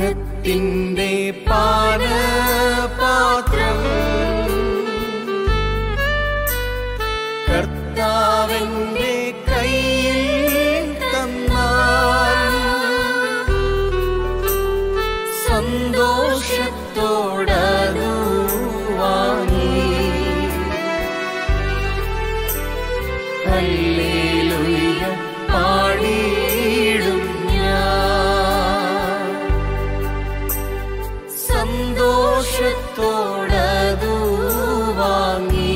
ദുഃഖത്തിൻ്റെ പാനപാത്രം കർത്താവിൻ്റെ കയ്യിൽ തന്നാൽ സന്തോഷത്തോടതു വാങ്ങി ഹല്ലേലൂയ പാടിയിടും ഞാൻ. സന്തോഷത്തോടതു വാങ്ങി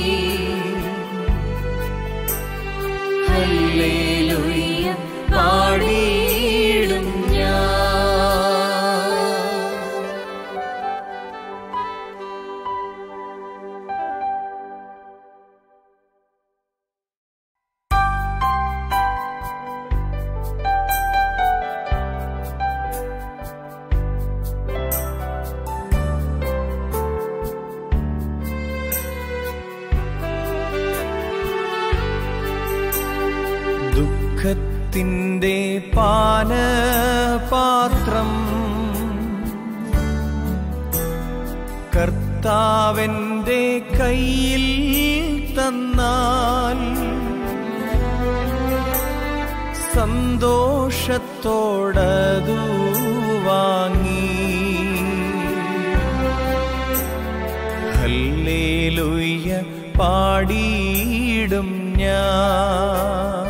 ഹല്ലേലൂയ പാടിയിടും ഞാൻ. ദുഃഖത്തിൻ്റെ പാനപാത്രം കർത്താവിൻ്റെ കയ്യിൽ തന്നാൽ സന്തോഷത്തോടതു വാങ്ങി ഹല്ലേലൂയ പാടിയിടും ഞാൻ.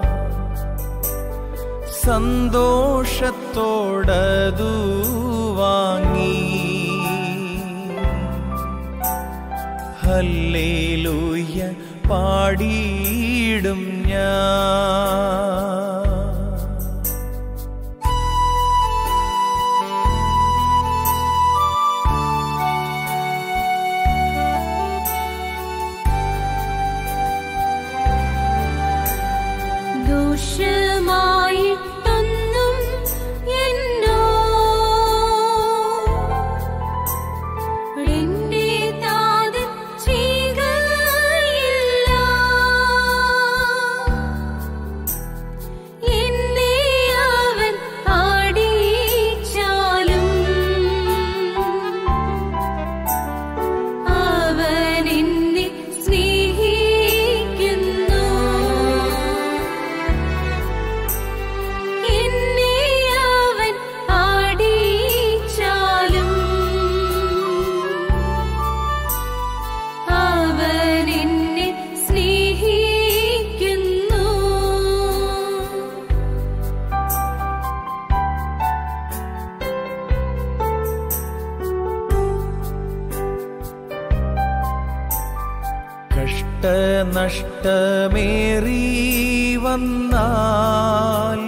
സന്തോഷത്തോടതു വാങ്ങി ഹല്ലേലൂയ പാടിയിടും ഞാൻ. ദോഷമായിട്ടൊന്നും എന്നോ എന്റെ താതൻ ചെയ്യുകയില്ല. എന്നെ അവൻ അടിച്ചാലും അവൻ എന്നെ സ്നേഹിക്കുന്നു. എന്നെ അവൻ അടിച്ചാലും അവൻ എന്നെ സ്നേഹിക്കുന്നു. കഷ്ടനഷ്ടമേറി വന്നാൽ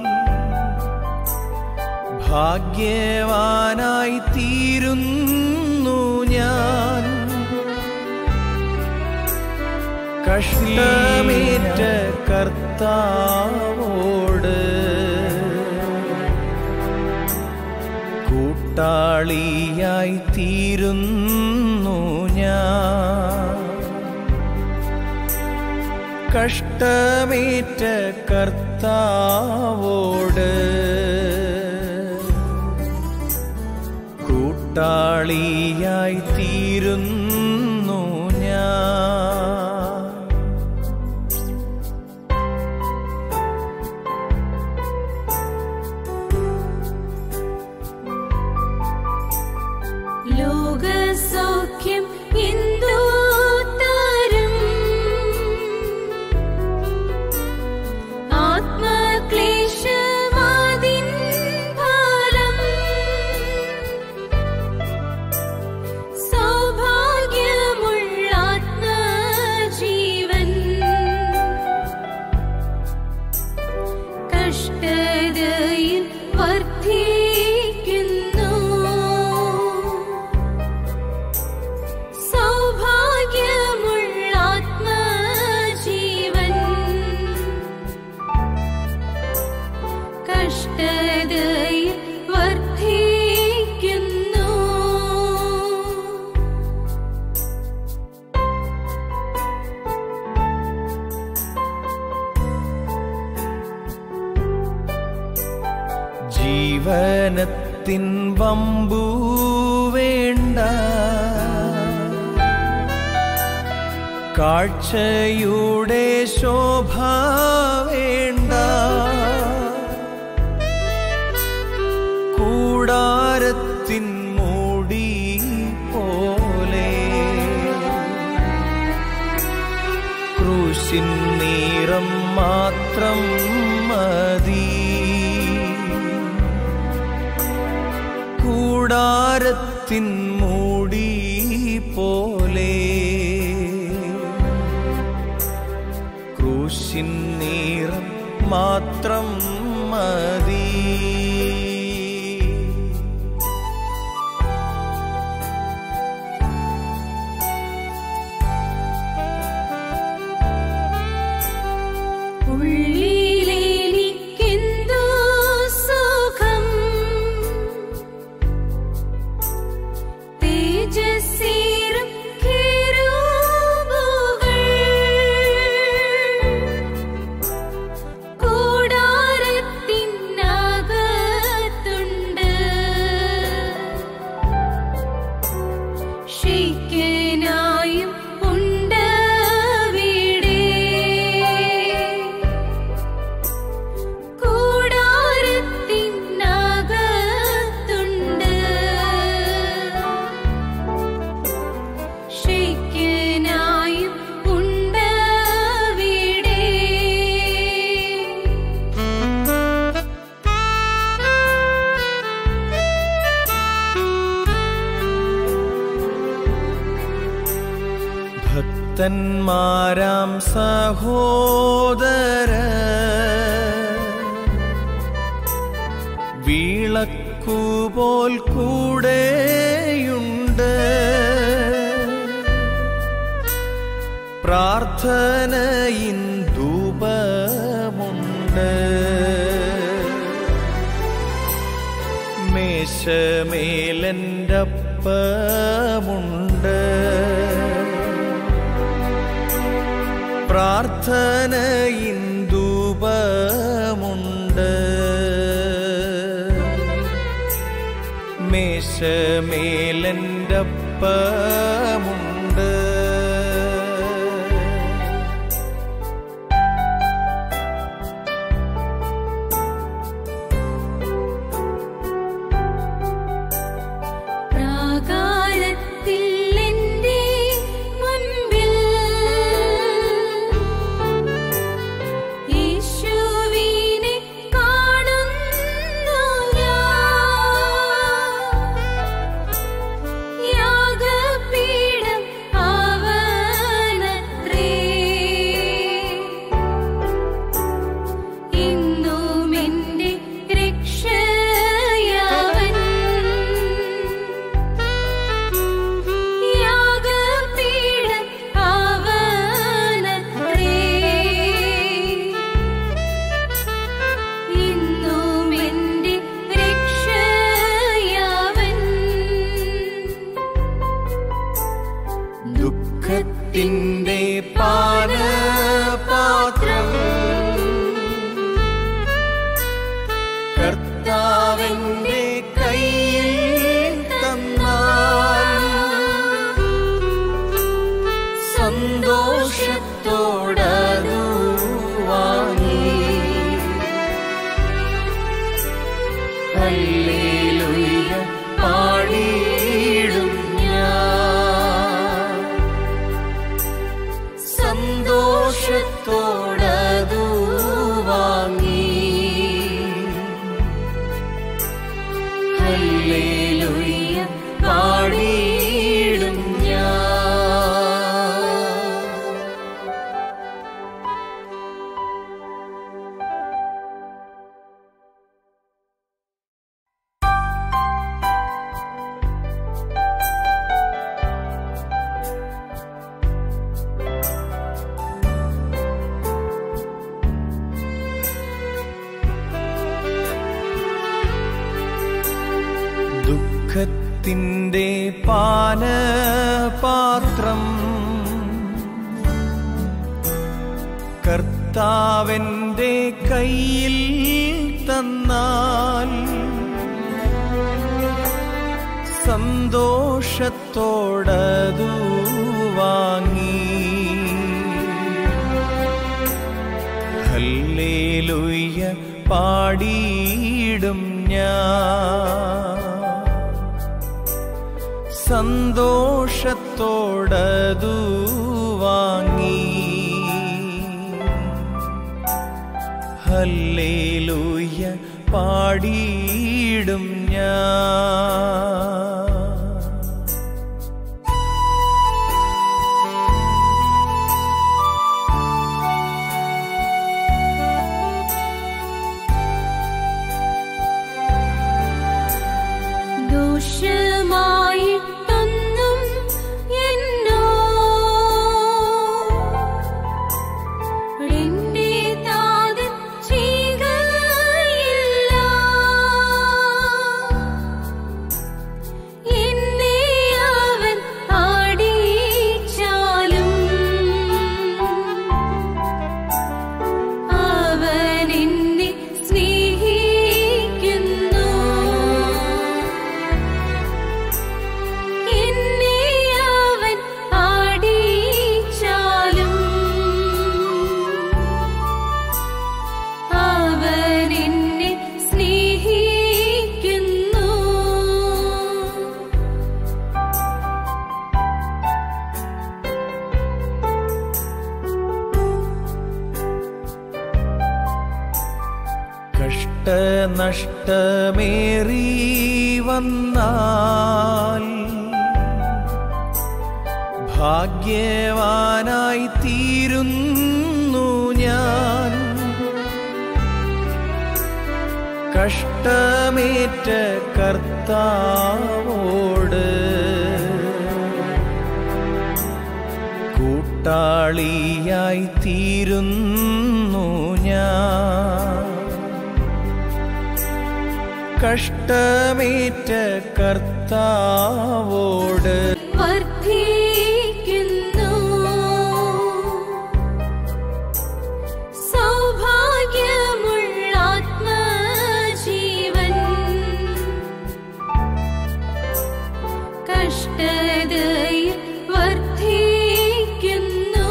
ഭാഗ്യവാനായി തീരുന്നു ഞാൻ. കഷ്ടമേറ്റ കർത്താവോട് കൂട്ടാളിയായി തീരുന്നു ഞാൻ. കഷ്ടമേറ്റ കർത്താവോട് കൂട്ടാളിയായി തീരുന്നു ഞാൻ. ലോകസൗഖ്യം എന്തു തരും? ആത്മക്ലേശമതിൻ ഫലം. സൗഭാഗ്യമുള്ള ആത്മജീവൻ കഷ്ടതയിൽ വർദ്ധിക്കുന്നു. സൗഭാഗ്യമുള്ള ആത്മജീവൻ കഷ്ടതയിൽ വർദ്ധിക്കുന്നു. ജീവനത്തിൽ ലോകത്തിൻ വമ്പു വേണ്ട, കാഴ്ചയുടെ ശോഭ വേണ്ട, കൂടാരത്തിൻ മൂടി പോലെ ക്രൂശിൻ നിറം മാത്രം മതി. കൂടാരത്തിൻ മൂടി പോലെ ക്രൂശിൻ നിറം മാത്രം മതി. ഭക്തന്മാരാം സഹോദര വിളക്കുപോൽ കൂടെയുണ്ട്, പ്രാർത്ഥനയിൻ ധൂപമുണ്ട്, മേശമേലൻ്റപ്പമുണ്ട്, പ്രാർത്ഥനയിൻ ധൂപമുണ്ട്, മേശമേലൻ്റപ്പമുണ്ട്. ദുഃഖത്തിൻ്റെ പാനപാത്രം കർത്താവിൻ്റെ കയ്യിൽ തന്നാൽ സന്തോഷത്തോടതു വാങ്ങി ഹല്ലേലൂയ പാടിയിടും ഞാൻ. സന്തോഷത്തോടതു വാങ്ങി ഹല്ലേലൂയ പാടിയിടും ഞാൻ. ദുഃഖത്തിൻ്റെ പാനപാത്രം കർത്താവിൻ്റെ കയ്യിൽ തന്നാൽ സന്തോഷത്തോടതു വാങ്ങി. ഹല്ലേലൂയ പാടിയിടും ഞാൻ, സന്തോഷത്തോടതു വാങ്ങി. ഹല്ലേലൂയ പാടിയിടും ഞാൻ. ദോഷമായിട്ടൊന്നും എന്നോടെന്റെ താതൻ ചെയ്യുകയില്ല. എന്നെ അവൻ അടിച്ചാലും അവൻ എന്നെ സ്നേഹിക്കുന്നു. എന്നെ അവൻ അടിച്ചാലും അവൻ എന്നെ സ്നേഹിക്കുന്നു. കഷ്ടനഷ്ടമേറി വന്നാൽ ഭാഗ്യവാനായി തീരുന്നു ഞാൻ. കഷ്ടമേറ്റ കർത്താവോട് കൂട്ടാളിയായി തീരുന്നു ഞാൻ. കഷ്ടമേറ്റ കർത്താവോട് വർദ്ധിക്കുന്നു സൗഭാഗ്യമുള്ള ആത്മജീവൻ. കഷ്ടതയിൽ വർദ്ധിക്കുന്നു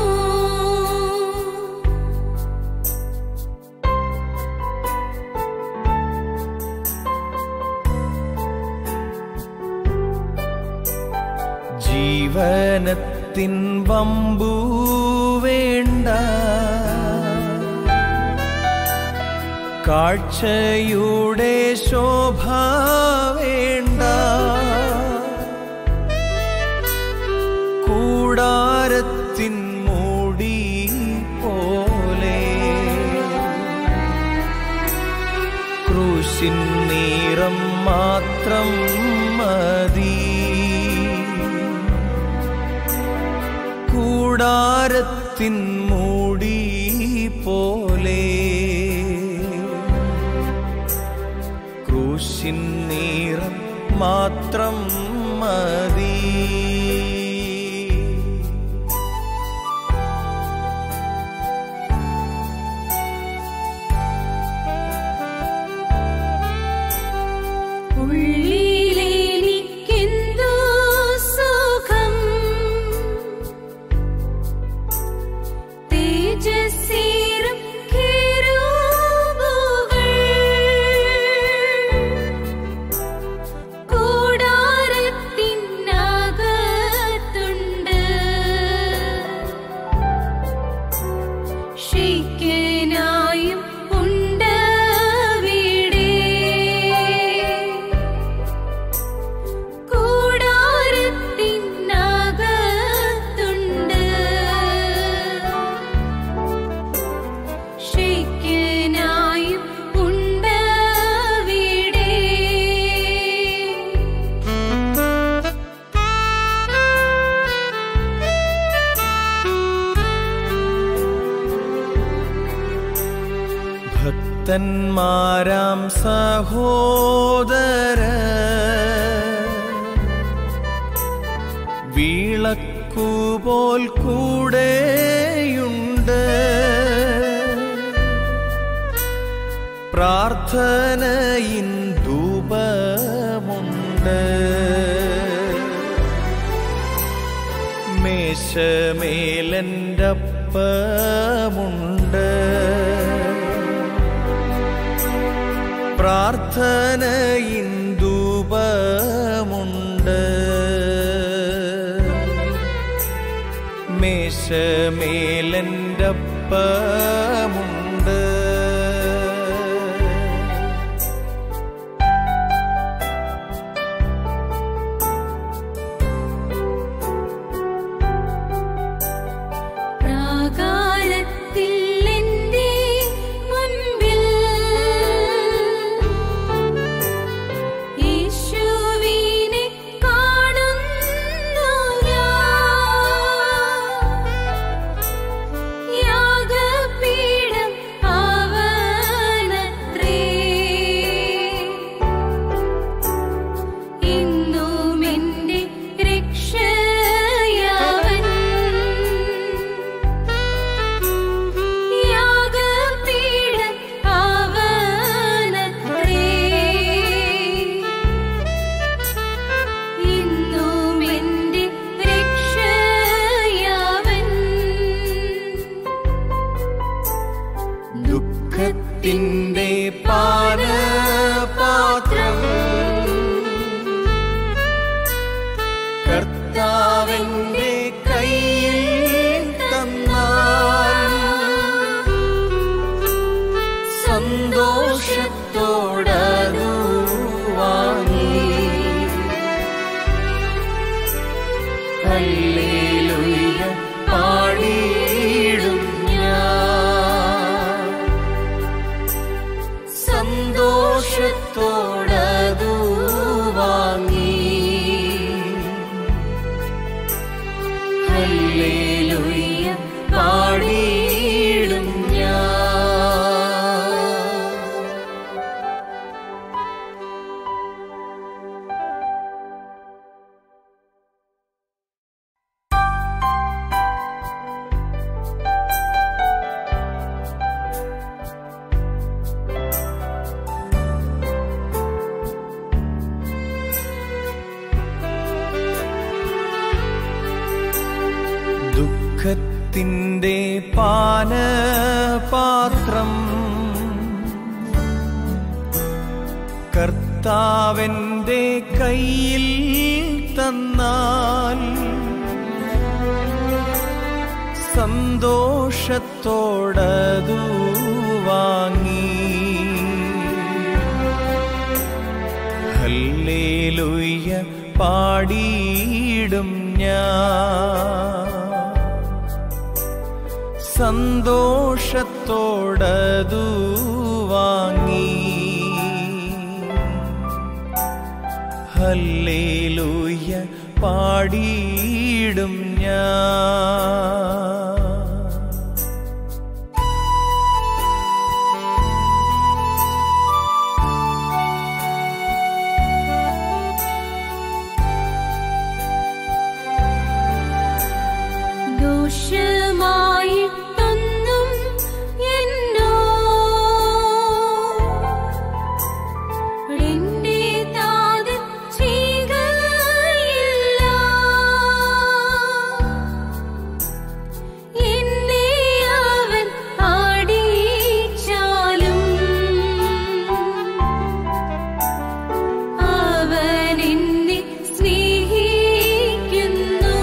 ജീവനത്തിൻ വമ്പു വേണ്ട, കാഴ്ചയുടെ ശോഭ വേണ്ട. കൂടാരത്തിൻ മൂടി പോലെ ക്രൂശിൻ നിറം മാത്രം മതി. കൂടാരത്തിൻ മൂടി പോലെ ക്രൂശിൻ നിറം മാത്രം മതി. ഉള്ളിലെനിക്കെന്തു സുഖം തേജസ്സേറും കെരൂബുകൾ കൂടാരത്തിനകത്തുണ്ട്. ശിക്കനായും ഉണ്ടവിടെ കൂടാരത്തിനകത്തുണ്ട്. ശിക്കനായും ഉണ്ടവിടെ. ഭക്തന്മാരാം സഹോദര വിളക്കുപോൽ കൂടെയുണ്ട്. പ്രാർത്ഥനയിൻ ധൂപമുണ്ട്. മേശമേലെൻ്റപ്പമുണ്ട് പ്രാർത്ഥനയിൻ ധൂപമുണ്ട് മേശമേലെൻ്റപ്പമുണ്ട് ദുഃഖത്തിൻ്റെ പാനപാത്രം കർത്താവിൻ്റെ കയ്യിൽ തന്നാൽ സന്തോഷത്തോടതു വാങ്ങി ഹല്ലേലൂയ പാടിയിടും ഞാൻ സന്തോഷത്തോടതു വാങ്ങി ഹല്ലേലൂയ പാടിയിടും ഞാൻ. ദുഃഖത്തിൻ്റെ പാനപാത്രം കർത്താവിൻ്റെ കയ്യിൽ തന്നാൽ സന്തോഷത്തോടതു വാങ്ങി ഹല്ലേലൂയ പാടിയിടും ഞാൻ സന്തോഷത്തോടതു വാങ്ങി ഹല്ലേലൂയ പാടിയിടും ഞാൻ. ദോഷമായിട്ടൊന്നും എന്നോടെന്റെ താതൻ ചെയ്യുകയില്ല. എന്നെ അവൻ അടിച്ചാലും അവൻ എന്നെ സ്നേഹിക്കുന്നു.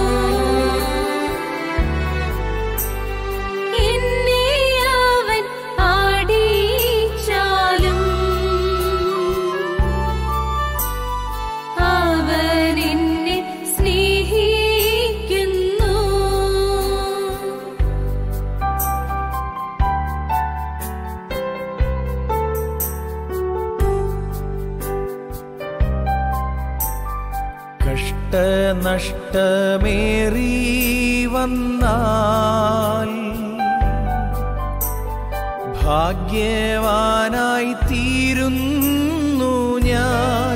എന്നെ അവൻ അടിച്ചാലും അവൻ എന്നെ സ്നേഹിക്കുന്നു. കഷ്ടനഷ്ടമേറി വന്നാൽ ഭാഗ്യവാനായി തീരുന്നു ഞാൻ.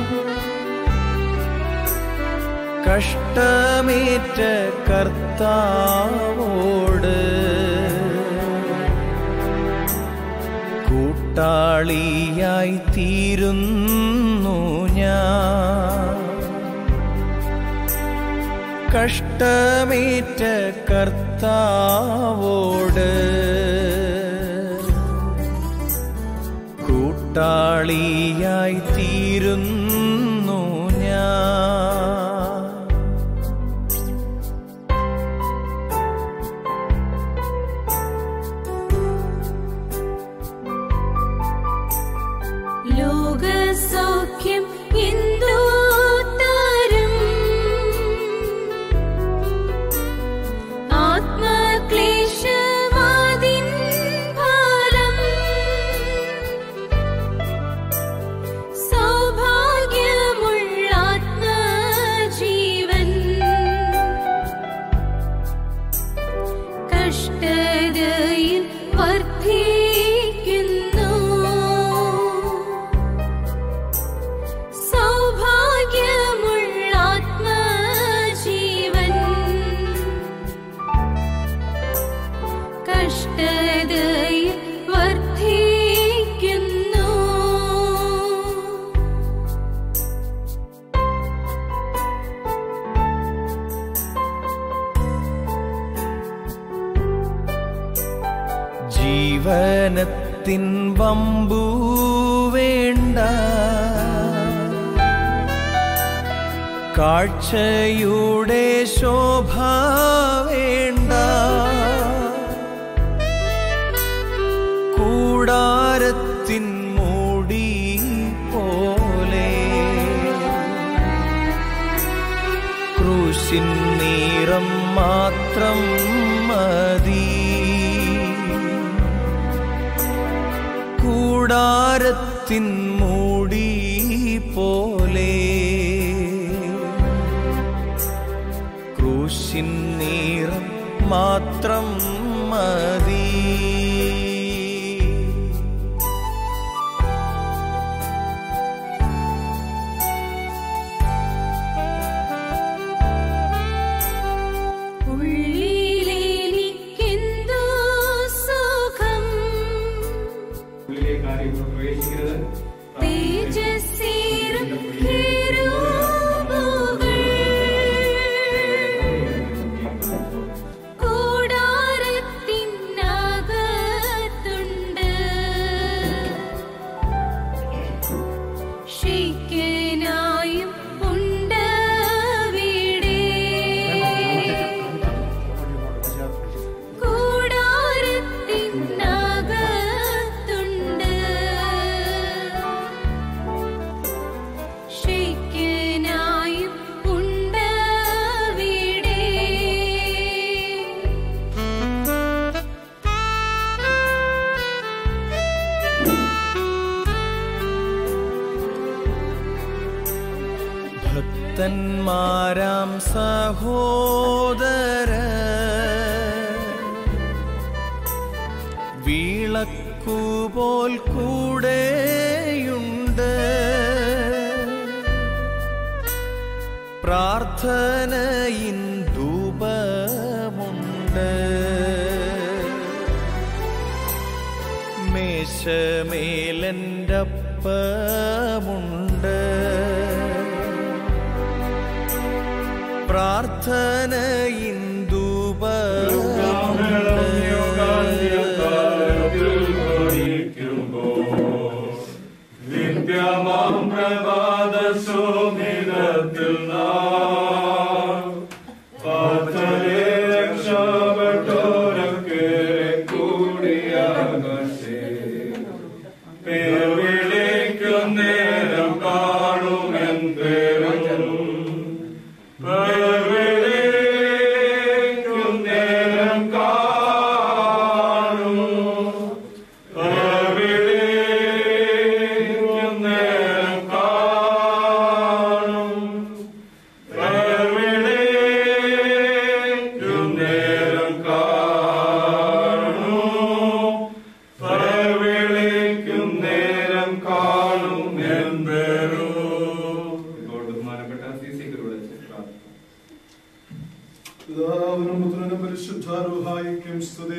കഷ്ടമേറ്റ കർത്താവോട് കൂട്ടാളിയായി തീരുന്നു ഞാൻ. കഷ്ടമേറ്റ കർത്താവോട് കൂട്ടാളിയായി തീരുന്നു ഞാൻ. ലോകസൗഖ്യം എന്തു തരും? ആത്മക്ലേശവാദിൻ ഫലം സൗഭാഗ്യമുള്ള ആത്മജീവൻ. കഷ്ടതയിൽ വർദ്ധിക്കുന്നു സൗഭാഗ്യമുള്ള ആത്മജീവൻ. കഷ്ടതയിൽ വർദ്ധിക്കുന്നു. ജീവനത്തിൻ വമ്പു വേണ്ട, കാഴ്ചയുടെ ശോഭ വേണ്ട, കൂടാരത്തിൻ മൂടി പോലെ ക്രൂശിൻ നിറം മാത്രം മതി. കൂടാരത്തിൻ മൂടി പോലെ ക്രൂശിൻ നിറം മാത്രം മതി. ഉള്ളിലെനിക്കെന്തു സുഖം തേജസ്സേറും കെരൂബുകൾ കൂടാരത്തിനകത്തുണ്ട്. ശിക്കനായും ഉണ്ടവിടെ കൂടാരത്തിനകത്തുണ്ട്. ശിക്കനായും ഉണ്ടവിടെ. ഭക്തന്മാരാം സഹോദര വിളക്കുപോൽ കൂടെയുണ്ട്. പ്രാർത്ഥനയിൻ ധൂപമുണ്ട്. മേശമേലൻ്റപ്പമുണ്ട്. പ്രാർത്ഥനയിൻ ധൂപമുണ്ട്. നിത്യമാം പ്രഭാത ശോഭിതത്തിൽ രക്ഷപ്പെട്ടോരൊക്കെ കൂടിയാകട്ടെ. പേർ വിളിക്കും നേരം കാണുമെൻ പേരും. പേർ വിളിക്കും നേരം കാണും. പേർ വിളിക്കും നേരം കാണും. പേർ വിളിക്കും നേരം കാണും. പേർ വിളിക്കും നേരം കാണും എൻ പേരും. ബഹുമാനപ്പെട്ട സിസികളുടെ പിതാവിനും പുത്രനും പരിശുദ്ധാരൂഹായിക്കും സ്തുതി.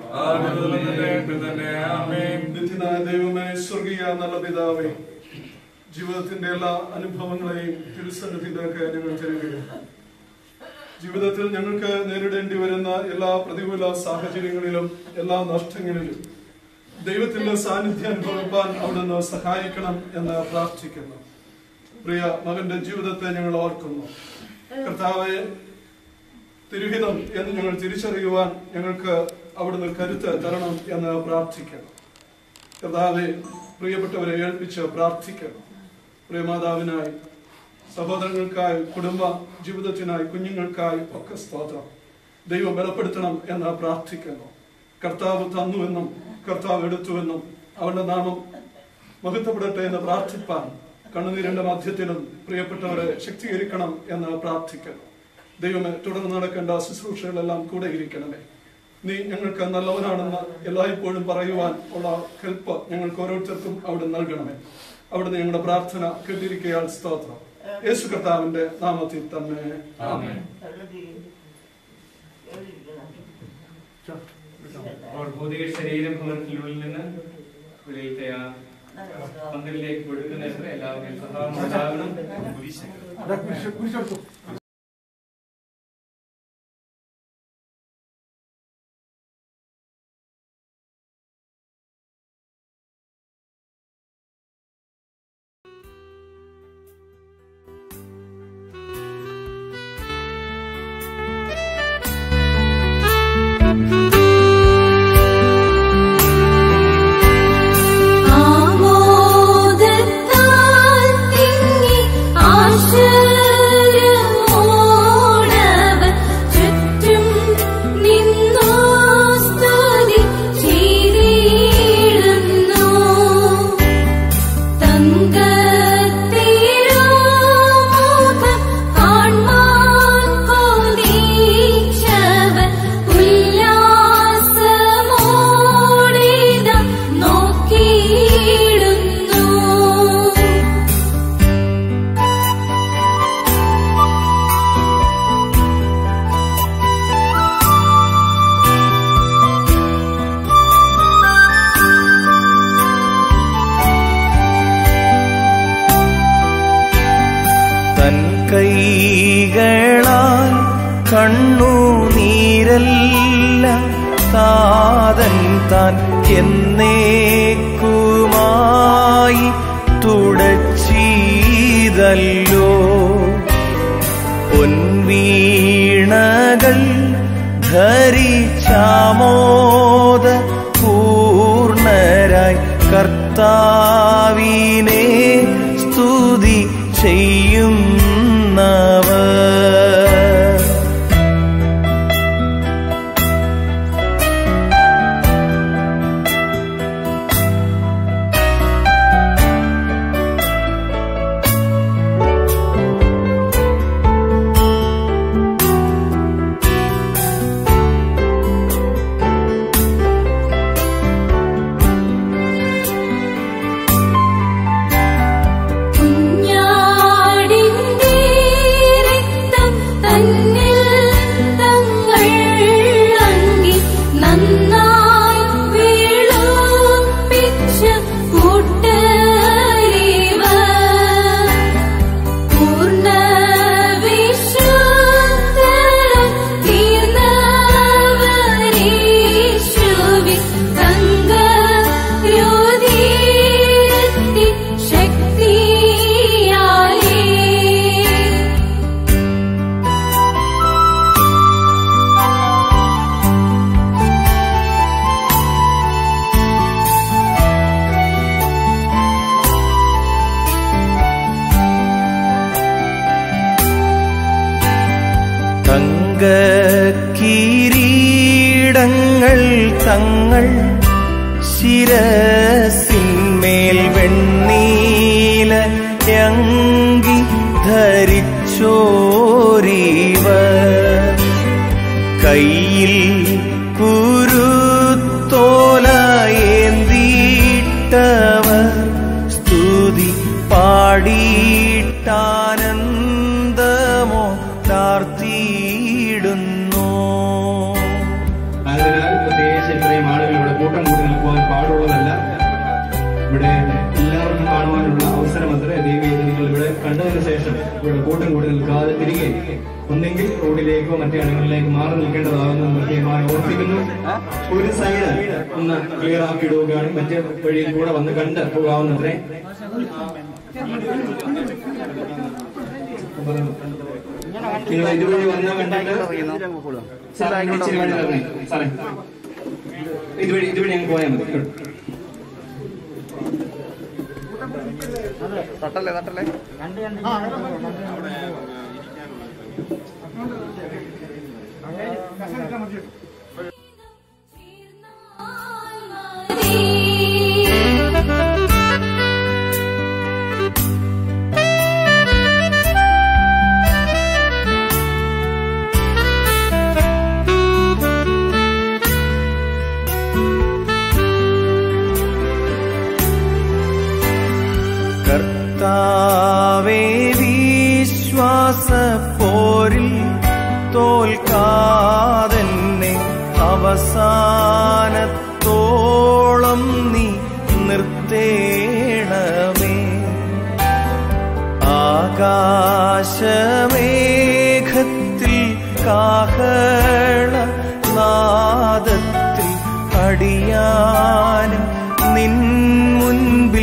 നിത്യനായ ദൈവമേ, സ്വർഗീയ നല്ല പിതാവേ, ജീവിതത്തിന്റെ എല്ലാ അനുഭവങ്ങളെയും തിരുസന്നിധിയിലേക്ക് ഞങ്ങൾ തരികയാണ്. ജീവിതത്തിൽ ഞങ്ങൾക്ക് നേരിടേണ്ടി വരുന്ന എല്ലാ പ്രതികൂല സാഹചര്യങ്ങളിലും എല്ലാ നഷ്ടങ്ങളിലും ദൈവത്തിന്റെ സാന്നിധ്യം അനുഭവിക്കാൻ അവിടുന്ന് സഹായിക്കണം എന്ന് പ്രാർത്ഥിക്കുന്നു. പ്രിയ മകന്റെ ജീവിതത്തെ ഞങ്ങൾ ഓർക്കുന്നു. കർത്താവെ, തിരുഹിതം എന്ന് ഞങ്ങൾ തിരിച്ചറിയുവാൻ ഞങ്ങൾക്ക് അവിടുന്ന് കരുത്ത് തരണം എന്ന് പ്രാർത്ഥിക്കണം. കർത്താവെ, പ്രിയപ്പെട്ടവരെ ഏൽപ്പിച്ച് പ്രാർത്ഥിക്കണം. പ്രിയമാതാവിനായി, സഹോദരങ്ങൾക്കായി, കുടുംബ ജീവിതത്തിനായി, കുഞ്ഞുങ്ങൾക്കായി ഒക്കെ സ്തോത്രം. ദൈവം ബലപ്പെടുത്തണം എന്ന് പ്രാർത്ഥിക്കുന്നു. കർത്താവ് തന്നുവെന്നും കർത്താവ് എടുത്തുവെന്നും അവരുടെ നാമം മഹത്വപ്പെടട്ടെ എന്ന് പ്രാർത്ഥിപ്പാൻ കണ്ണുനീരിന്റെ മധ്യത്തിലും പ്രിയപ്പെട്ടവരെ ശക്തീകരിക്കണം എന്ന് പ്രാർത്ഥിക്കുന്നു. ദൈവമേ, തുടർന്ന് നടക്കേണ്ട ശുശ്രൂഷകളെല്ലാം കൂടെ ഇരിക്കണമേ. നീ ഞങ്ങൾക്ക് നല്ലവനാണെന്ന് എല്ലായ്പ്പോഴും പറയുവാൻ ഉള്ള ഹെൽപ്പ് ഞങ്ങൾക്ക് ഓരോരുത്തർക്കും അവിടെ നൽകണമേ. അവിടുന്ന് ഞങ്ങളുടെ പ്രാർത്ഥന കേട്ടിരിക്കയാൽ സ്തോത്രം. യേശു കർത്താവിന്റെ നാമത്തിൽ തന്നെ ആമേൻ. ഭൗതിക ശരീരം ഭവനത്തിനുള്ളിൽ നിന്ന് വെളിയിലത്തെ പന്തലിലേക്ക് കൊടുക്കുന്നതിന് എല്ലാവരും സഹായം ഉണ്ടാകണം. കൈകളാൽ കണ്ണുനീരെല്ലാം താതൻ താൻ എന്നേക്കുമായി തുടച്ചീതല്ലോ. പൊൻവീണകൾ ധരിച്ചാമോദ പൂർണരായി കർത്താവിനെ സ്തുതി ചെയ്യുന്നവർ. കിരീടങ്ങൾ തങ്ങൾ ശിരസിന്മേൽ വെണ്ണീല അങ്കി ധരിച്ചോരിവർ കയ്യിൽ കുരുത്തോലയേന്തിട്ടവർ സ്തുതി പാടിയിട്ടാനന്ദമോ താർത്തിയിടുന്നു. അതിനാൽ പ്രത്യേകിച്ച് ഇത്രയും ആളുകൾ ഇവിടെ കൂട്ടം കൂടി നിൽക്കുവാൻ പാടുള്ളതല്ല. ഇവിടെ എല്ലാവർക്കും കാണുവാനുള്ള അവസരം അത്രേ. ദൈവം നിങ്ങൾ ഇവിടെ കണ്ടതിന് ശേഷം ഇവിടെ കൂട്ടം കൂടി നിൽക്കാതെ തിരികെ ഒന്നെങ്കിൽ റോഡിലേക്കോ മറ്റേ അടങ്ങളിലേക്കോ മാറി നിൽക്കേണ്ടതാകുന്നു മുഖ്യമായി ഓർപ്പിക്കുന്നു. ഒരു സൈഡ് ഒന്ന് ക്ലിയർ ആക്കി ഇടുകയാണ്, മറ്റേ വഴിയിൽ കൂടെ വന്ന് കണ്ട് പോകാവുന്നത്രേ. നിങ്ങൾ ഇതുവഴി വന്ന് കണ്ടിട്ട് സാറേ ഇതുവഴി ഞങ്ങൾ പോയാൽ മതി. തട്ടല്ലേ കർത്താവേ വിശ്വാസപ്പോരിൽ തോൽക്കാതെന്നെ അവസാനത്തോളം നീ നിർത്തേണമേ. ആകാശമേഘത്തിൽ കാഹള നാദത്തിൽ അടിയാനും നിൻ മുൻപിൽ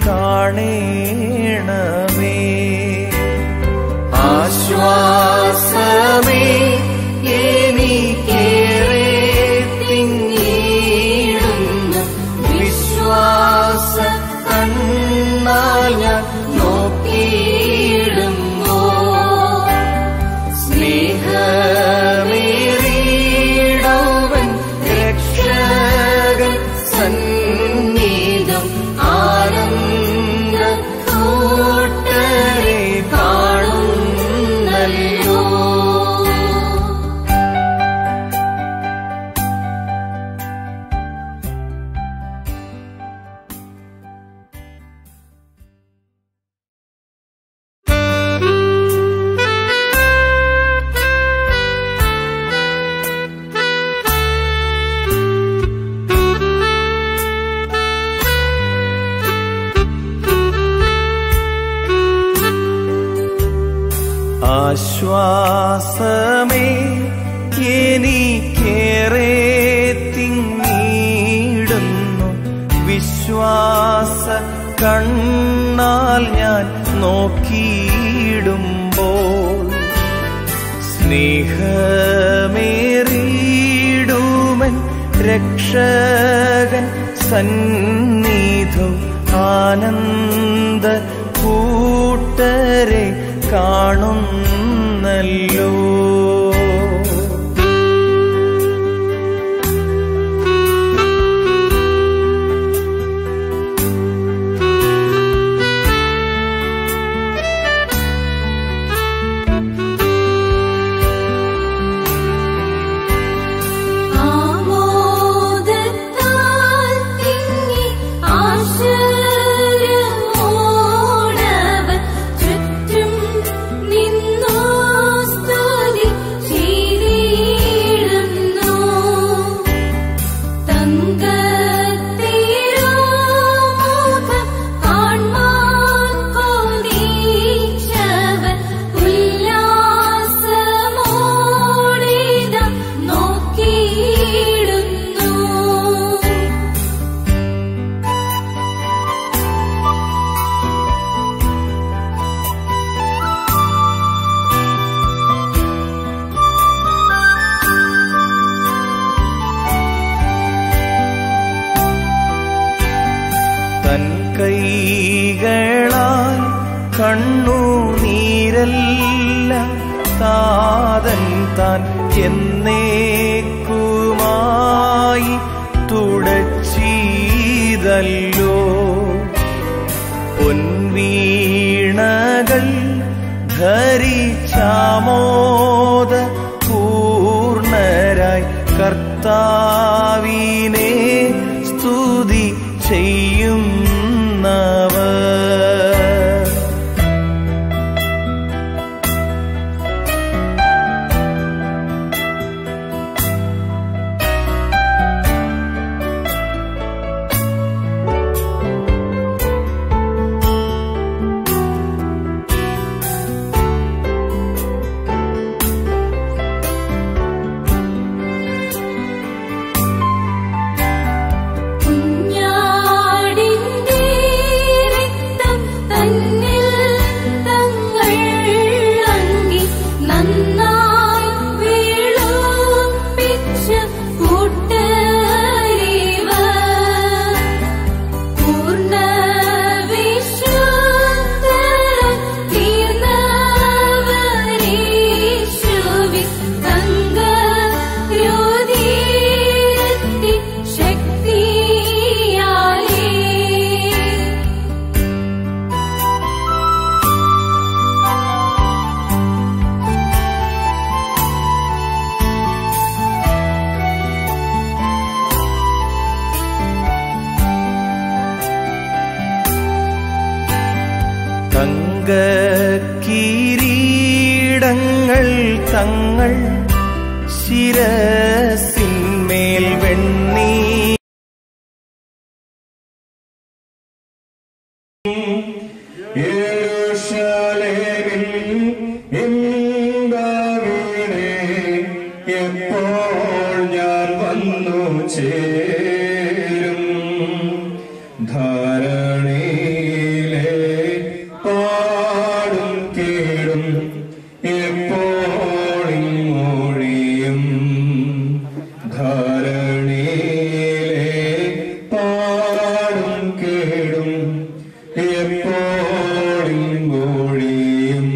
കാണേണമേ. ആശ്വാസമേ എനിക്കേറെ തിങ്ങിയിടുന്നു വിശ്വാസ കണ്ണാൽ ഞാൻ നോക്കിയിടുമ്പോ സ്നേഹമേറിയിടവൻ രക്ഷകൻ സന്നിധം ആനന്ദ കൂട്ടരെ കാണുന്നല്ലോ. ആശ്വാസമേ എനിക്കേറെ തിങ്ങിയിടുന്നു വിശ്വാസ കണ്ണാൽ ഞാൻ നോക്കിയിടുമ്പോൾ സ്നേഹമേറിയിടുമൻ രക്ഷകൻ സന്നിധം ആനന്ദ കൂട്ടരെ കാണുന്നല്ലോ. കൈകളാൽ കണ്ണുനീരല്ല താതൻ താൻ എന്നേക്കുമായി തുടച്ചീതല്ലോ. പൊൻവീണകൾ ധരിച്ചാമോദ പൂർണരായി കർത്താവിനെ സ്തുതി ചെയ്യുന്നവർ. കിരീടങ്ങൾ തങ്ങൾ ശിരസിന്മേൽ വെണ്ണീ എപ്പോൾ ഞാൻ വന്നു ചേരും ധാരണയിലെ പാടും കേടും എപ്പോഴും മൊഴിയും ധാരണയിലെ പാടും കേടും എപ്പോഴും മൊഴിയും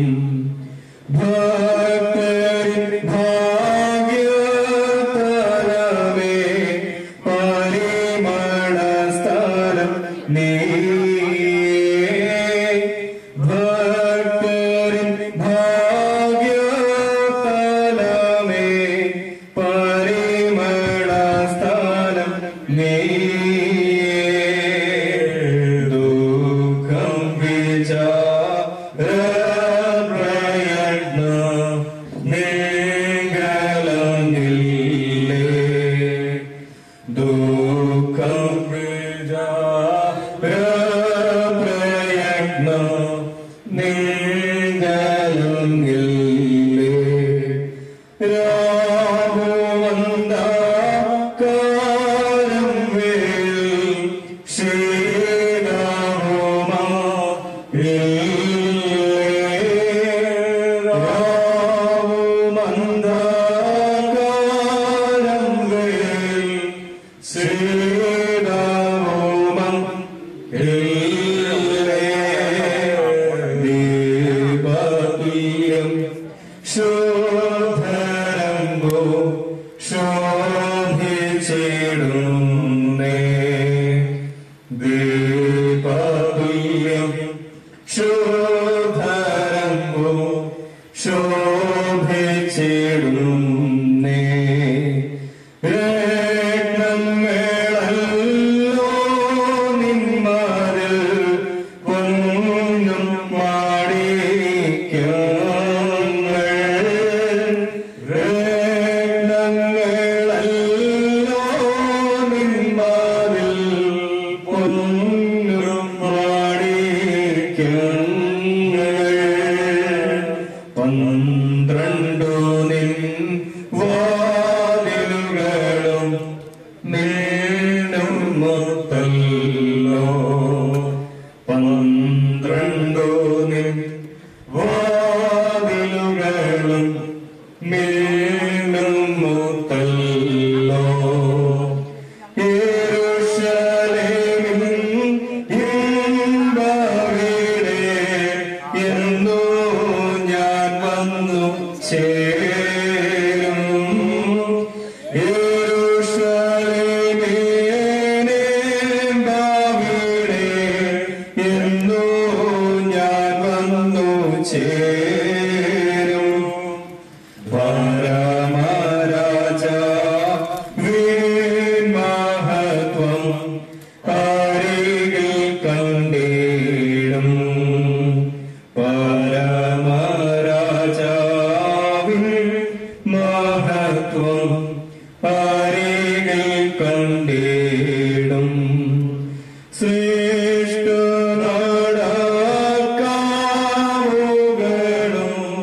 ശ്രേഷ്ഠ നാടകാവുകളും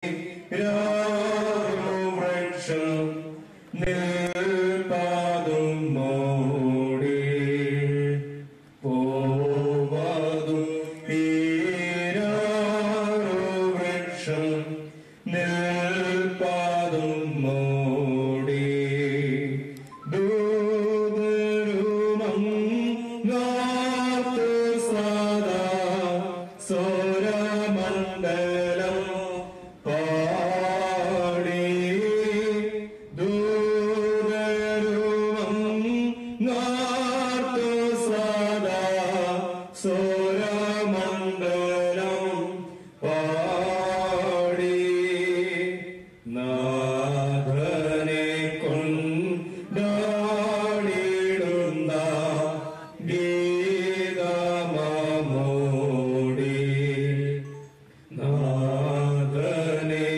വൃക്ഷം നിൽപ്പാതും മോടി പോവാതും വൃക്ഷം നിൽപ്പാതും മോടി ദൂതരുമങ്ങാത്തു സദാ സോരമണ്ഡലം പാടി ദൂതരുമങ്ങാത്തു സദാ സോരമണ്ഡലം പാടി നാഥനെ കൊണ്ടാടിടുന്ന ഗീതമാമോടി നാഥനെ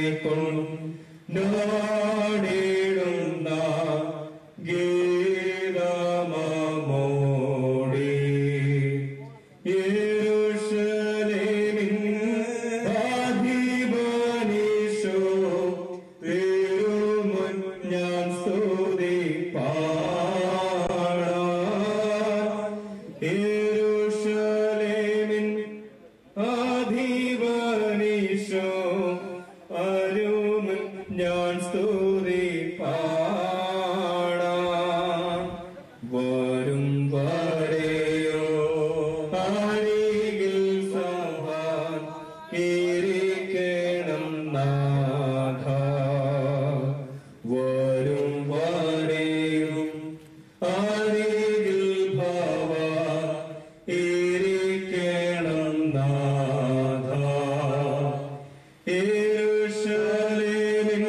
കൊണ്ടാടിടുന്ന ഗീതമാമോടി യെരൂശലേമിൻ അധിപനീശോ തിരുമുൻ ഞാൻ സ്തുതി പാടാം യെരൂശലേമിൻ അധിപനീശോ അരുമുൻ ഞാൻ സ്തുതി പാടാം വരും വരെയോ അരികിൽ സഹാൻ ഇരിക്കണം നാഥ വരും വരെയും അരികിൽ ഭവാൻ ഇരിക്കണം നാഥ യെരൂശലേമിൻ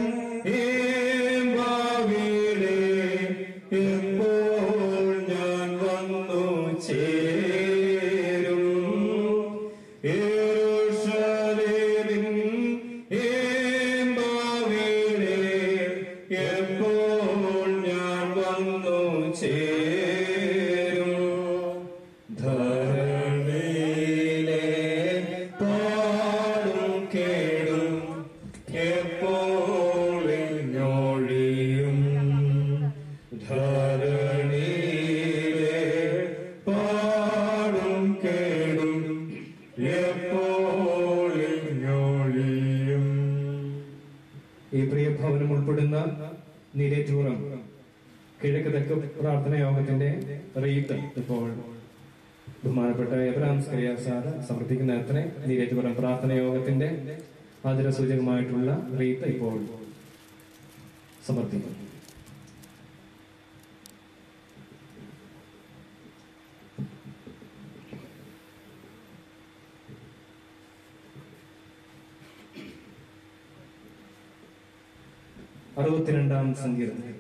ഭാവിയിലെ എപ്പോൾ ഞാൻ വന്നു ചേരും യെരൂശലേമിൻ ഭാവിയിലെ എപ്പോൾ ഞാൻ വന്നു ചേരും ധരണിയിലെ പാടും കേടും എപ്പോൾ ഞൊഴിയും ധരണിയിലെ പാടും കേടും എപ്പോൾ ഞൊഴിയും. ഈ പ്രിയ ഭവനം ഉൾപ്പെടുന്ന നീരേറ്റൂറം കിഴക്ക് തെക്ക് പ്രാർത്ഥന യോഗത്തിന്റെ റീത്ത് ഇപ്പോൾ ബഹുമാനപ്പെട്ട എബ്രഹാം സ്കറിയ സാർ സമർപ്പിക്കുന്ന അത്രേ നീരേറ്റുപുറം പ്രാർത്ഥന യോഗത്തിന്റെ ആദരസൂചകമായിട്ടുള്ള റീത്ത് ഇപ്പോൾ സമർപ്പിക്കുന്നു. അറുപത്തിരണ്ടാം സങ്കീർത്തനം.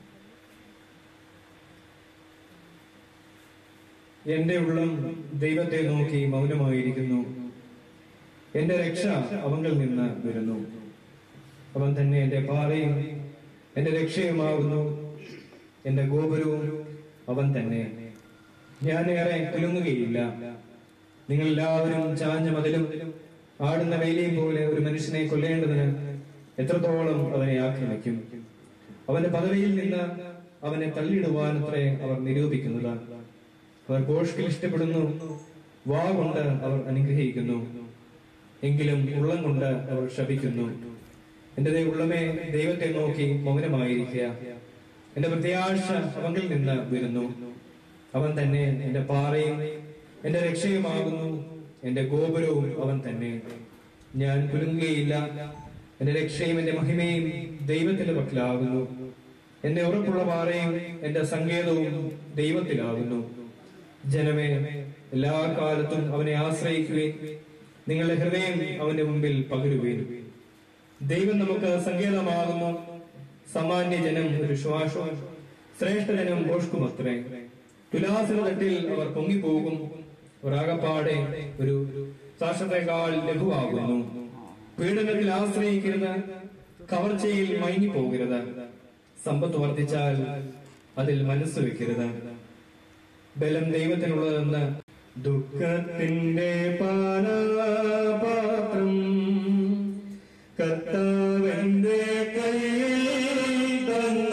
എന്റെ ഉള്ളം ദൈവത്തെ നോക്കി മൗനമായിരിക്കുന്നു. എന്റെ രക്ഷ അവങ്കിൽ നിന്ന് വരുന്നു. അവൻ തന്നെ എന്റെ പാറയും എന്റെ രക്ഷയുമാകുന്നു. എന്റെ ഗോപുരവും അവൻ തന്നെ. ഞാൻ ഏറെ കുലുങ്ങുകയില്ല. നിങ്ങൾ എല്ലാവരും ചാഞ്ഞ മതിലും ആടുന്ന വേലിയും പോലെ ഒരു മനുഷ്യനെ കൊല്ലേണ്ടതിന് എത്രത്തോളം അവനെ ആക്രമിക്കും. അവന്റെ പദവിയിൽ നിന്ന് അവനെ തള്ളിയിടുവാനത്രേ അവർ നിരൂപിക്കുന്നത്. അവർ ഭോഷ്കിൽ ഇഷ്ടപ്പെടുന്നു, വാ കൊണ്ട് അവർ അനുഗ്രഹിക്കുന്നു, എങ്കിലും ഉള്ളം കൊണ്ട് അവർ ശപിക്കുന്നു. എന്റെ ഉള്ളമേ, ദൈവത്തെ നോക്കി മൗനമായിരിക്കുക. എന്റെ പ്രത്യാശ അവങ്കിൽ നിന്ന് വരുന്നു. അവൻ തന്നെ എന്റെ പാറയും എന്റെ രക്ഷയുമാകുന്നു. എന്റെ ഗോപുരവും അവൻ തന്നെ. ഞാൻ കുലുങ്ങുകയില്ല. എന്റെ രക്ഷയും എന്റെ മഹിമയും ദൈവത്തിന്റെ പക്കലാകുന്നു. എന്റെ ഉറപ്പുള്ള പാറയും എന്റെ സങ്കേതവും ദൈവത്തിലാകുന്നു. ജനമേ, എല്ലാ കാലത്തും അവനെ ആശ്രയിക്കുകയും നിങ്ങളുടെ ഹൃദയം അവന്റെ മുമ്പിൽ പകരുകയും. ദൈവം നമുക്ക് സങ്കേതമാകുന്നു. സാമാന്യ ജനം ഒരു ശ്വാസവും ശ്രേഷ്ഠജനം ഭോഷ്കുമത്രേ. തുലാസിന് തട്ടിൽ അവർ പൊങ്ങിപ്പോകും. ഒരാകപ്പാടെ ഒരു സാക്ഷത്തേക്കാൾ ലഘുവാകുന്നു. പീഡനത്തിൽ ആശ്രയിക്കരുത്, കവർച്ചയിൽ മയങ്ങിപ്പോകരുത്. സമ്പത്ത് വർദ്ധിച്ചാൽ അതിൽ മനസ്സ് വെക്കരുത്. ബലം ദൈവത്തിനുള്ളതെന്ന് ദുഃഖത്തിന്റെ പാനപാത്രം കർത്താവിന്റെ കയ്യിൽ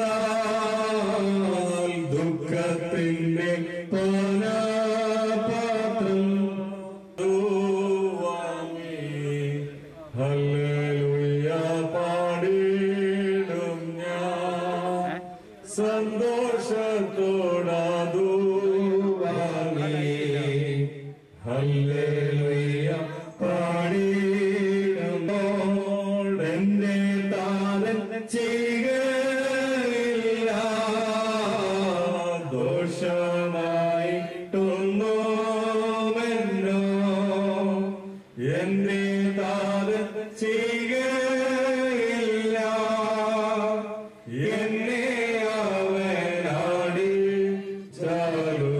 തന്നാൽ ദുഃഖത്തിന്റെ പാനപാത്രം വാങ്ങി ഹല്ലേലൂയ പാടിടും ഞാൻ സന്തോഷത്തോടാതു വാങ്ങി ഹല്ലേലൂയ പാടിടുമ്പോൾ എന്റെ താതൻ ചെയ്യുകയില്ല ദോഷമായിട്ടൊന്നുമെന്നോ എന്റെ താതൻ ചെയ്യുകയില്ല എന്നെ അവനാടി ചാലോ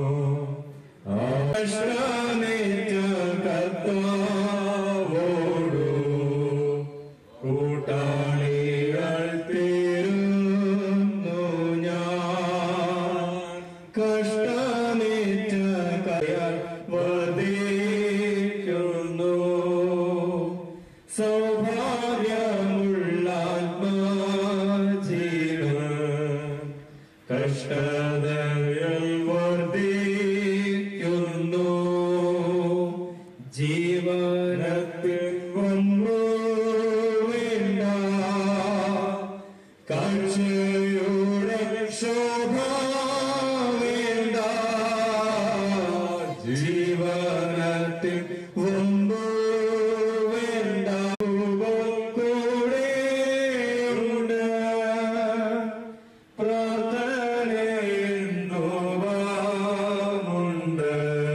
ആശ്രമേറ്റ കർത്താവോടു കൂട്ടാളികൾ തീരുന്നു ഞാൻ കഷ്ടമേറ്റ കയർ വധിക്കുന്നു സൗഭാഗ്യമുള്ള ആത്മജീവൻ കഷ്ടതയിൽ വർദ്ധിക്കുന്നു ജീവനത്തിൽ വന്നു വേണ്ട കാഴ്ചയുടെ ശോഭ വേണ്ട ജീവനത്തിൽ വന്നു വേണ്ട കൂടെയുണ്ട് പ്രാർത്ഥനയുണ്ട്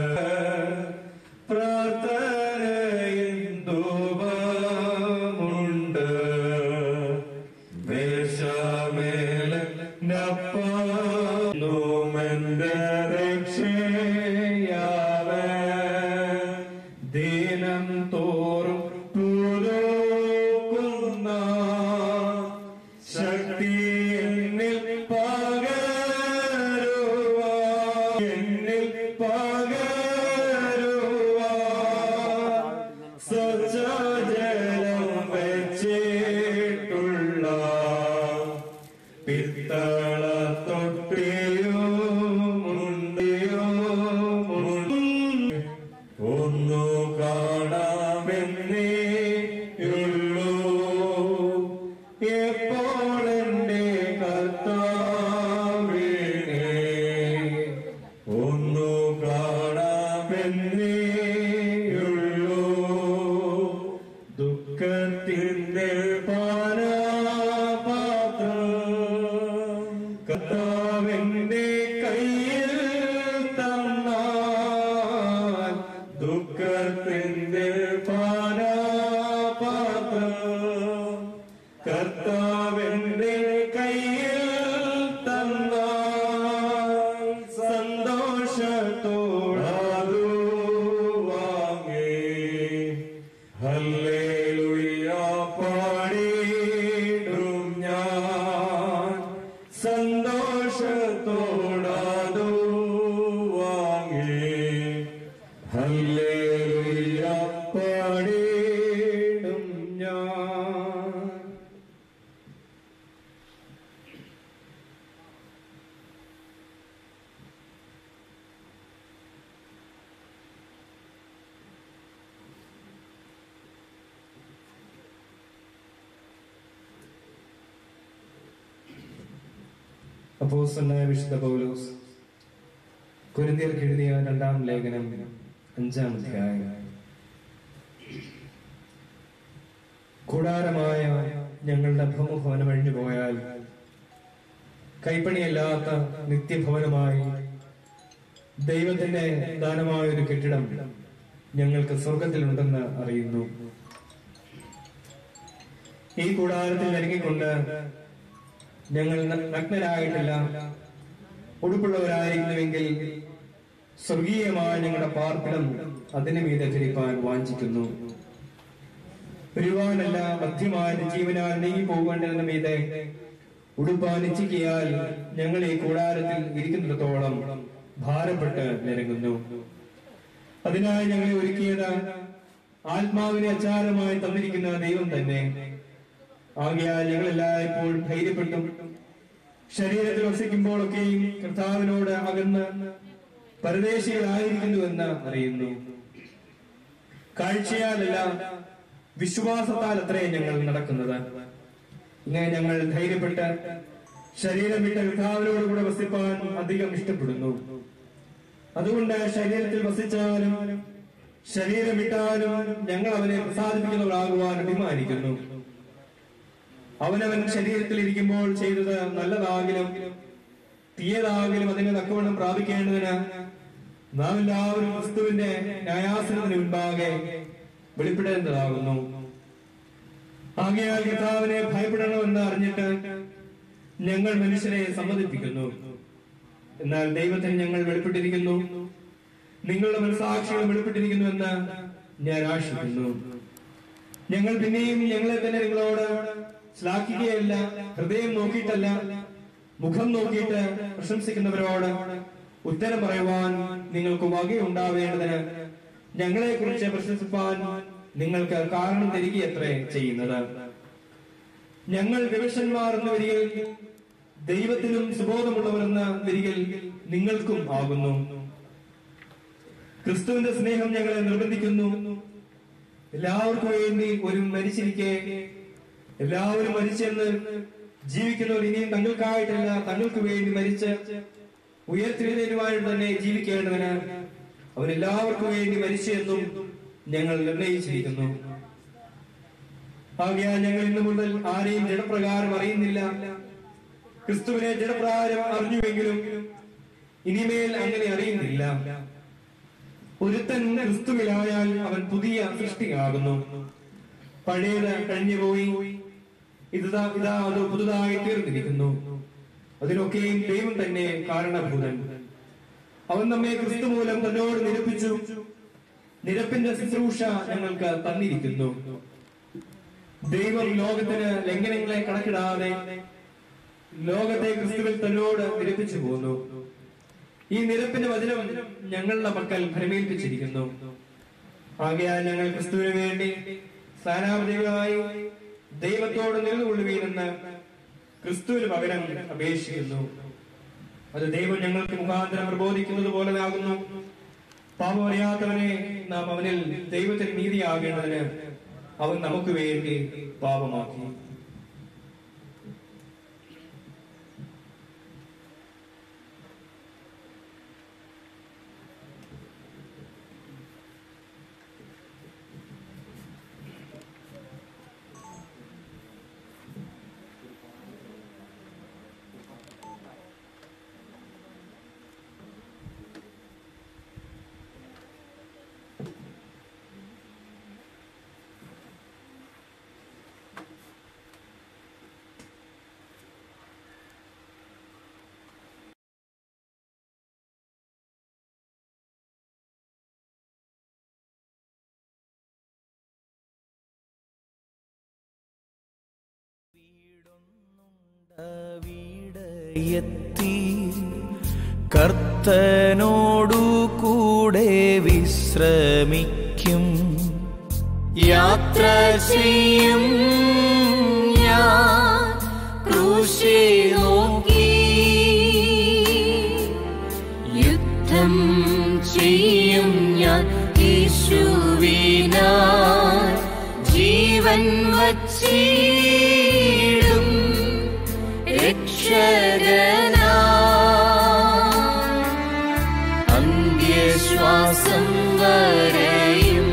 പ്രാർത്ഥനയുണ്ട് ദേശമേലെ നപ്പമെന്റെ രക്ഷയാവേ ദിനം തോറും പുതുക്കുന്ന ശക്തി എന്നിൽ പകരുവാ എന്നിൽ പകരുവാ സ്വച്ഛജലം വെച്ചിട്ടുള്ള പിത്തള തൊട്ടിയുമുണ്ടിയുമുണ്ട് ഒന്നു കാണാമെന്നേയുള്ളൂ എപ്പോഴെന്റെ കർത്താവിനെ ഒന്നു കാണാമെന്നേയുള്ളൂ ദുഃഖത്തിന്റെ പാനപാത്രം കർത്താവിന്റെ കയ്യിൽ തന്നാൽ ദുഃഖത്തിന്റെ പാനപാത്രം കർത്താവിന്റെ കയ്യിൽ തന്നാൽ സന്തോഷത്തോടാതു വാങ്ങി ഹല്ലേലൂയ പാടിടും ഞാൻ സന്തോഷത്തോടാതു വാങ്ങി ഹല്ലേലൂയ പാടിടും ഞാൻ. അപ്പോസ്തലനായ വിശുദ്ധ പൗലോസ് കൊരിന്ത്യർക്ക് എഴുതിയ 2-ാം ലേഖനം 5-ാം അധ്യായം. കൂടാരമായ ഞങ്ങളുടെ ഭൗമഭവനം അഴിഞ്ഞു പോയാൽ കൈപ്പണിയല്ലാത്ത നിത്യഭവനമായി ദൈവത്തിന്റെ ദാനമായ ഒരു കെട്ടിടം ഞങ്ങൾക്ക് സ്വർഗത്തിലുണ്ടെന്ന് അറിയുന്നു. ഈ കൂടാരത്തിൽ ഇറങ്ങിക്കൊണ്ട് ഞങ്ങൾ നഗ്നരായിട്ടില്ല, ഉടുപ്പുള്ളവരായിരിക്കുന്നുവെങ്കിൽ സ്വർഗീയമായ ഞങ്ങളുടെ പാർപ്പിടം അതിനു മീതെ ധരിപ്പാൻ വാഞ്ചിക്കുന്നു. ഒരുവാനല്ല മധ്യമായ ജീവനാൽ നീങ്ങി പോകേണ്ടതിന് മീതെ ഉടുപ്പാൻ ഇച്ഛിക്കിയാൽ ഞങ്ങൾ ഈ കൂടാരത്തിൽ ഇരിക്കുന്നിടത്തോളം ഭാരപ്പെട്ട് നിരങ്ങുന്നു. അതിനായി ഞങ്ങളെ ഒരുക്കിയത് ആത്മാവിനെ അച്ചാരമായി തന്നിരിക്കുന്ന ദൈവം തന്നെ. ആകയാൽ ഞങ്ങൾ എല്ലായ്പ്പോഴും ധൈര്യപ്പെട്ടും ശരീരത്തിൽ വസിക്കുമ്പോഴൊക്കെയും കർത്താവിനോട് അകന്ന് പരദേശികളായിരിക്കുന്നുവെന്ന് അറിയുന്നു. കാഴ്ചയാലല്ല, വിശ്വാസത്താൽ അത്രയും ഞങ്ങൾ നടക്കുന്നത്. ഇങ്ങനെ ഞങ്ങൾ ധൈര്യപ്പെട്ട് ശരീരം വിട്ട കർത്താവിനോടുകൂടെ വസിപ്പാൻ അധികം ഇഷ്ടപ്പെടുന്നു. അതുകൊണ്ട് ശരീരത്തിൽ വസിച്ചാലും ശരീരം വിട്ടാലും ഞങ്ങൾ അവനെ പ്രസാദിപ്പിക്കുന്നവരാകുവാൻ അഭിമാനിക്കുന്നു. അവനവൻ ശരീരത്തിൽ ഇരിക്കുമ്പോൾ ചെയ്തത് നല്ലതാകിലും തീയതാകിലും അതിനെ തക്കവണ്ണം പ്രാപിക്കേണ്ടതിന് നാം എല്ലാവരും ക്രിസ്തുവിന്റെ ന്യായാസനത്തിന് മുൻപാകെ വെളിപ്പെടേണ്ടതാകുന്നു. ആകയാൽ കർത്താവിനെ ഭയപ്പെടണമെന്ന് അറിഞ്ഞിട്ട് ഞങ്ങൾ മനുഷ്യരെ സമ്മതിപ്പിക്കുന്നു. എന്നാൽ ദൈവത്തിന് ഞങ്ങൾ വെളിപ്പെട്ടിരിക്കുന്നു, നിങ്ങളുടെ മനസാക്ഷികൾ വെളിപ്പെട്ടിരിക്കുന്നുവെന്ന് ഞാൻ ആശിക്കുന്നു. ഞങ്ങൾ പിന്നെയും ഞങ്ങളെ തന്നെ നിങ്ങളോട് ശ്ലാഘിക്കുകയല്ല, ഹൃദയം നോക്കിയിട്ടല്ല, മുഖം നോക്കിയിട്ട് പ്രശംസിക്കുന്നവരോട് ഉത്തരം പറയുവാൻ നിങ്ങൾക്ക് വകയുണ്ടാവേണ്ടതിന് ഞങ്ങളെ കുറിച്ച് പ്രശംസിപ്പാൻ നിങ്ങൾക്ക് കാരണം തരികയത്രേ ചെയ്യുന്നത്. ഞങ്ങൾ വിവശന്മാർ എന്ന് വരികിൽ ദൈവത്തിനും സുബോധമുള്ളവരെന്ന വരികിൽ നിങ്ങൾക്കും ആകുന്നു. ക്രിസ്തുവിന്റെ സ്നേഹം ഞങ്ങളെ നിർബന്ധിക്കുന്നു. എല്ലാവർക്കും വേണ്ടി ഒരു മരിച്ചിരിക്കെ എല്ലാവരും മരിച്ചെന്ന് ജീവിക്കുന്നവർ ഇനിയും തങ്ങൾക്കായിട്ടല്ല, തങ്ങൾക്ക് വേണ്ടി മരിച്ച് ഉയർത്തെഴുന്നേറ്റുവാൻ തന്നെ ജീവിക്കേണ്ടതിന് അവൻ എല്ലാവർക്കും വേണ്ടി മരിച്ചെന്നും ഞങ്ങൾ നിർണയിച്ചിരിക്കുന്നു. ആകയാൽ ഞങ്ങൾ ഇന്നു മുതൽ ആരെയും ജഡപ്രകാരം അറിയുന്നില്ല. ക്രിസ്തുവിനെ ജഡപ്രകാരം അറിഞ്ഞുവെങ്കിലും ഇനിമേൽ അങ്ങനെ അറിയുന്നില്ല. ഒരുത്തൻ ക്രിസ്തുവിലായാൽ അവൻ പുതിയ സൃഷ്ടിയാകുന്നു. പഴയത് കഴിഞ്ഞുപോയി, ഇതാ അത് പുതുതായി തീർന്നിരിക്കുന്നു. അതിനൊക്കെയും ദൈവം തന്നെ കാരണഭൂതൻ. അവൻ നമ്മെ ക്രിസ്തു മൂലം തന്നോട് നിരപ്പിച്ചു. നിരപ്പിന്റെ ശുശ്രൂഷ ഞങ്ങൾക്ക് തന്നിരിക്കുന്നു. ദൈവം ലോകത്തിന് ലംഘനങ്ങളെ കണക്കിടാതെ ലോകത്തെ ക്രിസ്തുവിൽ തന്നോട് നിരപ്പിച്ചു പോന്നു. ഈ നിരപ്പിന്റെ വചനം ഞങ്ങളുടെ മക്കൾ ഭരമേൽപ്പിച്ചിരിക്കുന്നു. ആകയാൽ ഞങ്ങൾ ക്രിസ്തുവിന് വേണ്ടി സ്ഥാനാപതികളായി ദൈവത്തോട് നിലകൊള്ളുവീനെന്ന് ക്രിസ്തുവിന് പകരം അപേക്ഷിക്കുന്നു. അത് ദൈവം ഞങ്ങൾക്ക് മുഖാന്തരം പ്രബോധിക്കുന്നത് പോലെയാകുന്നു. പാപം അറിയാത്തവനെ നാം അവനിൽ ദൈവത്തിന് നീതിയാകേണ്ടതിന് അവൻ നമുക്ക് വേണ്ടി പാപമാക്കി. വീടയെത്തി കർത്തനോടു കൂടെ വിശ്രമിക്കും. യാത്ര ചെയ്യും ഞാൻ ക്രൂശെ നോക്കി, യുദ്ധം ചെയ്യും ഞാൻ യേശുവിനാൽ, ജീവൻ വച്ചിടും രക്ഷകനായി, അന്ത്യശ്വാസം വരെയും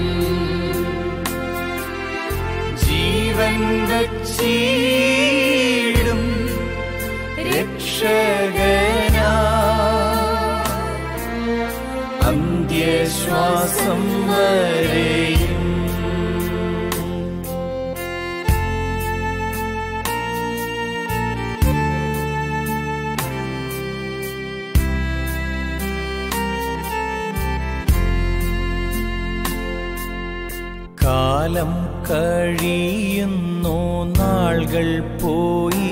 ജീവൻ വച്ചിടും രക്ഷകനായി, അന്ത്യശ്വാസം വരെയും. കാലം കഴിയുന്നു, നാളുകൾ പോയി,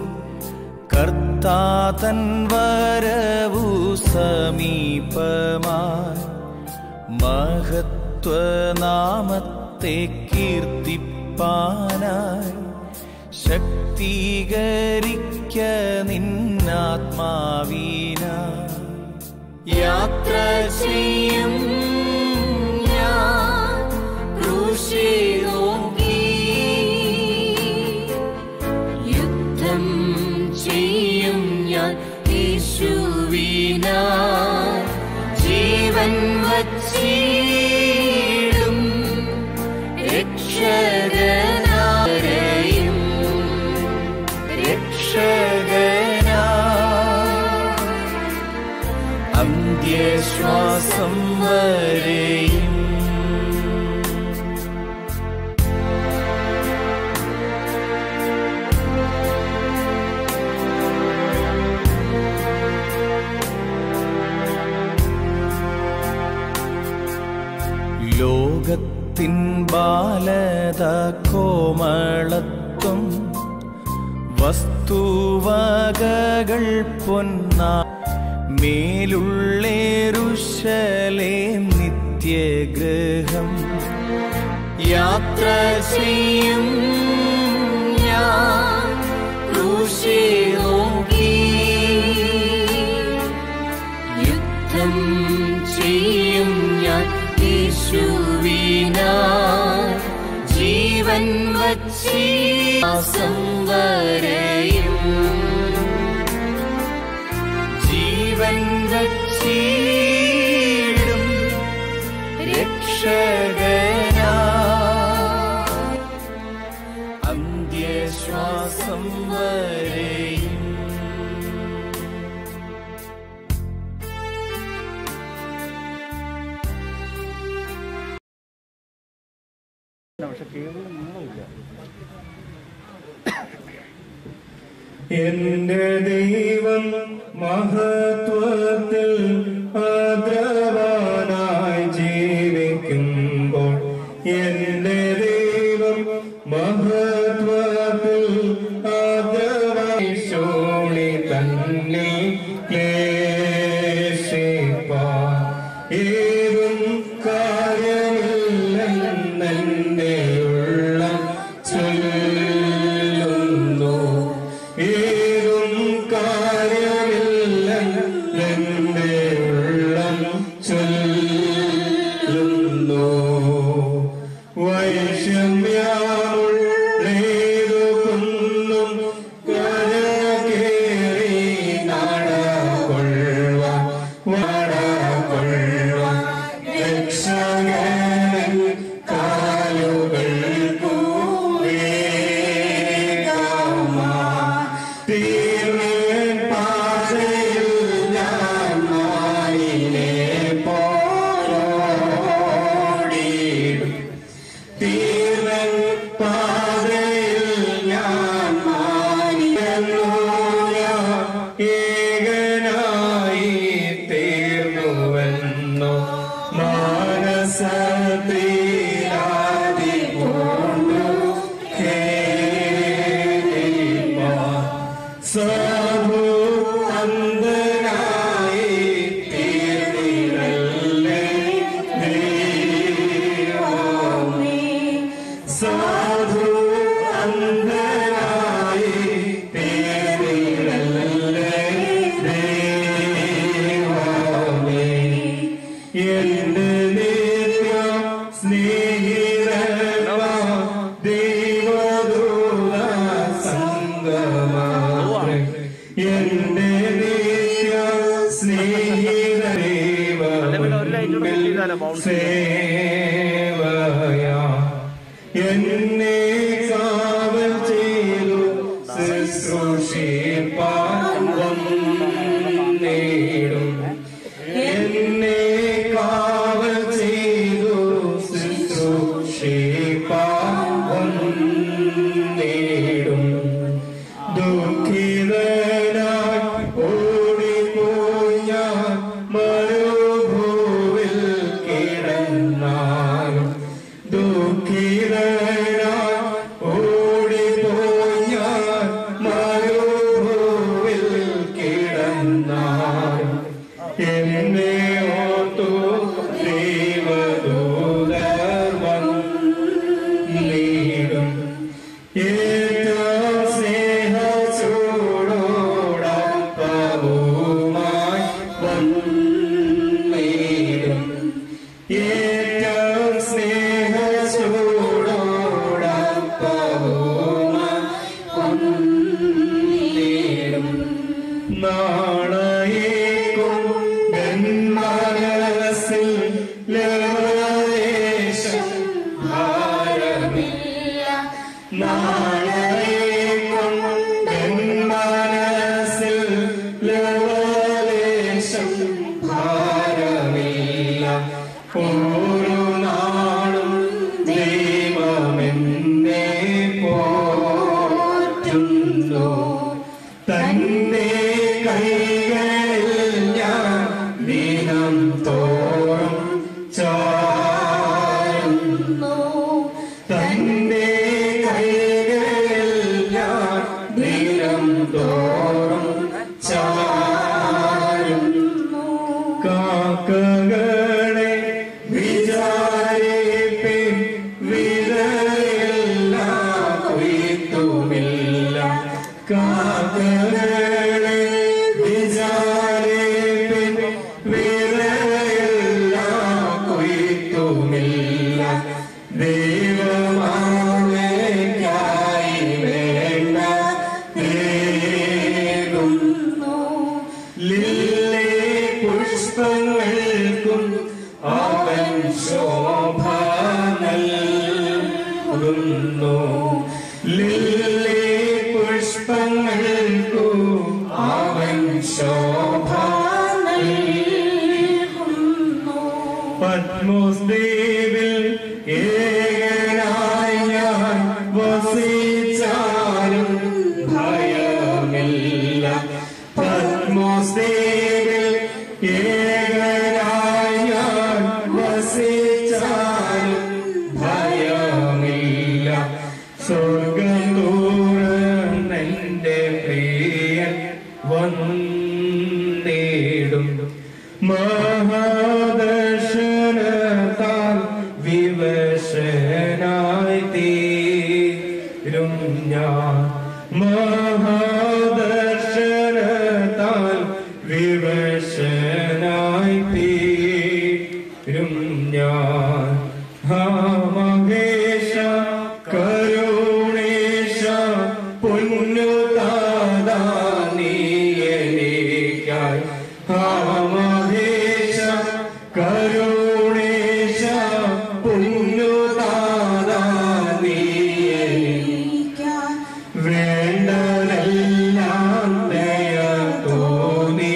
കർത്താതൻ വരവു സമീപമായി, മഹത്വനാമത്തിൽ നാമത്തെ കീർത്തിപ്പാനായി ശക്തീകരിക്ക നിന്നാത്മാവീന യാത്ര ചെയ്യും ഞാൻ ക്രൂശിൽ നോക്കി യുദ്ധം ചെയ്യും ഞാൻ യേശുവിനായി ജീവൻ വച്ചിടും രക്ഷകനായും രക്ഷകനാ അന്ത്യശ്വാസം വരെയും ലോകത്തിൻ ബാലത കോമളത്വം വസ്തുവകകൾ പൊന്നാ മേലുള്ളേരുശലേം നിത്യഗൃഹം യാത്ര ചെയ്യും ഞാൻ ക്രൂശിൽ നോക്കി യുദ്ധം ചെയ്യും ഞാൻ യേശുവിനായി ജീവൻ വച്ചിടും വരെയും ജീവൻ വച്ചിടും രക്ഷകനാ അന്ത്യശ്വാസം വരെയും എന്റെ ദൈവം മഹത്വത്തിൽ ആദരവാനായി ജീവിക്കുമ്പോൾ എന്റെ ദൈവം മഹത്വത്തിൽ ആദരവായി ശോണി തന്നെ ക്ലേശിപ്പാൻ ഏതും കാര്യമില്ലെന്നെ ഉള്ളം ചൊല്ലുന്നു ഏതും കാര്യമില്ലെന്നെ ഉള്ളം ചൊല്ലുന്നു വൈഷമ്യമുള്ളേതു കുന്നും കരകേറി നടകൊള്ളുവാൻ വടകൊള്ളുവാൻ രക്ഷകൻ കാലുകൾക്കു വേഗമായി തീർന്നേൻ പാതയിൽ ഞാൻ മാനിനെ പോലോടിയിടും തീർന്നേൻ പാതയിൽ ഞാൻ ഏകനായി തീർന്നുവെന്നോ മാനസത്തിലാതി കൊണ്ടു സാധു അന്ധനായി തീർന്നിരല്ലേ ദൈവമേ സാധു അന്ധനായി തീർന്നിരല്ലേ ദൈവമേ എന്റെ നിത്യ സ്നേഹിതനാ ദൈവദൂത സംഗമേ എന്റെ നിത്യ സ്നേഹിതരേവ സേവയാ എന്നെ കാവൽ ചെയ്തു ശുശ്രൂഷിപ്പാൻ വന്നിടും എന്നെ കാവൽ ചെയ്തു ശുശ്രൂഷിപ്പാൻ വന്നിടും ദുഃഖിതനായി ഓടിപ്പോയി ഞാൻ മരുഭൂവിൽ കിടന്നാലും ദുഃഖിതനായി ഓടിപ്പോയി ഞാൻ മരുഭൂവിൽ കിടന്നാലും തന്റെ കൈകളിൽ ഞാൻ ദിനം തോറും ചാരുന്നു. തന്റെ കൈകളിൽ ഞാൻ ദിനം തോറും ചാരുന്നു. കാക്കകളെ വിചാരിപ്പിൻ, വിതയില്ല കൊയ്ത്തുമില്ല. കാക്കകളെ വിചാരിപ്പിൻ, വിതയില്ല കൊയ്ത്തുമില്ല. ദൈവമാവേക്കായി വേണ്ട േകുന്നു. ലില്ലി പുഷ്പങ്ങൾക്കും അവൻ ശോഭ നൽകുന്നു. ലില്ലി പുഷ്പങ്ങൾക്കും അവൻ ശോഭ നൽകുന്നു. പത്മോസ് ദ്വീപിൽ ഏകനായി ഞാൻ വസിച്ചാലും ഭയമില്ല. പത്മോസ് ദ്വീപിൽ ഏകനായി ഞാൻ വസിച്ചാലും ഭയമില്ല. സ്വർഗം തുറന്നെന്റെ പ്രിയൻ വന്നിടും. മഹാദർശനത്താൽ വിവശനായി തീരും ഞാൻ. മഹാദർശനത്താൽ വിവശനായി തീരും ഞാൻ. ഹാ മഹേശ കരുണേശ പൊന്നു താതാ നീ എനിക്കായി. ഹാ മഹേശ കരുണേശ പൊന്നു താതാ നീ എനിക്കായി. വേണ്ടതെല്ലാം ദയ തോന്നി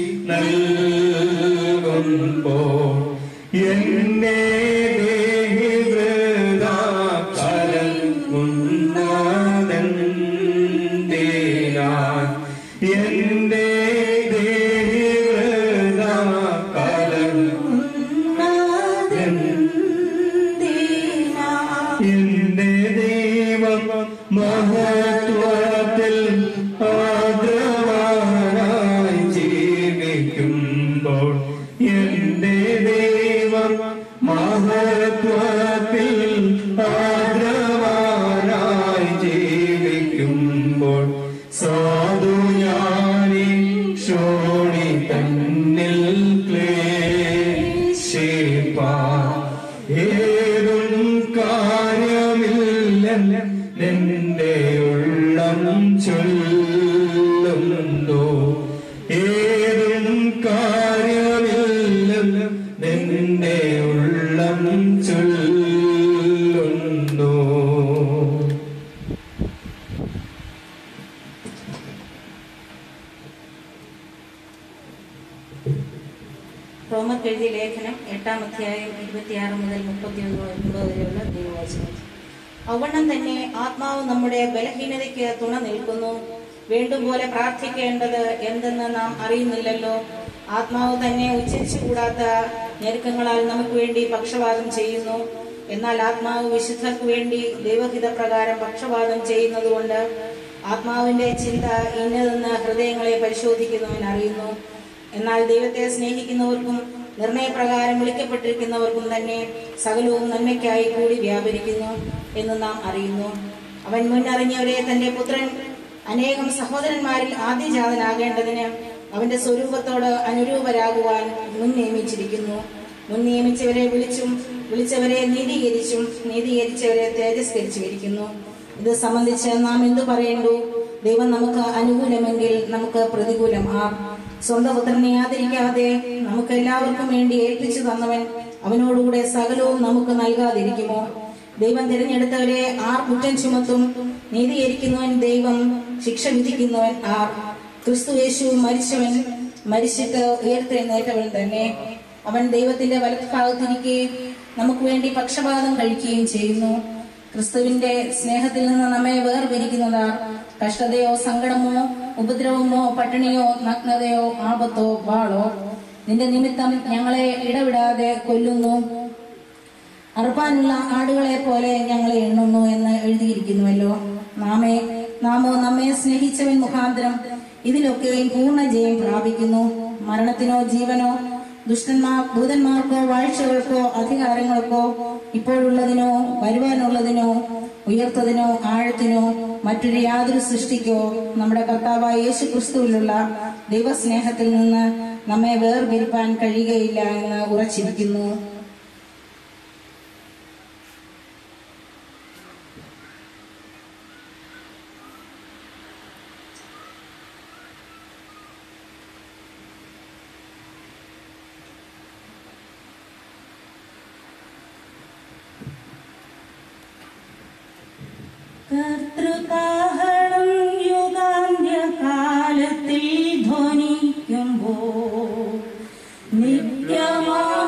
നൽകുമ്പോൾ എന്നെ കലങ്ങുന്നതെന്തിനാൻ. എന്റെ ദേഹിവൃത കലങ്ങുന്നതെന്തിനാൻ. എന്റെ ദൈവം മഹത്വത്തിൽ ആദ്രവാനായി ജീവിക്കുമ്പോൾ. എന്റെ ദൈവം മഹത്വത്തിൽ ആദ്രവാനായി ജീവിക്കുമ്പോൾ. സാധു ഞാനീ ക്ഷോണി തന്നിൽ ക്ലേശിപ്പാൻ ഏതും കാര്യമില്ലെന്റെ ഉള്ളം ചൊല്ലുന്നു. ഏതും കാര്യമില്ലെന്റെ ഉള്ളം ചൊല്ലുന്നു. റോമർക്ക് എഴുതിയ ലേഖനം 8-ാം അധ്യായം 26 മുതൽ 39 വരെയുള്ള ദൈവവചനം. അവണ്ണം തന്നെ ആത്മാവ് നമ്മുടെ ബലഹീനതയ്ക്ക് തുണ നിൽക്കുന്നു. വേണ്ടുപോലെ പ്രാർത്ഥിക്കേണ്ടത് എന്തെന്ന് നാം അറിയുന്നില്ലല്ലോ. ആത്മാവ് തന്നെ ഉച്ചരിച്ചുകൂടാത്ത ഞെരുക്കങ്ങളാൽ നമുക്ക് വേണ്ടി പക്ഷപാതം ചെയ്യുന്നു. എന്നാൽ ആത്മാവ് വിശുദ്ധർക്ക് വേണ്ടി ദൈവഹിത പ്രകാരം പക്ഷപാതം ചെയ്യുന്നതുകൊണ്ട് ആത്മാവിന്റെ ചിന്ത ഇന്നതെന്ന് ഹൃദയങ്ങളെ പരിശോധിക്കുന്നവൻ അറിയുന്നു. എന്നാൽ ദൈവത്തെ സ്നേഹിക്കുന്നവർക്കും നിർണയപ്രകാരം വിളിക്കപ്പെട്ടിരിക്കുന്നവർക്കും തന്നെ സകലവും നന്മയ്ക്കായി കൂടി വ്യാപരിക്കുന്നു എന്ന് നാം അറിയുന്നു. അവൻ മുന്നറിഞ്ഞവരെ തന്റെ പുത്രൻ അനേകം സഹോദരന്മാരിൽ ആദ്യജാതനാകേണ്ടതിന് അവന്റെ സ്വരൂപത്തോട് അനുരൂപരാകുവാൻ മുൻ നിയമിച്ചിരിക്കുന്നു. മുൻ നിയമിച്ചവരെ വിളിച്ചും വിളിച്ചവരെ നീതീകരിച്ചും നീതീകരിച്ചവരെ തേജസ്കരിച്ചുമിരിക്കുന്നു. ഇത് സംബന്ധിച്ച് നാം എന്തു പറയേണ്ടു? ദൈവം നമുക്ക് അനുകൂലമെങ്കിൽ നമുക്ക് പ്രതികൂലം ആർ? സ്വന്തം പുത്രനെ ആദരിക്കാതെ നമുക്ക് എല്ലാവർക്കും വേണ്ടി ഏൽപ്പിച്ചു തന്നവൻ അവനോടുകൂടെ സകലവും നമുക്ക് നൽകാതിരിക്കുമോ? ദൈവം തിരഞ്ഞെടുത്തവരെ ആർ കുറ്റം ചുമത്തും? നീതീകരിക്കുന്നവൻ ദൈവം, ശിക്ഷ വിധിക്കുന്നവൻ ആർ? ക്രിസ്തു യേശു മരിച്ചിട്ട് ഉയർത്തെഴുന്നേറ്റവൻ തന്നെ. അവൻ ദൈവത്തിന്റെ വലത്തുഭാഗത്തിരിക്കുകയും നമുക്ക് വേണ്ടി പക്ഷപാതം കഴിക്കുകയും ചെയ്യുന്നു. ക്രിസ്തുവിന്റെ സ്നേഹത്തിൽ നിന്ന് നമ്മെ വേർപിരിക്കുന്നതാർ? കഷ്ടതയോ സങ്കടമോ ഉപദ്രവമോ പട്ടിണിയോ നഗ്നതയോ ആപത്തോ വാളോ നിന്റെ നിമിത്തം ഞങ്ങളെ ഇടവിടാതെ കൊല്ലുന്നു. അറുപ്പാനുള്ള ആടുകളെ പോലെ ഞങ്ങളെ എണ്ണുന്നു എന്ന് എഴുതിയിരിക്കുന്നുവല്ലോ. നാമോ നമ്മെ സ്നേഹിച്ചവൻ മുഖാന്തരം ഇതിലൊക്കെയും പൂർണ്ണ ജയം പ്രാപിക്കുന്നു. മരണത്തിനോ ജീവനോ ദൂതന്മാർക്കോ വാഴ്ചകൾക്കോ അധികാരങ്ങൾക്കോ ഇപ്പോഴുള്ളതിനോ വരുവാനുള്ളതിനോ ഉയർത്തതിനോ ആഴത്തിനോ മറ്റൊരു യാതൊരു സൃഷ്ടിക്കോ നമ്മുടെ കർത്താവായ യേശു ക്രിസ്തുവിലുള്ള ദൈവസ്നേഹത്തിൽ നിന്ന് നമ്മെ വേർപിരിപ്പാൻ കഴിയുകയില്ല എന്ന് ഉറച്ചിരിക്കുന്നു. കർത്തൃകാഹളം യുഗാന്ത്യകാലത്തിൽ ധ്വനിക്കുമ്പോൾ നിത്യമാം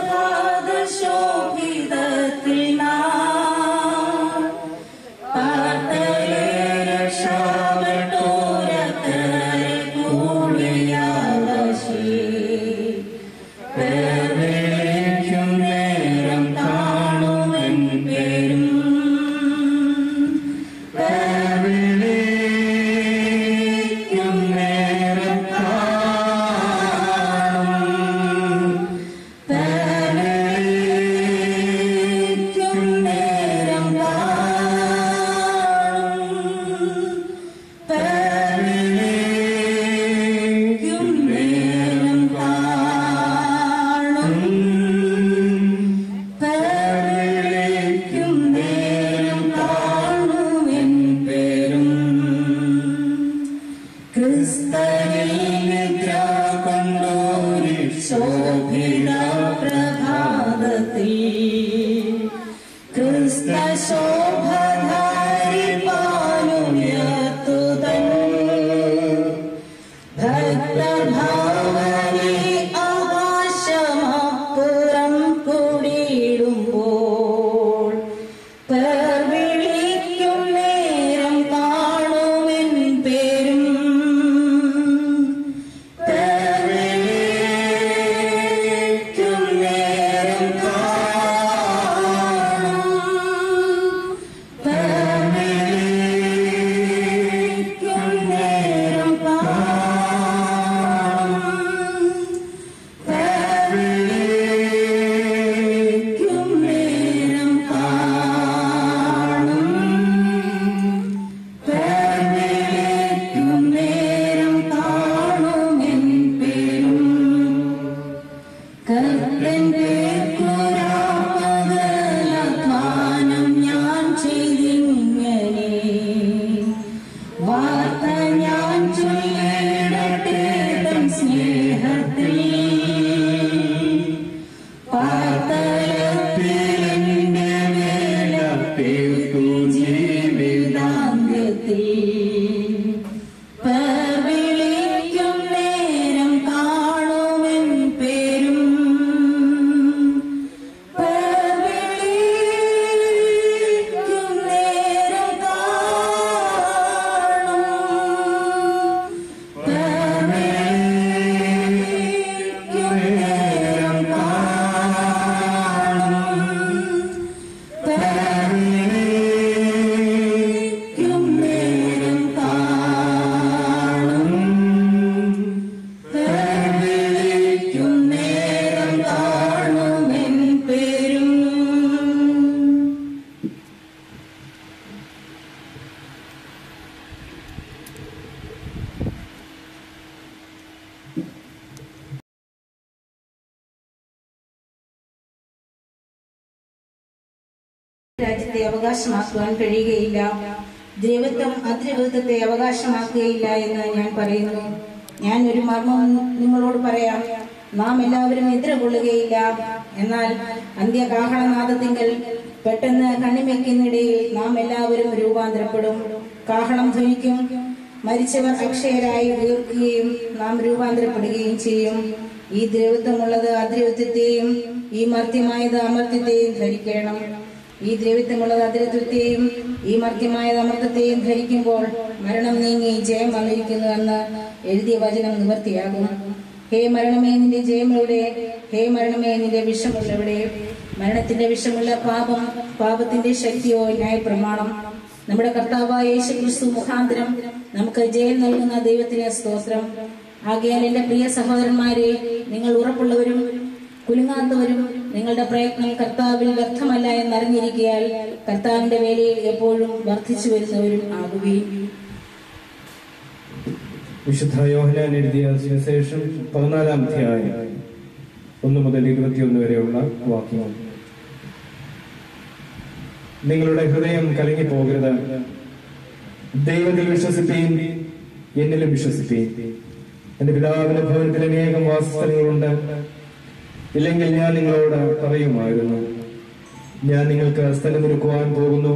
പ്രഭാതശോഭിതത്തിൽ നാം പാർത്തലെ രക്ഷാപ്പെട്ടോരക്കരെ കൂടിയാവശേ പേർവിളിക്കും നേരം കാണുമെൻ പേരും രാജ്യത്തെ അവകാശമാക്കുവാൻ കഴിയുകയില്ല. ദ്രവത്വം അദ്രവത്വത്തെ അവകാശമാക്കുകയില്ല എന്ന് ഞാൻ പറയുന്നു. ഞാൻ ഒരു മർമ്മം നിങ്ങളോട് പറയാം, നാം എല്ലാവരും എതിരകൊള്ളുകയില്ല. എന്നാൽ അന്ത്യകാഹളനാദത്തിങ്കൽ പെട്ടെന്ന് കണ്ണിമയ്ക്കുന്നിടയിൽ നാം എല്ലാവരും രൂപാന്തരപ്പെടും. കാഹളം ധ്വനിക്കും, മരിച്ചവർ അക്ഷയരായി ഉയർക്കുകയും നാം രൂപാന്തരപ്പെടുകയും ചെയ്യും. ഈ ദ്രവത്വമുള്ളത് അദ്രവത്വത്തെയും ഈ മർത്യമായത് അമർത്യത്തെയും ധരിക്കണം. ഈ ദ്രവത്വമുള്ളത് അദ്രവത്വത്തെയും ഈ മർത്യമായ അമൃതത്തെയും ധരിക്കുമ്പോൾ മരണം നീങ്ങി ജയം വന്നിരിക്കുന്നുവെന്ന് എഴുതിയ വചനം നിവർത്തിയാകും. ഹേ മരണമേ, നിന്റെ ജയമെവിടെ? ഹേ മരണമേ, നിന്റെ വിഷമുള്ളവിടെ? മരണത്തിന്റെ വിഷമുള്ള പാപം, പാപത്തിന്റെ ശക്തിയോ ന്യായപ്രമാണം. നമ്മുടെ കർത്താവായ യേശു ക്രിസ്തു മുഖാന്തരം നമുക്ക് ജയം നൽകുന്ന ദൈവത്തിന് സ്തോത്രം. ആകയാൽ എന്റെ പ്രിയ സഹോദരന്മാരെ, നിങ്ങൾ ഉറപ്പുള്ളവരും കുലുങ്ങാത്തവരും നിങ്ങളുടെ പ്രയത്നം കർത്താവിൽ വ്യർത്ഥമല്ല എന്നറിഞ്ഞിരിക്കയാൽ കർത്താവിന്റെ വേലയിൽ എപ്പോഴും വർദ്ധിച്ചു വരുന്നവരും ആകുകയും. വിശുദ്ധ യോഹന്നാൻ എഴുതിയ സുവിശേഷം 14-ാം അധ്യായം 1 മുതൽ 21 വരെയുള്ള വാക്യങ്ങൾ. നിങ്ങളുടെ ഹൃദയം കലങ്ങിപ്പോകരുത്. ദൈവത്തിൽ വിശ്വസിപ്പീൻ, എന്നിലും വിശ്വസിപ്പീൻ. എന്റെ പിതാവിന്റെ ഭവനത്തിൽ അനേകം വാസസ്ഥലങ്ങളുണ്ട്. ഇല്ലെങ്കിൽ ഞാൻ നിങ്ങളോട് പറയുമായിരുന്നു. ഞാൻ നിങ്ങൾക്ക് സ്ഥലമൊരുക്കുവാൻ പോകുന്നു.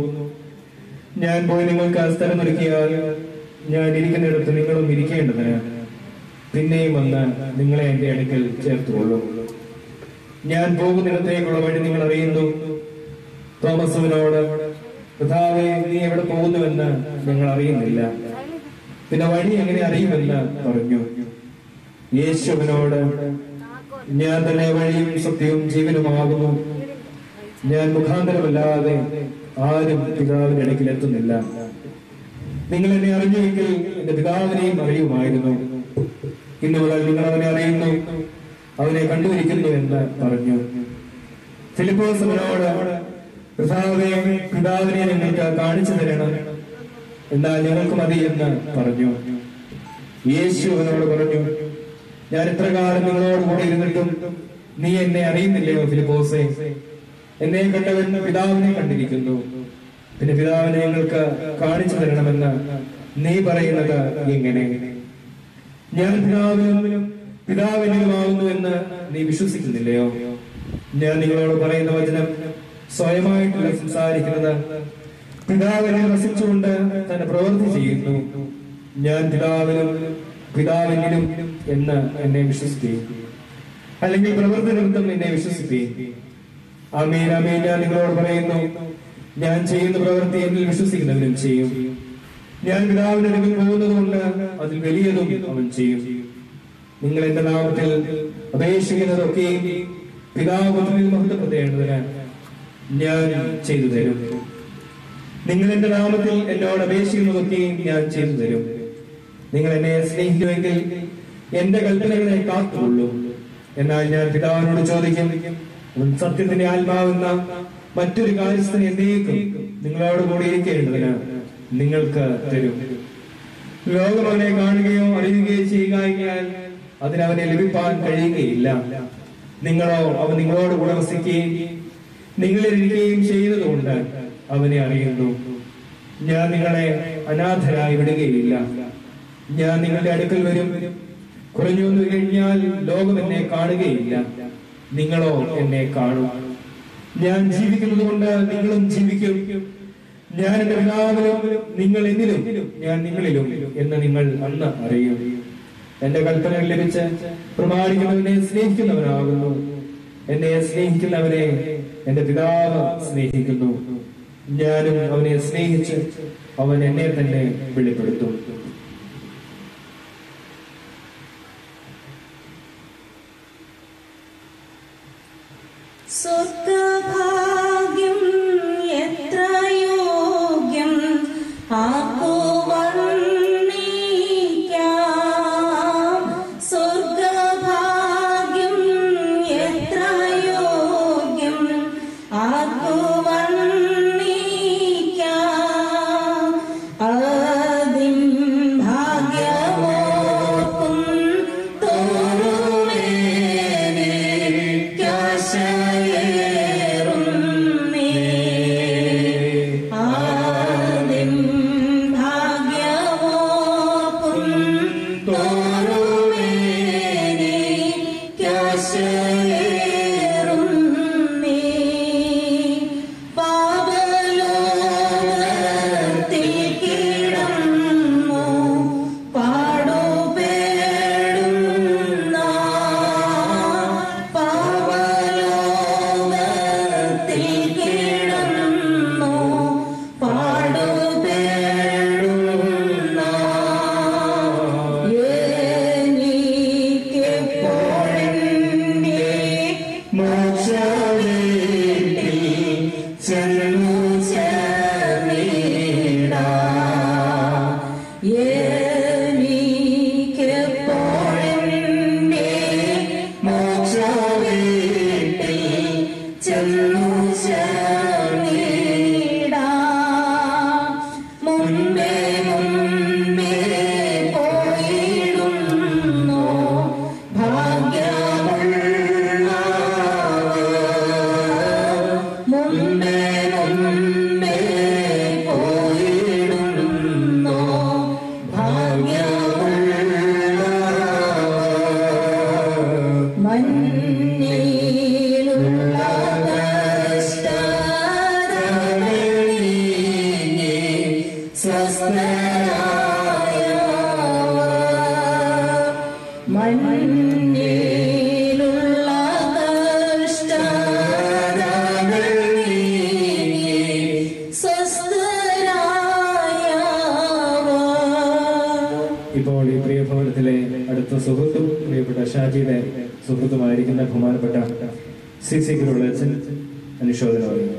ഞാൻ പോയി നിങ്ങൾക്ക് സ്ഥലമൊരുക്കിയാൽ ഞാൻ ഇരിക്കുന്നിടത്ത് നിങ്ങളും ഇരിക്കേണ്ടതിന് പിന്നെയും വന്ന് നിങ്ങളെ എന്റെ അടുക്കൽ ചേർത്തുകൊള്ളും. ഞാൻ പോകുന്നിടത്തേക്കുള്ള വഴി നിങ്ങൾ അറിയുന്നു. തോമസുവിനോട്, കർത്താവേ, നീ എവിടെ പോകുന്നുവെന്ന് ഞങ്ങൾ അറിയുന്നില്ല, പിന്നെ വഴി എങ്ങനെ അറിയുമെന്ന് പറഞ്ഞു. യേശുവിനോട്, ഞാൻ തന്നെ വഴിയും സത്യവും ജീവനുമാകുന്നു. ഞാൻ മുഖാന്തരമല്ലാതെ ആരും പിതാവിന്റെ അടുക്കൽ എത്തുന്നില്ല. നിങ്ങൾ എന്നെ അറിഞ്ഞുവെങ്കിൽ എന്റെ പിതാവിനെയും അറിയുമായിരുന്നു. ഇന്ന് മുതൽ നിങ്ങൾ അവനെ അറിയുന്നു, അവനെ കണ്ടുപിടിക്കുന്നു എന്ന് പറഞ്ഞു. ഫിലിപ്പോസ് അവനോട്, കർത്താവേ, പിതാവിനെ നിങ്ങൾക്ക് കാണിച്ചു തരണം, എന്നാൽ ഞങ്ങൾക്ക് മതി എന്ന് പറഞ്ഞു. യേശു അവനോട് പറഞ്ഞു, ഞാൻ ഇത്ര കാലം നിങ്ങളോട് കൂടെ ഇരുന്നിട്ടും നീ എന്നെ അറിയുന്നില്ലയോ ഫിലിപ്പോസേ? എന്നെ കണ്ടവൻ പിതാവിനെ കണ്ടിരിക്കുന്നു. പിന്നെ പിതാവിനെ ഞങ്ങൾക്ക് കാണിച്ചു തരണമെന്ന് നീ പറയുന്നത് എങ്ങനെ? ഞാൻ പിതാവിനും പിതാവിനുമാകുന്നു എന്ന് നീ വിശ്വസിക്കുന്നില്ലയോ? ഞാൻ നിങ്ങളോട് പറയുന്ന വചനം സ്വയമായിട്ടല്ല സംസാരിക്കുന്നത്. പിതാവിനെ വസിച്ചുകൊണ്ട് തന്നെ പ്രവൃത്തി ചെയ്യുന്നു. ഞാൻ പിതാവിനും പിതാവിനും എന്ന് എന്നെ വിശ്വസിക്കുകയും അല്ലെങ്കിൽ പ്രവൃത്തി നിമിത്തം എന്നെ വിശ്വസിക്കുകയും. ആമേൻ, ആമേൻ, ഞാൻ നിങ്ങളോട് പറയുന്നു, ഞാൻ ചെയ്യുന്ന പ്രവൃത്തി എന്നിൽ വിശ്വസിക്കുന്നവനും ചെയ്യും. ഞാൻ പിതാവിന്റെ അടുക്കൽ പോകുന്നത് കൊണ്ട് അതിൽ വലിയതും അവൻ ചെയ്യും. നിങ്ങൾ എന്റെ നാമത്തിൽ അപേക്ഷിക്കുന്നതൊക്കെയും പിതാവ് മഹത്വപ്പെടുത്തേണ്ടതിന് ഞാൻ ചെയ്തു തരും. നിങ്ങൾ എന്റെ നാമത്തിൽ എന്നോട് അപേക്ഷിക്കുന്നതൊക്കെയും ഞാൻ ചെയ്തു തരും. നിങ്ങൾ എന്നെ സ്നേഹിക്കുമെങ്കിൽ എന്റെ കൽപ്പനകളെ കാത്തുകൊള്ളൂ. എന്നാൽ ഞാൻ പിതാവിനോട് ചോദിക്കും, സത്യത്തിന്റെ ആത്മാവെന്ന മറ്റൊരു കാര്യസ്ഥനെ എന്നേക്കും നിങ്ങളോട് കൂടി ഇരിക്കേണ്ടതിന് നിങ്ങൾക്ക് തരും. ലോകം അവനെ കാണുകയോ അറിയുകയോ ചെയ്യുകയാൽ അതിനവനെ ലഭിപ്പാൻ കഴിയുകയില്ല. നിങ്ങളോ അവൻ നിങ്ങളോട് കൂടെ വസിക്കുകയും നിങ്ങളിരിക്കുകയും ചെയ്യുന്നതുകൊണ്ട് അവനെ അറിയുന്നു. ഞാൻ നിങ്ങളെ അനാഥരായി വിടുകയില്ല. ഞാൻ നിങ്ങളുടെ അടുക്കൽ വരും. കുറഞ്ഞു വന്നു കഴിഞ്ഞാൽ ലോകം എന്നെ കാണുകയില്ല, നിങ്ങളോ എന്നെ കാണും. ഞാൻ ജീവിക്കുന്നത് കൊണ്ട് നിങ്ങളും ജീവിക്കും. ഞാൻ എന്റെ പിതാവിലും നിങ്ങൾ എന്നിലും ഞാൻ നിങ്ങളിലും എന്ന് നിങ്ങൾ അന്ന് അറിയും. എന്റെ കൽപ്പനകൾ ലഭിച്ച് പ്രമാണിക്കുന്നവനെ സ്നേഹിക്കുന്നവനാകുന്നു. എന്നെ സ്നേഹിക്കുന്നവനെ എന്റെ പിതാവ് സ്നേഹിക്കുന്നു. ഞാനും അവനെ സ്നേഹിച്ച് അവൻ എന്നെ തന്നെ വെളിപ്പെടുത്തും. സ്വർഗഭാഗ്യം എത്ര യോഗ്യം ആർക്കു വർണ്ണിക്കാം. സ്വർഗഭാഗ്യം എത്ര യോഗ്യം ആർക്കു വർണ്ണിക്കാം. അതിൻ ഭാഗ്യമോർക്കും തോറുമേനിക്കാശയേ ഇപ്പോൾ ഈ പ്രിയ ഭവനത്തിലെ അടുത്ത സുഹൃത്തും പ്രിയപ്പെട്ട ഷാജിയുടെ സുഹൃത്തുമായിരിക്കുന്ന ബഹുമാനപ്പെട്ട CC ഗുരുളച്ചൻ അനുശോചനം പറയുന്നു.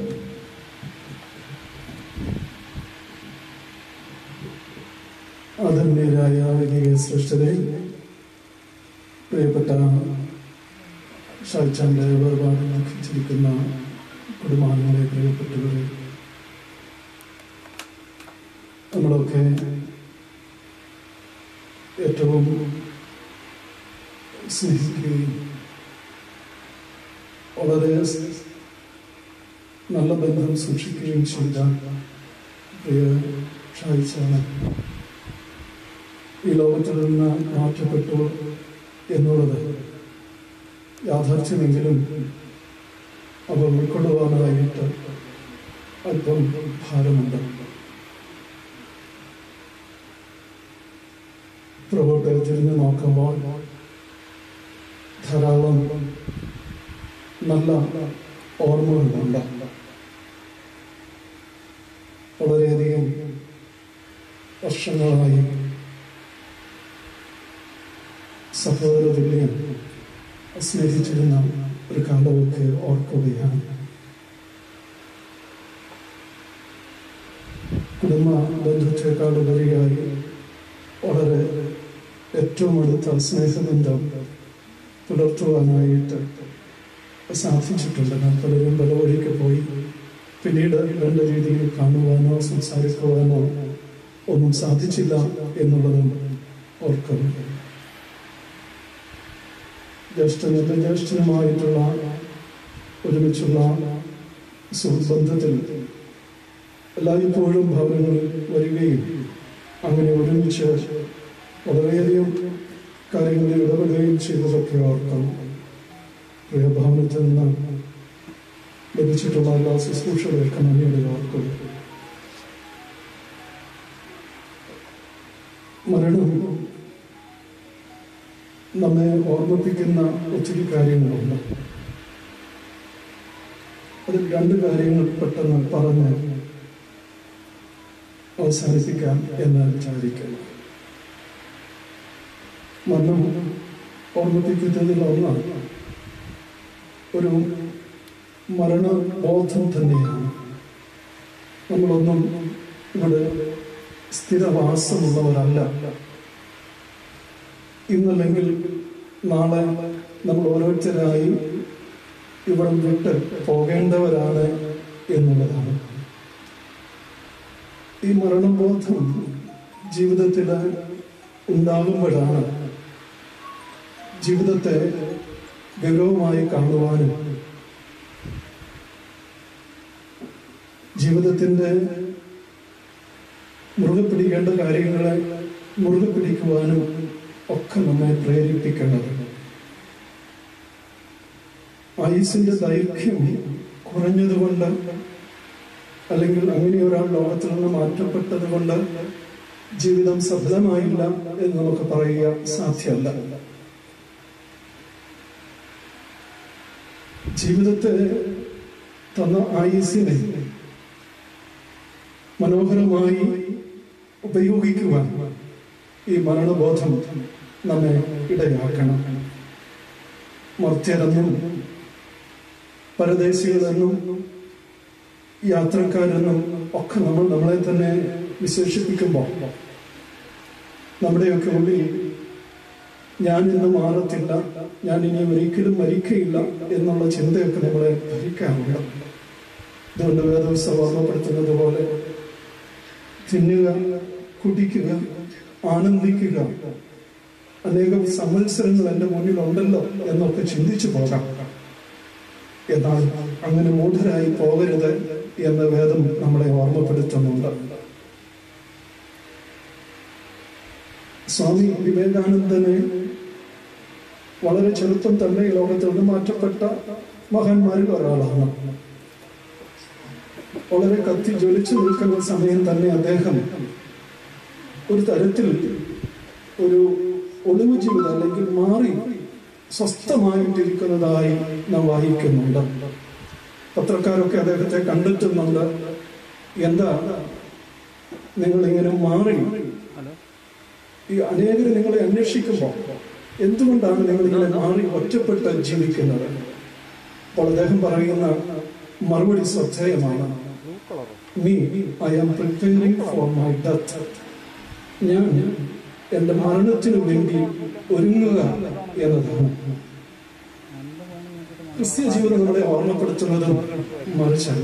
ആദരണീയരായ വലിയ സൃഷ്ടികളെ, പ്രിയപ്പെട്ട ഷാജാന്റെ വേർപാട് ദുഃഖിച്ചിരിക്കുന്ന കുടുംബാംഗങ്ങളെ, പ്രിയപ്പെട്ടവരെ, നമ്മളൊക്കെ ഏറ്റവും സ്നേഹിക്കുകയും വളരെ നല്ല ബന്ധം സൂക്ഷിക്കുകയും ചെയ്ത പ്രിയ ഷാജാണ് ഈ ലോകത്തിൽ നിന്ന് മാറ്റപ്പെട്ടു എന്നുള്ളത് യാഥാർത്ഥ്യമെങ്കിലും അവ ഉൾക്കൊള്ളുവാനായിട്ട് അല്പം ഭാരമുണ്ട്. പുറകോട്ട് തിരിഞ്ഞു നോക്കുമ്പോൾ ധാരാളം നല്ല ഓർമ്മകളുണ്ട്. വളരെയധികം വർഷങ്ങളായി സഹോദര തുല്യം സ്നേഹിച്ചിരുന്ന ഒരു കാലമൊക്കെ ഓർക്കുകയാണ്. കുടുംബ ബന്ധത്തെക്കാളുപരിയായി വളരെ ഏറ്റവും അടുത്ത സ്നേഹബന്ധം പുലർത്തുവാനായിട്ട് സാധിച്ചിട്ടുണ്ട്. പലരും പല വഴിക്ക് പോയി പിന്നീട് വേണ്ട രീതിയിൽ കാണുവാനോ സംസാരിക്കുവാനോ ഒന്നും സാധിച്ചില്ല എന്നുള്ളതും ഓർക്കുന്നു. ജ്യേഷ്ഠനും ജ്യേഷ്ഠനുമായിട്ടുള്ള ഒരുമിച്ചുള്ള സുഹൃബന്ധത്തിൽ എല്ലായ്പ്പോഴും ഭവനങ്ങളിൽ വരികയും അങ്ങനെ ഒരുമിച്ച് വളരെയധികം കാര്യങ്ങളിൽ ഇടപെടുകയും ചെയ്തതൊക്കെ ഓർക്കാം. പ്രിയഭവനത്തിൽ നിന്ന് ലഭിച്ചിട്ടുള്ള എല്ലാ ശുശ്രൂഷകളൊക്കെ നന്ദിയോടെ ഓർക്കും. മരണം നമ്മെ ഓർമ്മിപ്പിക്കുന്ന ഒത്തിരി കാര്യങ്ങളുണ്ട്. അതിൽ രണ്ട് കാര്യങ്ങൾ പെട്ടെന്ന് പറഞ്ഞ് അവസാനിപ്പിക്കാം എന്ന് വിചാരിക്കുന്നു. മരണം ഓർമ്മിപ്പിക്കുന്നതിൽ ഒന്നാണ് ഒരു മരണബോധം തന്നെയാണ്. നമ്മളൊന്നും ഇവിടെ സ്ഥിരവാസമുള്ളവരല്ല. ഇന്നല്ലെങ്കിൽ നാളെ നമ്മൾ ഓരോരുത്തരായി ഇവിടെ വിട്ട് പോകേണ്ടവരാണ് എന്നുള്ളതാണ്. ഈ മരണബോധം ജീവിതത്തിൽ ഉണ്ടാകുമ്പോഴാണ് ജീവിതത്തെ ഗൗരവമായി കാണുവാനും ജീവിതത്തിൻ്റെ മുറുകെ പിടിക്കേണ്ട കാര്യങ്ങളെ മുറുകെ പിടിക്കുവാനും ഒക്കെ നമ്മെ പ്രേരിപ്പിക്കേണ്ടത്. ആയുസിന്റെ ദൈർഘ്യം കുറഞ്ഞതുകൊണ്ട് അല്ലെങ്കിൽ അങ്ങനെ ഒരാൾ ലോകത്തിൽ നിന്ന് മാറ്റപ്പെട്ടത് കൊണ്ട് ജീവിതം സഫലമായില്ല എന്ന് നമുക്ക് പറയുക സാധ്യമല്ല. ജീവിതത്തെ തന്ന ആയുസിനെ മനോഹരമായി ഉപയോഗിക്കുവാൻ ഈ മരണബോധം നമ്മെ ഇടയാക്കണം. മർത്യരെന്നും പരദേശികളെന്നും യാത്രക്കാരെന്നും ഒക്കെ നമ്മൾ നമ്മളെ തന്നെ വിശേഷിപ്പിക്കുമ്പോൾ നമ്മുടെയൊക്കെ ഉള്ളിൽ ഞാൻ ഇന്ന് മാറത്തില്ല, ഞാൻ ഇനി ഒരിക്കലും മരിക്കയില്ല എന്നുള്ള ചിന്തയൊക്കെ നമ്മളെ ഭരിക്കാറുണ്ട്. അതുകൊണ്ട് വേദവസ്ഥ ഓർമ്മപ്പെടുത്തുന്നത് പോലെ തിന്നുക, കുടിക്കുക, ആനന്ദിക്കുക, അനേകം സംവത്സരങ്ങൾ എൻ്റെ മുന്നിലുണ്ടല്ലോ എന്നൊക്കെ ചിന്തിച്ചു പോകാം. എന്നാൽ അങ്ങനെ മൂഢരായി പോകരുത് എന്ന് വേദം നമ്മളെ ഓർമ്മപ്പെടുത്തുന്നുണ്ട്. സ്വാമി വിവേകാനന്ദനെ വളരെ ചെറുപ്പം തന്നെ ഈ ലോകത്തിൽ നിന്ന് മാറ്റപ്പെട്ട മഹാന്മാരിൽ ഒരാളാണ്. വളരെ കത്തി ജ്വലിച്ചു നിൽക്കുന്ന സമയം തന്നെ അദ്ദേഹം ഒരു തരത്തിൽ ഒരു ഒളിവ് ജീവിതം അല്ലെങ്കിൽ മാറി സ്വസ്ഥമായിട്ടിരിക്കുന്നതായി നാം വായിക്കുന്നുണ്ട്. പത്രക്കാരൊക്കെ അദ്ദേഹത്തെ കണ്ടെത്തുന്നുണ്ട്. എന്താ നിങ്ങൾ ഇങ്ങനെ മാറി, ഈ അനേകർ നിങ്ങളെ അന്വേഷിക്കുമ്പോൾ എന്തുകൊണ്ടാണ് നിങ്ങൾ ഇങ്ങനെ മാറി ഒറ്റപ്പെട്ട് ജീവിക്കുന്നത്? അപ്പോൾ അദ്ദേഹം പറയുന്ന മറുപടി ശ്രദ്ധേയമാണ്. Me, I am preparing for my death. ഞാൻ എന്റെ മരണത്തിനു വേണ്ടി ഒരുങ്ങുക എന്നതാണ്. ക്രിസ്ത്യ ജീവിതം നമ്മളെ ഓർമ്മപ്പെടുത്തുന്നതും മറിച്ചല്ല.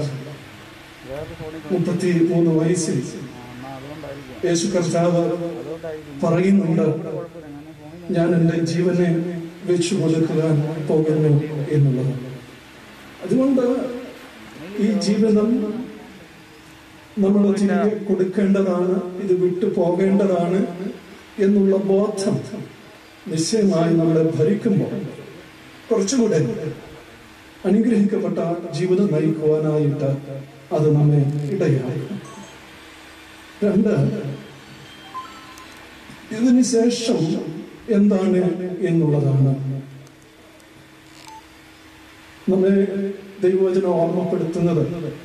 33 വയസ്സിൽ യേശു കർത്താവ് പറയുന്നുണ്ട്, ഞാൻ എൻ്റെ ജീവനെ വെച്ചു കൊടുക്കുവാൻ പോകുന്നു എന്നുള്ളത്. അതുകൊണ്ട് ഈ ജീവിതം നമ്മൾ തിരികെ കൊടുക്കേണ്ടതാണ്, ഇത് വിട്ടു പോകേണ്ടതാണ് എന്നുള്ള ബോധം നിശ്ചയമായി നമ്മളെ ഭരിക്കുമ്പോൾ കുറച്ചുകൂടെ അനുഗ്രഹിക്കപ്പെട്ട ജീവിതം നയിക്കുവാനായിട്ട് അത് നമ്മെ ഇടയാക്കും. 2, ഇതിന് ശേഷം എന്താണ് എന്നുള്ളതാണ്. നമ്മെ ദൈവവചനം ഓർമ്മപ്പെടുത്തുന്നത്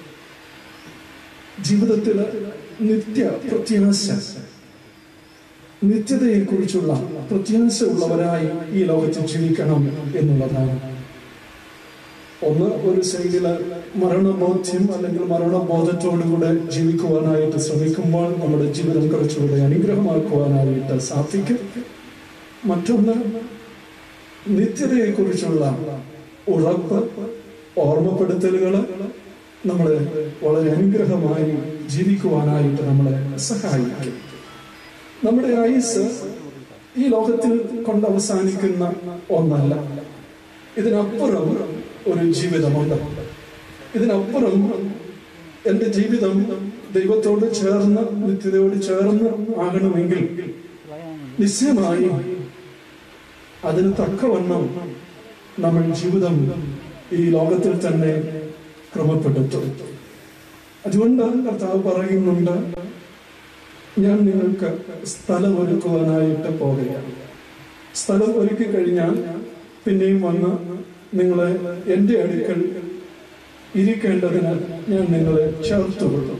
ജീവിതത്തില് നിത്യ പ്രത്യാശ, നിത്യതയെ കുറിച്ചുള്ള പ്രത്യാശ ഉള്ളവരായി ഈ ലോകത്തിൽ ജീവിക്കണം എന്നുള്ളതാണ്. ഒന്ന്, ഒരു ശൈലിയില് മരണബോധ്യം അല്ലെങ്കിൽ മരണബോധത്തോടുകൂടെ ജീവിക്കുവാനായിട്ട് ശ്രമിക്കുമ്പോൾ നമ്മുടെ ജീവിതം കുറച്ചുകൂടെ അനുഗ്രഹമാക്കുവാനായിട്ട് സാധിക്കും. മറ്റൊന്ന്, നിത്യതയെ കുറിച്ചുള്ള ഉറപ്പ്, ഓർമ്മപ്പെടുത്തലുകള് നമ്മളെ വളരെ അനുഗ്രഹമായി ജീവിക്കുവാനായിട്ട് നമ്മളെ സഹായിക്കും. നമ്മുടെ ആയുസ് ഈ ലോകത്തിൽ കൊണ്ട് അവസാനിക്കുന്ന ഒന്നല്ല. ഇതിനപ്പുറം ഒരു ജീവിതമുണ്ട്. ഇതിനപ്പുറം എന്റെ ജീവിതം ദൈവത്തോട് ചേർന്ന് നിത്യതയോട് ചേർന്ന് ആകണമെങ്കിൽ നിശ്ചയമായും അതിന് തക്കവണ്ണം നമ്മൾ ജീവിതം ഈ ലോകത്തിൽ തന്നെ ക്രമപ്പെടുത്തും. അതുകൊണ്ട് കർത്താവ് പറയുന്നുണ്ട്, ഞാൻ നിങ്ങൾക്ക് സ്ഥലം ഒരുക്കുവാനായിട്ട് പോകുകയാണ്. സ്ഥലം ഒരുക്കി കഴിഞ്ഞാൽ പിന്നെയും വന്ന് നിങ്ങളെ എന്റെ അടുക്കൽ ഇരിക്കേണ്ടതിന് ഞാൻ നിങ്ങളെ ചേർത്തുകൊള്ളും.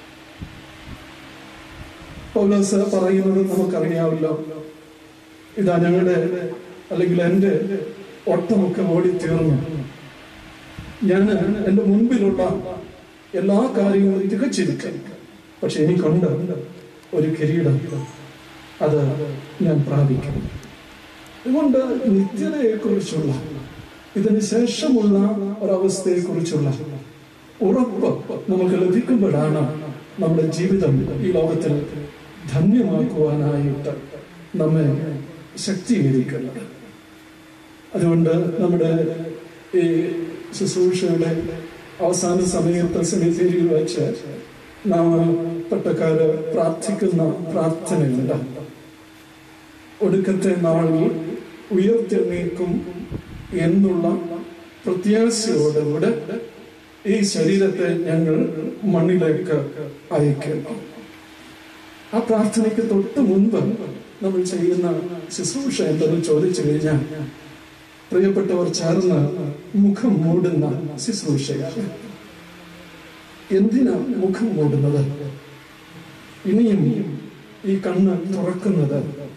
പൗലോസ് പറയുന്നത് നമുക്കറിയാമല്ലോ. ഇതാ ഞങ്ങളുടെ അല്ലെങ്കിൽ എന്റെ ഒട്ടമൊക്കെ ഓടിത്തീർന്നു, ഞാൻ എന്റെ മുൻപിലുള്ള എല്ലാ കാര്യങ്ങളും തികച്ചിരിക്കും, പക്ഷെ എനിക്കുണ്ട് ഒരു കിരീടം, അത് ഞാൻ പ്രാപിക്കും. അതുകൊണ്ട് നിത്യതയെ കുറിച്ചുള്ള, ഇതിന് ശേഷമുള്ള ഒരവസ്ഥയെ കുറിച്ചുള്ള ഉറപ്പ് നമുക്ക് ലഭിക്കുമ്പോഴാണ് നമ്മുടെ ജീവിതം ഈ ലോകത്തിൽ ധന്യമാക്കുവാനായിട്ട് നമ്മെ ശക്തീകരിക്കുന്നത്. അതുകൊണ്ട് നമ്മുടെ ഈ ശുശ്രൂഷയുടെ അവസാന സമയത്ത് സെമിത്തേരിയിൽ വെച്ച് നാം പട്ടക്കാര് പ്രാർത്ഥിക്കുന്ന പ്രാർത്ഥനയുണ്ട്. ഒടുക്കത്തെ നാളിൽ ഉയർത്തെഴുന്നേൽക്കും എന്നുള്ള പ്രത്യാശയോടുകൂടെ ഈ ശരീരത്തെ ഞങ്ങൾ മണ്ണിലേക്ക് അയക്കുന്നു. ആ പ്രാർത്ഥനയ്ക്ക് തൊട്ട് മുൻപ് നമ്മൾ ചെയ്യുന്ന ശുശ്രൂഷ എന്തെന്ന് ചോദിച്ചു കഴിഞ്ഞാൽ, പ്രിയപ്പെട്ടവർ ചേർന്ന് മുഖം മൂടുന്ന ശുശ്രൂഷയാണ്. എന്തിനാ മുഖം മൂടുന്നത്? ഇനിയും ഈ കണ്ണ് തുറക്കുന്നത്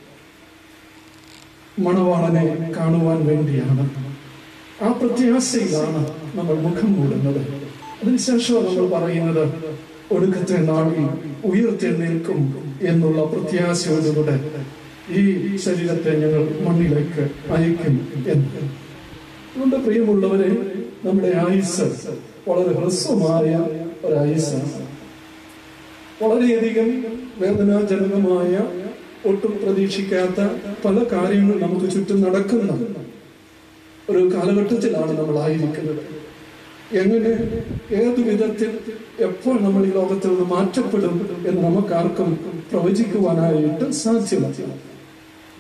മണവാളനെ കാണുവാൻ വേണ്ടിയാണ്. ആ പ്രത്യാശയിലാണ് നമ്മൾ മുഖം മൂടുന്നത്. അതിനുശേഷം നമ്മൾ പറയുന്നത്, ഒടുക്കത്തെ നാളിൽ ഉയർത്തെഴുന്നേൽക്കും എന്നുള്ള പ്രത്യാശയോടുകൂടെ ഈ ശരീരത്തെ ഞങ്ങൾ മണ്ണിലേക്ക് അയക്കും എന്ന്. അതുകൊണ്ട് പ്രിയമുള്ളവരെ, നമ്മുടെ ആയുസ് വളരെ ഹ്രസ്വമായ ഒരായുസാണ്. വളരെയധികം വേദനാജനകമായ, ഒട്ടും പ്രതീക്ഷിക്കാത്ത പല കാര്യങ്ങൾ നമുക്ക് ചുറ്റും നടക്കുന്ന ഒരു കാലഘട്ടത്തിലാണ് നമ്മൾ ആയിരിക്കുന്നത്. എങ്ങനെ, ഏതു വിധത്തിൽ, എപ്പോൾ നമ്മൾ ഈ ലോകത്തിൽ നിന്ന് മാറ്റപ്പെടും എന്ന് നമുക്കാർക്കും പ്രവചിക്കുവാനായിട്ട് സാധ്യമല്ല.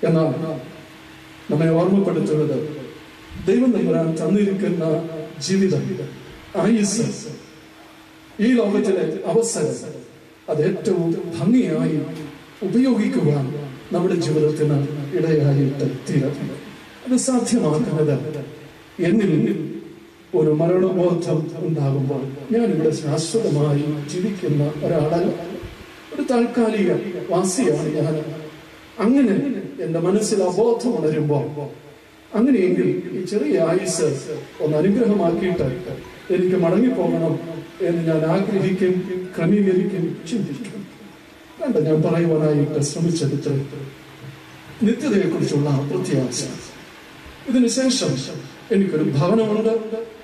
എന്നാൽ നമ്മെ ഓർമ്മപ്പെടുത്തുന്നത് ദൈവം തമ്പുരാൻ തന്നിരിക്കുന്ന ജീവിതം, ആയുസ്, ഈ ലോകത്തിലെ അവസരം അത് ഏറ്റവും ഭംഗിയായി ഉപയോഗിക്കുവാൻ നമ്മുടെ ജീവിതത്തിന് ഇടയായിട്ട് തീരണം. അത് സാധ്യമാക്കുന്നത് എന്നിൽ ഒരു മരണബോധം ഉണ്ടാകുമ്പോൾ ഞാനിവിടെ ശാശ്വതമായി ജീവിക്കുന്ന ഒരാളല്ല, ഒരു താൽക്കാലിക വാസിയാണ് ഞാൻ. അങ്ങനെ എന്റെ മനസ്സിൽ അബോധം ഉണരുമ്പോൾ, അങ്ങനെയെങ്കിൽ ഈ ചെറിയ ആയുസ് ഒന്ന് അനുഗ്രഹമാക്കിയിട്ട് എനിക്ക് മടങ്ങിപ്പോകണം എന്ന് ഞാൻ ആഗ്രഹിക്കും, ക്രമീകരിക്കും, ചിന്തിക്കും. കണ്ട, ഞാൻ പറയുവാനായിട്ട് ശ്രമിച്ചെടുത്ത് നിത്യതയെ കുറിച്ചുള്ള പ്രത്യാശ. ഇതിനുശേഷം എനിക്കൊരു ഭവനമുണ്ട്.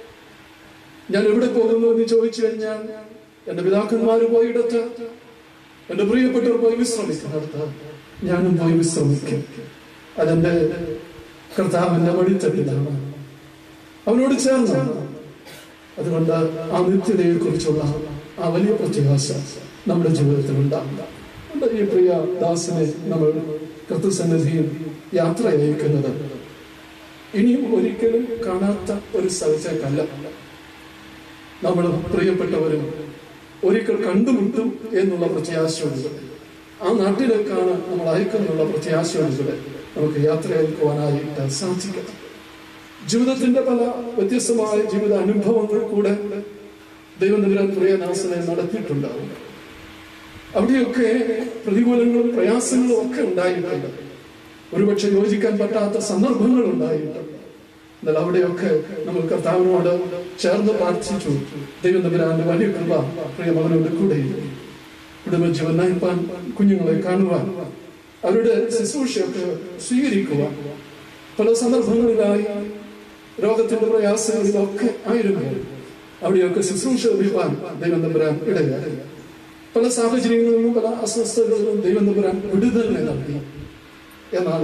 ഞാൻ എവിടെ പോകുന്നു എന്ന് ചോദിച്ചു കഴിഞ്ഞാൽ എന്റെ പിതാക്കന്മാർ പോയിടത്ത്, എന്റെ പ്രിയപ്പെട്ടവർ പോയി വിശ്രമിക്കുന്നിടത്ത് ഞാനും പോയി വിശ്രമിക്കും. അതെന്റെ കർത്താവിന്റെ മടിത്തട്ടിലാണ്, അവനോട് ചേർന്നാണ്. അതുകൊണ്ട് ആ നിത്യതയെ കുറിച്ചുള്ള ആ വലിയ പ്രത്യാശ നമ്മുടെ ജീവിതത്തിൽ ഉണ്ടാകും. ഈ പ്രിയ ദാസനെ നമ്മൾ കർത്തൃസന്നിധിയിൽ യാത്ര അയക്കുന്നത് ഇനിയും ഒരിക്കലും കാണാത്ത ഒരു സ്ഥലത്തേക്കല്ല. നമ്മൾ പ്രിയപ്പെട്ടവരും ഒരിക്കൽ കണ്ടുമുട്ടും എന്നുള്ള പ്രത്യാശയോടുകൂടെ ആ നാട്ടിലേക്കാണ് നമ്മൾ അയക്കുന്നുള്ള പ്രത്യാശയോടുകൂടെ നമുക്ക് യാത്ര അയക്കുവാനായിട്ട് സാധിക്കണം. ജീവിതത്തിന്റെ പല വ്യത്യസ്തമായ ജീവിത അനുഭവങ്ങൾ കൂടെ ദൈവം തമ്പുരാൻ പ്രിയദാസനെ നടത്തിയിട്ടുണ്ടാവും. അവിടെയൊക്കെ പ്രതികൂലങ്ങളും പ്രയാസങ്ങളും ഒക്കെ ഉണ്ടായിട്ടുണ്ട്. ഒരുപക്ഷെ യോജിക്കാൻ പറ്റാത്ത സന്ദർഭങ്ങൾ ഉണ്ടായിട്ടുണ്ട്. എന്നാൽ അവിടെയൊക്കെ നമ്മൾ കർത്താവിനോട് ചേർന്ന് പ്രാർത്ഥിച്ചു. ദൈവം തമ്പുരാന്റെ വലിയ കൃപ പ്രിയമകനോട് കൂടെ കുടുംബജീവൻ നയിപ്പാൻ, കുഞ്ഞുങ്ങളെ കാണുവാൻ, അവരുടെ ശുശ്രൂഷയൊക്കെ സ്വീകരിക്കുവാൻ, പല സന്ദർഭങ്ങളിലായി രോഗത്തിന്റെ പ്രയാസങ്ങളിലൊക്കെ ആയിരുന്നു അവിടെയൊക്കെ ശുശ്രൂഷ ലഭിക്കാൻ ദൈവം തമ്പുരാൻ ഇടയായി. പല സാഹചര്യങ്ങളിലും പല അസ്വസ്ഥതകളിലും ദൈവം തമ്പുരാൻ വിടുതലിനെ നൽകി. എന്നാൽ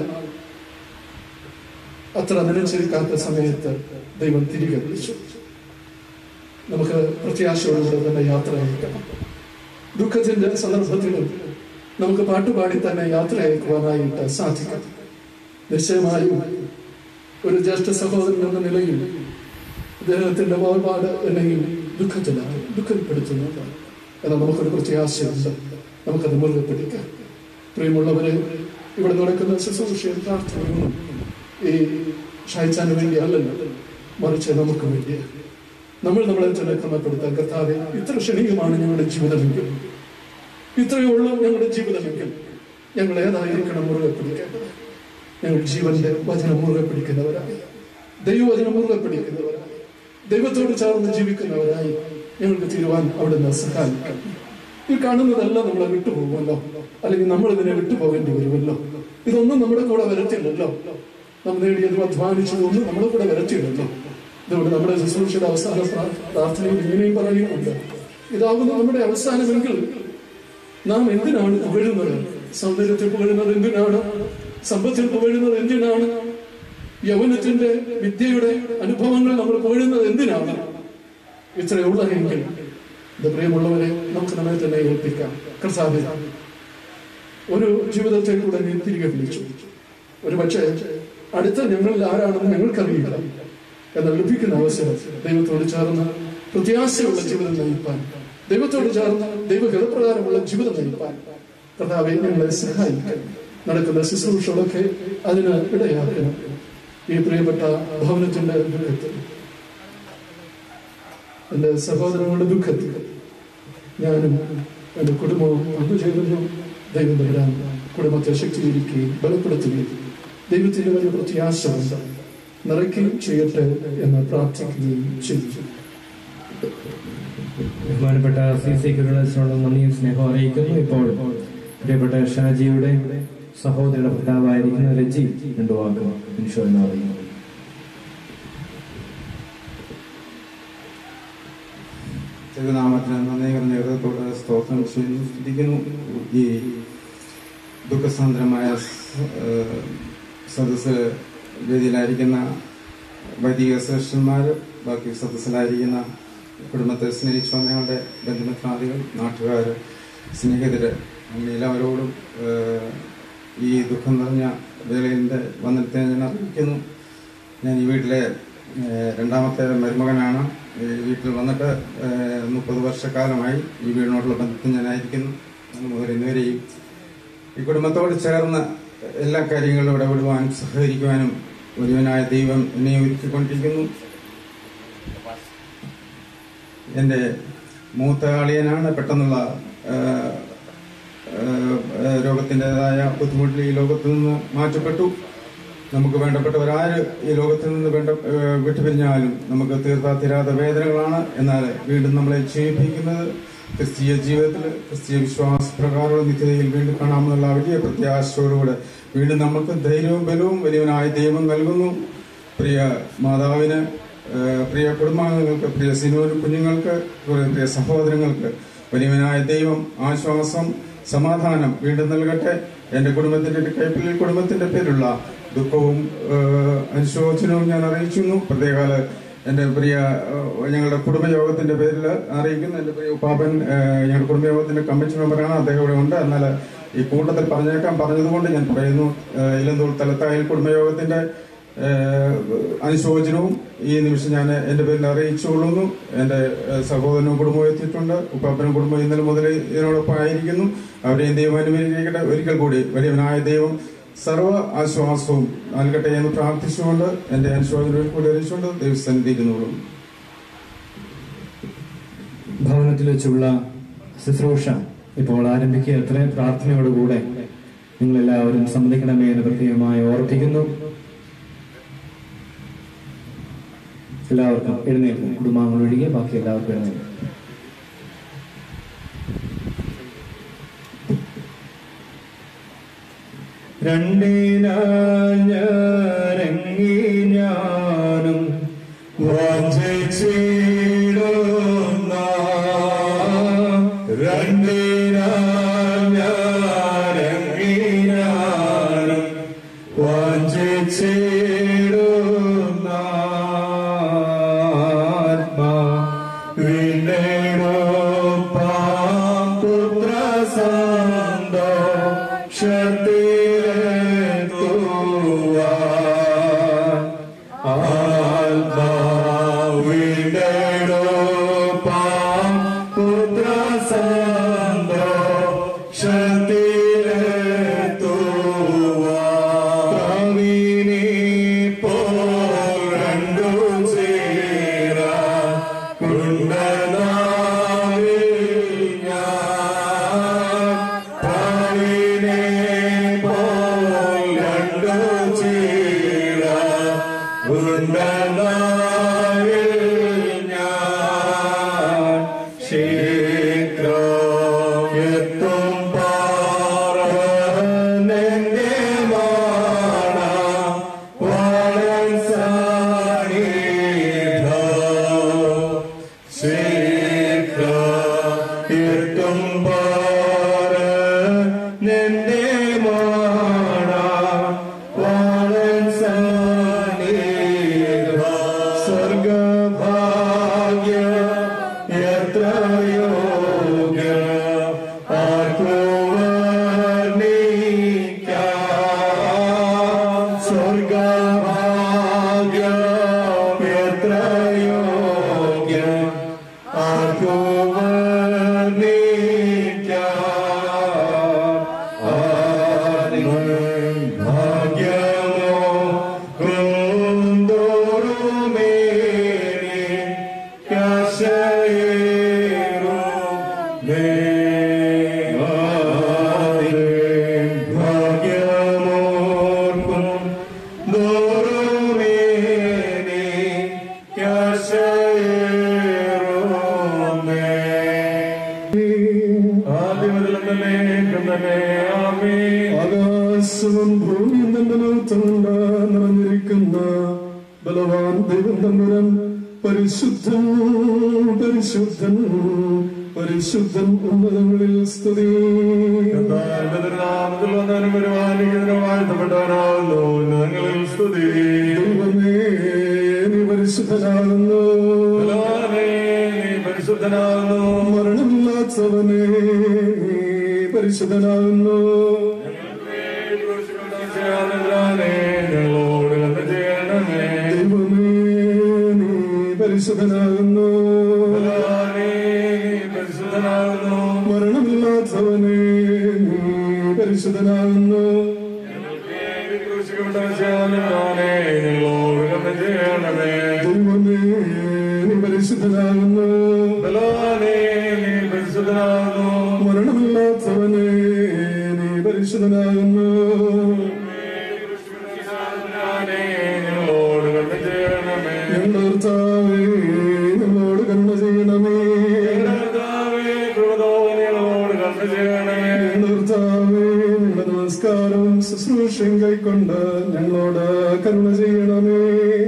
അത്ര നിലച്ചിരിക്കാത്ത സമയത്ത് ദൈവം തിരികെ വിളിച്ചു. നമുക്ക് പ്രത്യാശയോടുകൂടെ തന്നെ യാത്ര അയക്കണം. ദുഃഖത്തിന്റെ സന്ദർഭത്തിലും നമുക്ക് പാട്ടുപാടി തന്നെ യാത്ര അയക്കുവാനായിട്ട് സാധിക്കും. നിശ്ചയമായും ഒരു ജ്യേഷ്ഠ സഹോദരൻ എന്ന നിലയിൽ അദ്ദേഹത്തിന്റെ വേർപാട് എന്നെയും ദുഃഖത്തിലാണ്, ദുഃഖപ്പെടുത്തുന്നുണ്ട്. എന്നാൽ നമുക്കൊരു പ്രത്യാശയുണ്ട്, നമുക്കത് മുറുകെ പിടിക്കാം. പ്രിയമുള്ളവരെ, ഇവിടെ നടക്കുന്ന ശുശ്രൂഷയും പ്രാർത്ഥനയും ഈ ഷായിച്ചാന് വേണ്ടി അല്ലല്ലോ, മറിച്ച് നമുക്ക് വേണ്ടിയാണ്. നമ്മൾ നമ്മളെ തന്നെ ക്രമപ്പെടുത്താൻ, കർത്താവെ, ഇത്ര ക്ഷണികമാണ് ഞങ്ങളുടെ ജീവിതമെങ്കിൽ, ഇത്രയേ ഉള്ളൂ ഞങ്ങളുടെ ജീവിതമെങ്കിൽ ഞങ്ങൾ ഏതായിരിക്കണം മുറുകെ പിടിക്കേണ്ടത്? ഞങ്ങൾ ജീവന്റെ വചനം മുറുകെ പിടിക്കുന്നവരായി, ദൈവവചനം മുറുകെ പിടിക്കുന്നവരായി, ദൈവത്തോട് ചേർന്ന് ജീവിക്കുന്നവരായി ഞങ്ങൾക്ക് തീരുവാൻ അവിടുന്ന് സഹായിക്കണം. ഈ കാണുന്നതെല്ലാം നമ്മളെ വിട്ടുപോകുമല്ലോ, അല്ലെങ്കിൽ നമ്മൾ ഇതിനെ വിട്ടുപോകേണ്ടി വരുമല്ലോ. ഇതൊന്നും നമ്മുടെ കൂടെ വരത്തില്ലല്ലോ. നാം നേടിയതും അധ്വാനിച്ചതും ഒന്നും നമ്മുടെ കൂടെ വരത്തില്ലല്ലോ. ഇതുകൊണ്ട് നമ്മുടെ ശുശ്രൂഷയുടെ അവസാന പ്രാർത്ഥനയിൽ ഇങ്ങനെയും പറയുന്നുണ്ട്, ഇതാകുന്നു നമ്മുടെ അവസാനമെങ്കിൽ നാം എന്തിനാണ് പുകഴുന്നത്? സൗന്ദര്യത്തിൽ പുകഴുന്നത് എന്തിനാണ്? സമ്പത്തിൽ പുകഴുന്നത് എന്തിനാണ്? യൗവനത്തിന്റെ വിദ്യയുടെ അനുഭവങ്ങൾ നമ്മൾ പുകഴുന്നത് എന്തിനാണ്? ഇത്രയുള്ളതെങ്കിൽ ഇത് പ്രിയമുള്ളവരെ നമുക്ക് നമ്മെ തന്നെ ഏൽപ്പിക്കാം. കർത്താവേ, ഒരു ജീവിതത്തെ കൂടെ നീ തിരികെ വിളിച്ചു. ഒരു പക്ഷേ അടുത്ത ഞങ്ങളിൽ ആരാണെന്ന് ഞങ്ങൾക്കറിയില്ല. എന്നാൽ ലഭിക്കുന്ന അവസരം ദൈവത്തോട് ചേർന്ന് പ്രത്യാശയുള്ള ജീവിതം നയിപ്പാൻ, ദൈവത്തോട് ചേർന്ന് ദൈവഹിതപ്രകാരമുള്ള ജീവിതം നയിപ്പാൻ കർത്താവേ ഞങ്ങളെ സഹായിക്കണം. നടക്കുന്ന ശുശ്രൂഷകളൊക്കെ അതിന് ഇടയാക്കണം. ഈ പ്രിയപ്പെട്ട ഭവനത്തിന്റെ ദുഃഖത്തിൽ, എന്റെ സഹോദരങ്ങളുടെ ദുഃഖത്തിൽ ഞാനും എന്റെ കുടുംബവും പങ്കുചേരുന്നു. ദൈവം തമ്പുരാൻ കുടുംബത്തെ ശക്തീകരിക്കുകയും ബലപ്പെടുത്തുകയും ദൈവത്തിന്റെ വലിയ പ്രത്യാശ നിറയ്ക്കുകയും ചെയ്യട്ടെ എന്ന് പ്രാർത്ഥിക്കുകയും ചെയ്തു. ബഹുമാനപ്പെട്ട CC നന്ദിയും സ്നേഹവും അറിയിക്കുന്നു. ഇപ്പോൾ പ്രിയപ്പെട്ട ഷാജിയുടെ സഹോദരിയുടെ ഭർത്താവായിരിക്കുന്ന രജി രണ്ടു വാക്കും ഈശോ എന്ന് പറയുന്നു. ദൈവനാമത്തിന് നന്ദി പറഞ്ഞ ഹൃദയത്തോടെ സ്തോത്രം സ്തുതിക്കുന്നു. ഈ ദുഃഖസാന്ദ്രമായ സദസ്സ് വേദിയിലായിരിക്കുന്ന വൈദിക ശ്രേഷ്ഠന്മാർ, ബാക്കി സദസ്സിലായിരിക്കുന്ന കുടുംബത്തെ സ്നേഹിച്ചു ഞങ്ങളുടെ ബന്ധുമിത്രാദികൾ, നാട്ടുകാർ, സ്നേഹിതര്, അങ്ങനെ എല്ലാവരോടും ഈ ദുഃഖം നിറഞ്ഞ വേളയിൻ്റെ വന്നിടത്തെ ഞാൻ അറിയിക്കുന്നു. ഞാൻ ഈ വീട്ടിലെ രണ്ടാമത്തെ മരുമകനാണ്. വീട്ടിൽ വന്നിട്ട് 30 വർഷക്കാലമായി ഈ വീടിനോടുള്ള ബന്ധത്തിൽ ഞാനായിരിക്കുന്നു. അന്ന് മുതൽ ഇന്നുവരെയും ഈ കുടുംബത്തോട് ചേർന്ന് എല്ലാ കാര്യങ്ങളിലും ഇടപെടുവാനും സഹകരിക്കുവാനും ഒരുവനായ ദൈവം എന്നെ ഒരുക്കിക്കൊണ്ടിരിക്കുന്നു. എൻ്റെ മൂത്ത അളിയനാണ് പെട്ടെന്നുള്ള രോഗത്തിൻ്റെതായ ബുദ്ധിമുട്ടിൽ ഈ ലോകത്തിൽ നിന്ന് മാറ്റപ്പെട്ടു. നമുക്ക് വേണ്ടപ്പെട്ടവരാര് ഈ ലോകത്തിൽ നിന്ന് വിട്ടുപിരിഞ്ഞാലും നമുക്ക് തീരാത്ത വേദനകളാണ്. എന്നാൽ വീണ്ടും നമ്മളെ ക്ഷയിപ്പിക്കുന്നത് ക്രിസ്തീയ ജീവിതത്തിൽ ക്രിസ്തീയ വിശ്വാസപ്രകാരമുള്ള നിത്യതയിൽ വീണ്ടും കാണാമെന്നുള്ള വലിയ പ്രത്യാശയോടുകൂടെ വീണ്ടും നമുക്ക് ധൈര്യവും ബലവും വലിയവനായ ദൈവം നൽകുന്നു. പ്രിയ മാതാവിന്, പ്രിയ കുടുംബാംഗങ്ങൾക്ക്, പ്രിയ സിനോനും കുഞ്ഞുങ്ങൾക്ക്, പ്രിയ സഹോദരങ്ങൾക്ക് വലിയവനായ ദൈവം ആശ്വാസം, സമാധാനം വീണ്ടും നൽകട്ടെ. എൻ്റെ കുടുംബത്തിന്റെ പേരുള്ള ദുഃഖവും അനുശോചനവും ഞാൻ അറിയിക്കുന്നു. പ്രത്യേകാല എൻ്റെ പ്രിയ ഞങ്ങളുടെ കുടുംബയോഗത്തിന്റെ പേരിൽ അറിയിക്കുന്നു. എൻ്റെ പ്രിയ ഉപ്പാപ്പൻ ഞങ്ങളുടെ കുടുംബയോഗത്തിന്റെ കമ്മിറ്റി മെമ്പറാണ്. അദ്ദേഹം ഇവിടെ ഉണ്ട്. എന്നാൽ ഈ കൂട്ടത്തിൽ പറഞ്ഞതുകൊണ്ട് ഞാൻ പറയുന്നു. ഇലന്തൂർ തലത്തായിൽ കുടുംബയോഗത്തിന്റെ അനുശോചനവും ഈ നിമിഷം ഞാൻ എൻ്റെ പേരിൽ അറിയിച്ചുകൊള്ളുന്നു. എൻ്റെ സഹോദരനും കുടുംബവും എത്തിയിട്ടുണ്ട്. ഉപ്പാപ്പനും കുടുംബം ഇന്നലെ മുതൽ ഇതിനോടൊപ്പം ആയിരിക്കുന്നു. അവരെയും ദൈവം അനുഗ്രഹിക്കട്ടെ. ഒരിക്കൽ കൂടി വലിയവനായ ദൈവം സർവ്വ ആശ്വാസവും നൽകട്ടെ എന്ന് പ്രാർത്ഥിച്ചുകൊണ്ട് എൻ്റെ അനുശോചനത്തിൽ കൂടി അറിയിച്ചുകൊണ്ട് ദൈവസന്നിധിയിലുള്ളൂ. ഭവനത്തിൽ വെച്ചുള്ള ശുശ്രൂഷ ഇപ്പോൾ ആരംഭിക്കുക. അത്രയും പ്രാർത്ഥനയോടുകൂടെ നിങ്ങളെല്ലാവരും സമ്മതിക്കണമേ എന്ന് പ്രത്യേകമായി ഓർപ്പിക്കുന്നു. എല്ലാവർക്കും എഴുന്നേൽക്കും. കുടുംബാംഗങ്ങൾ ഒഴികെ ബാക്കി എല്ലാവർക്കും എഴുന്നേൽക്കും. രണ്ടിനാഞ്ഞരങ്ങി ഞാനും വാഞ്ചിച്ചിടുന്ന രണ്ടിനാഞ്ഞരങ്ങി ഞാനും വാഞ്ചിച്ചിടുന്ന ആത്മാ വീണേടോപ്പാം പുത്രസന്തോഷത്തിൽ ആകാശവും ഭൂമിയും നിറഞ്ഞിരിക്കുന്ന ബലവാൻ ദൈവം തമ്പുരാൻ പരിശുദ്ധൻ പരിശുദ്ധൻ പരിശുദ്ധൻ ഉന്നതങ്ങളിൽ സ്തുതി. ദൈവമേ നീ പരിശുദ്ധനാകുന്നു, മരണമില്ലാത്തവനെ നീ പരിശുദ്ധനാകുന്നു. പരിശുദ്ധനാകുന്നു. മരണമില്ലാത്തവനെ നീ പരിശുദ്ധനാകുന്നു. ദൈവമേ നീ പരിശുദ്ധനാകുന്നു. മരണമില്ലാത്തവനെ നീ പരിശുദ്ധനാകുന്നു. ഞങ്ങളുടെ കർത്താവേ ഞങ്ങളോട് കരുണ ചെയ്യണമേ. ഞങ്ങളുടെ കർത്താവേ ഞങ്ങളുടെ നമസ്കാരവും ശുശ്രൂഷയും കൈക്കൊണ്ട് ഞങ്ങളോട് കരുണ ചെയ്യണമേ.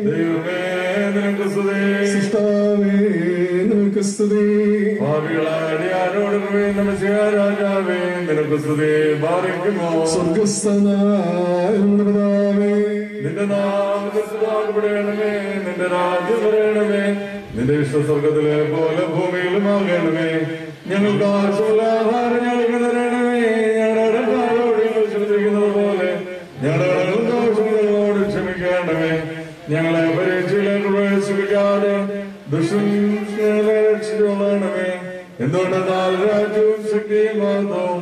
സൃഷ്ടാവേ നിനക്ക് സ്തുതി. സ്വർഗസ്ഥനായ ഞങ്ങളുടെ പിതാവേ, നിന്റെ നാമത്തിൽ സ്തുതിക്കപ്പെടണമേ. നിന്റെ രാജ്യം വരണമേ. നിന്റെ ഇഷ്ടസ്വർഗത്തിലെ പോലെ ഭൂമിയിലുമാകണമേ. ഞങ്ങൾക്ക് ആവശ്യമുള്ള ആഹാരം ഞങ്ങൾക്ക് തരണമേ. ഞങ്ങളുടെ കടക്കാരോട് ഞങ്ങൾ ക്ഷമിച്ചിരിക്കുന്നത് പോലെ ഞങ്ങളുടെ കടങ്ങളോട് ക്ഷമിക്കണമേ. ഞങ്ങളെ പരീക്ഷയിലേക്ക് പ്രവേശിപ്പിക്കാതെ ദുഷ്ടനെ രക്ഷിച്ചുകൊള്ളണമേ. എന്തുകൊണ്ടെന്നാൽ രാജ്യവും ശക്തിയും മാത്രം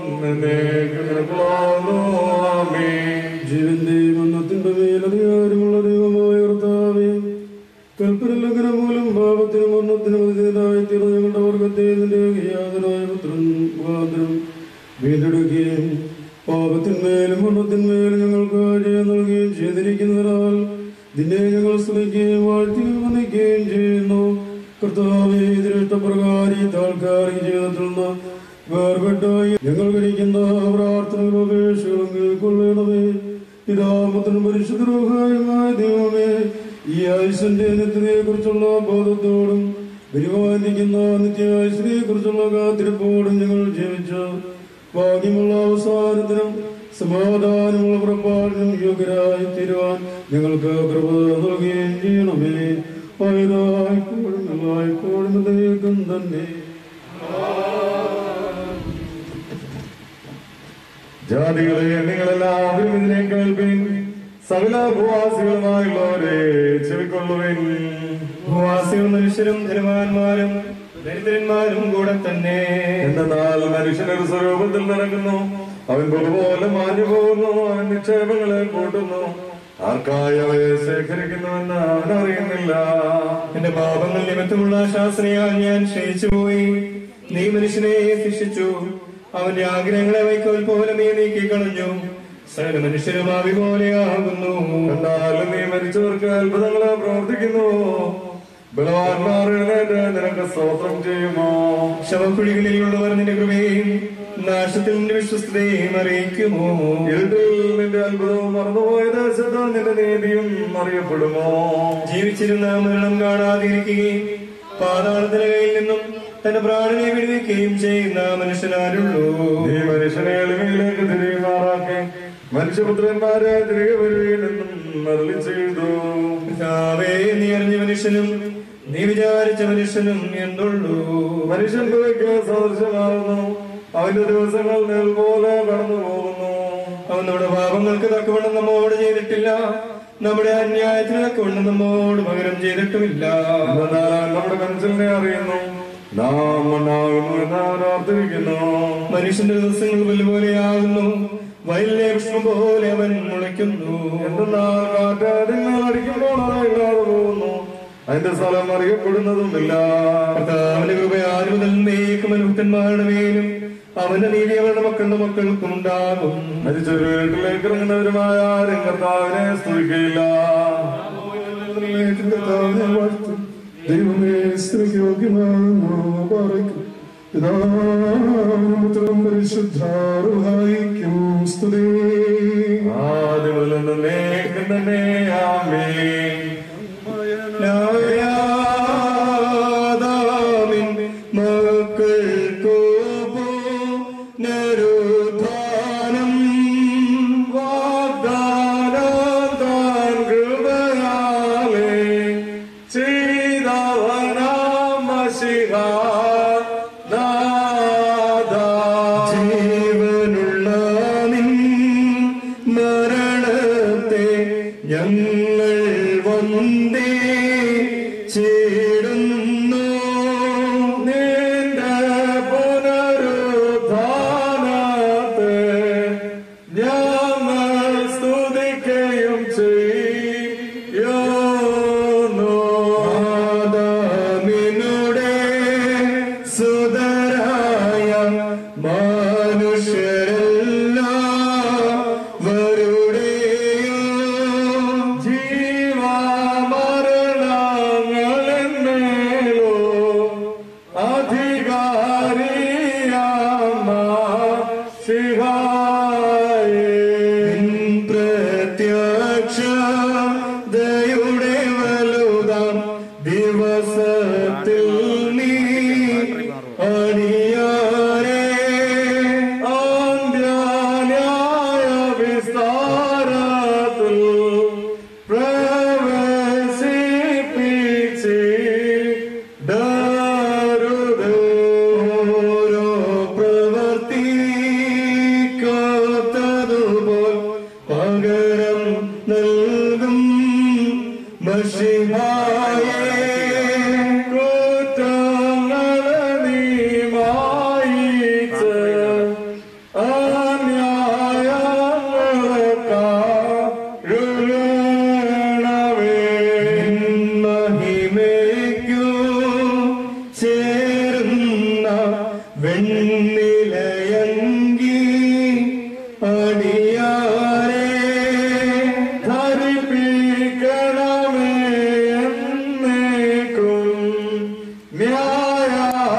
ജീവന്റെ മരണത്തിന്റെ മേലധികാരമുള്ള ദൈവമായ കർത്താവേ, കൽപ്പന ലംഘനം മൂലം പാപത്തിനും മരണത്തിനും അതിഥേയരായി തീർന്ന ഞങ്ങളുടെ വർഗത്തെ നിന്റെ യാതനായ പുത്രൻ മുഖാന്തരം വീണ്ടെടുക്കുകയും പാപത്തിന്മേലും മരണത്തിന്മേലും ഞങ്ങൾക്ക് ജയം നൽകുകയും ചെയ്തിരിക്കുന്നതിനാൽ നിന്നെ ഞങ്ങൾ സ്തുതിക്കുകയും വാഴ്ത്തുകയും വന്ദിക്കുകയും ചെയ്യുന്നു. കർത്താവേ, ഇതിനിഷ്ടപ്രകാരം താൽക്കാലിക ജീവിതത്തിൽ നിന്ന് വേർപെട്ടായി ഞങ്ങൾ കഴിക്കുന്ന പ്രാർത്ഥനകളും അപേക്ഷകളും കൈക്കൊള്ളണമേ. പിതാപുത്രൻ പരിശുദ്ധമായ ദൈവമേ, ഈ ആയുസിന്റെ നിത്യതയെ കുറിച്ചുള്ള ബോധത്തോടും പരിപാലിക്കുന്ന നിത്യായുസിനെ കുറിച്ചുള്ള കാത്തിരിപ്പോടും ഞങ്ങൾ ജീവിച്ച് ഭാഗ്യമുള്ള അവസാനത്തിനും സമാധാനമുള്ള പുറപ്പാടിനും യോഗ്യരായി തീരുവാൻ ഞങ്ങൾക്ക് കൃപ നൽകുകയും ചെയ്യണമേ. ആയതായിപ്പോഴും എല്ലായ്പ്പോഴും ദൈവം തന്നെ. ജാതികളെ നിങ്ങളെല്ലാവരും ഇതിനെ കേൾപ്പിൻ. സകല ഭൂവാസികളുമായുള്ളവരെ ചെവിക്കൊള്ളുവിൻ. ഭൂവാസികൾ മനുഷ്യരും ധനവാന്മാരും ദരിദ്രന്മാരും കൂടെ തന്നെ. എന്നാൽ മനുഷ്യനൊരു സ്വരൂപത്തിൽ നടക്കുന്നു. അവൻ പോലെ മാഞ്ഞു പോകുന്നു. അവൻ നിക്ഷേപങ്ങളെ കൂട്ടുന്നു. ആർക്കായി അവയെ ശേഖരിക്കുന്നുവെന്ന് അവൻ അറിയുന്നില്ല. എന്റെ പാപങ്ങൾ നിമിത്തമുള്ള ശാസ്ത്രീയാൽ ഞാൻ ക്ഷയിച്ചുപോയി. നീ മനുഷ്യനെ ശിക്ഷിച്ചു. അവന്റെ ആഗ്രഹങ്ങളെ വൈക്കോൽ പോലെ നീ നീക്കിക്കളഞ്ഞു. സകല മനുഷ്യരും ആവി പോലെയാകുന്നു. എന്നാലും നീ മരിച്ചവർക്ക് അത്ഭുതങ്ങളെ പ്രവർത്തിക്കുന്നു. ബലവാന്മാർ എഴുന്നേറ്റ് നിനക്ക് സ്തോത്രം ചെയ്യുമോ? ശവക്കുഴികളിലുള്ളവർ നിന്റെ കൃപയും നാശത്തിൽ നിന്റെ വിശ്വസ്തതയും അറിയിക്കുമോ? ഇരുട്ടിൽ നിന്റെ അത്ഭുതവും മറന്നുപോയ ദേശത്ത് നിന്റെ നീതിയും അറിയപ്പെടുമോ? ജീവിച്ചിരുന്ന മരണം കാണാതിരിക്കുകയും പാതാളത്തിന്റെ കയ്യിൽ നിന്നും തന്റെ പ്രാണനെ വിടുവിക്കുകയും ചെയ്യുന്ന മനുഷ്യനാരുള്ളൂ. നീ മനുഷ്യനെ എളിമയിലേക്ക് തിരികെമാറാക്കി മനുഷ്യപുത്രന്മാരെ തിരികെ വരുകയെന്നും അരുളി ചെയ്തു. നീ അറിഞ്ഞ മനുഷ്യനും നീ വിചാരിച്ച മനുഷ്യനും എന്തുള്ളൂ? മനുഷ്യൻ പിഴയ്ക്ക് സദൃശമാകുന്നു. അവന്റെ ദിവസങ്ങൾ നെൽ പോലെ കടന്നു പോകുന്നു. അവൻ നമ്മുടെ പാപങ്ങൾക്ക് തക്കവണ്ണം നമ്മോട് ചെയ്തിട്ടില്ല. നമ്മുടെ അന്യായത്തിന് തക്കവണ്ണം നമ്മോട് പകരം ചെയ്തിട്ടുമില്ല. നമ്മുടെ കൺസലിനെ അറിയുന്നു. നാം മണ്ണാകുന്നു എന്ന് അവൻ ഓർത്തിരിക്കുന്നു. മനുഷ്യന്റെ ദിവസങ്ങൾ പുല്ലുപോലെയാകുന്നു. വയലിലെ പുഷ്പം പോലെ അവൻ മുളയ്ക്കുന്നു. എന്തെന്നാൽ കാറ്റ് അതിന്മേൽ അടിക്കുമ്പോൾ അതില്ലാതെ പോകുന്നു. അതിന്റെ സ്ഥലം അറിയപ്പെടുന്നതുമില്ല. കർത്താവിന്റെ കൃപയാൽ മുതൽ ഭക്തന്മാരുടെ മേലും അവന്റെ നീതി അവരുടെ മക്കളുടെ മക്കൾക്കും ഉണ്ടാകും. മരിച്ചൊരു വീട്ടിലേക്ക് ഇറങ്ങുന്നവരുമായ ആരും കർത്താവിനെ സ്തുതിക്കുകയില്ല. ദൈവമേ, സ്ത്രീക്ക് യോഗ്യമാകുന്നു പാറയ്ക്കും പിതാവിനും പരിശുദ്ധാർഹായിക്കും സ്തുതി. ആദ്യം മുതൽ എന്നേക്കും തന്നെ ആമേൻ. മക്കൾക്കോ പുനരുദ്ധാനം വാഗ്ദാനം താൻ കൃപയാലെ ചെയ്തവനാം മശിഹ നാഥാ. ജീവനുള്ള നിൻ മരണത്തെ ഞങ്ങൾ വന്ദേ ചേടുന്നു. ദയുടെ വലുതാം ദിവസത്തിൽ നീ അണിയാരേ ആന്ധ്യാന്യായ വിസ്താരത്തിൽ പ്രവേശിപ്പിച്ച് ഓരോ പ്രവർത്തിക്കാത്തതുപോൽ പകരം നൽകും മഷിഹായേ കുറ്റങ്ങളെ നീ മായിച്ച് അന്യായങ്ങളെ മഹിമയ്ക്കു ചേരുന്ന വെണ്ണിലയങ്കി അടിയാരെ ധരിപ്പിക്കണമേ എന്നേക്കും ന്യായ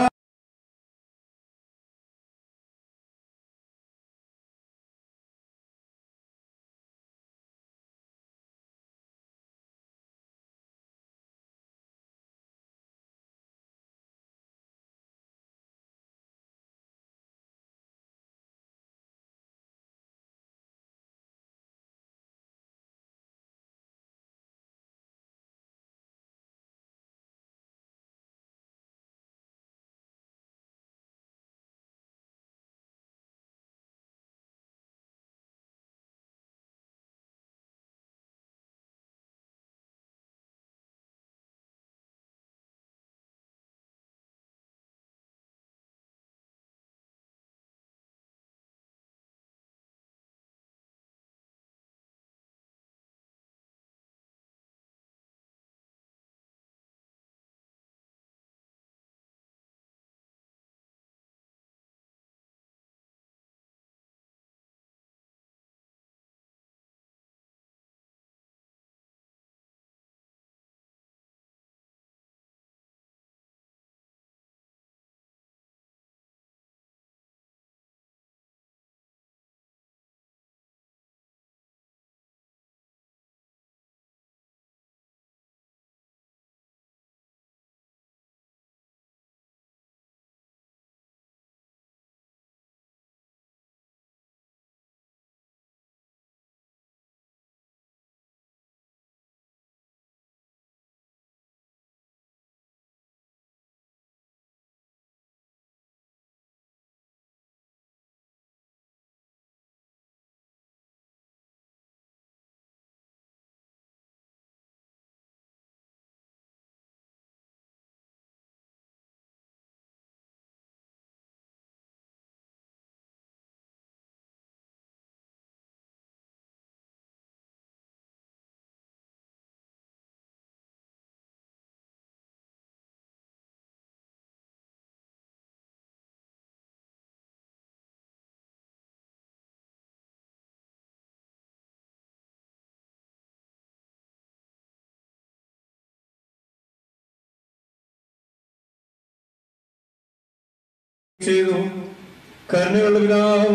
ചെയ്തു. കരുണയുള്ള പിതാവും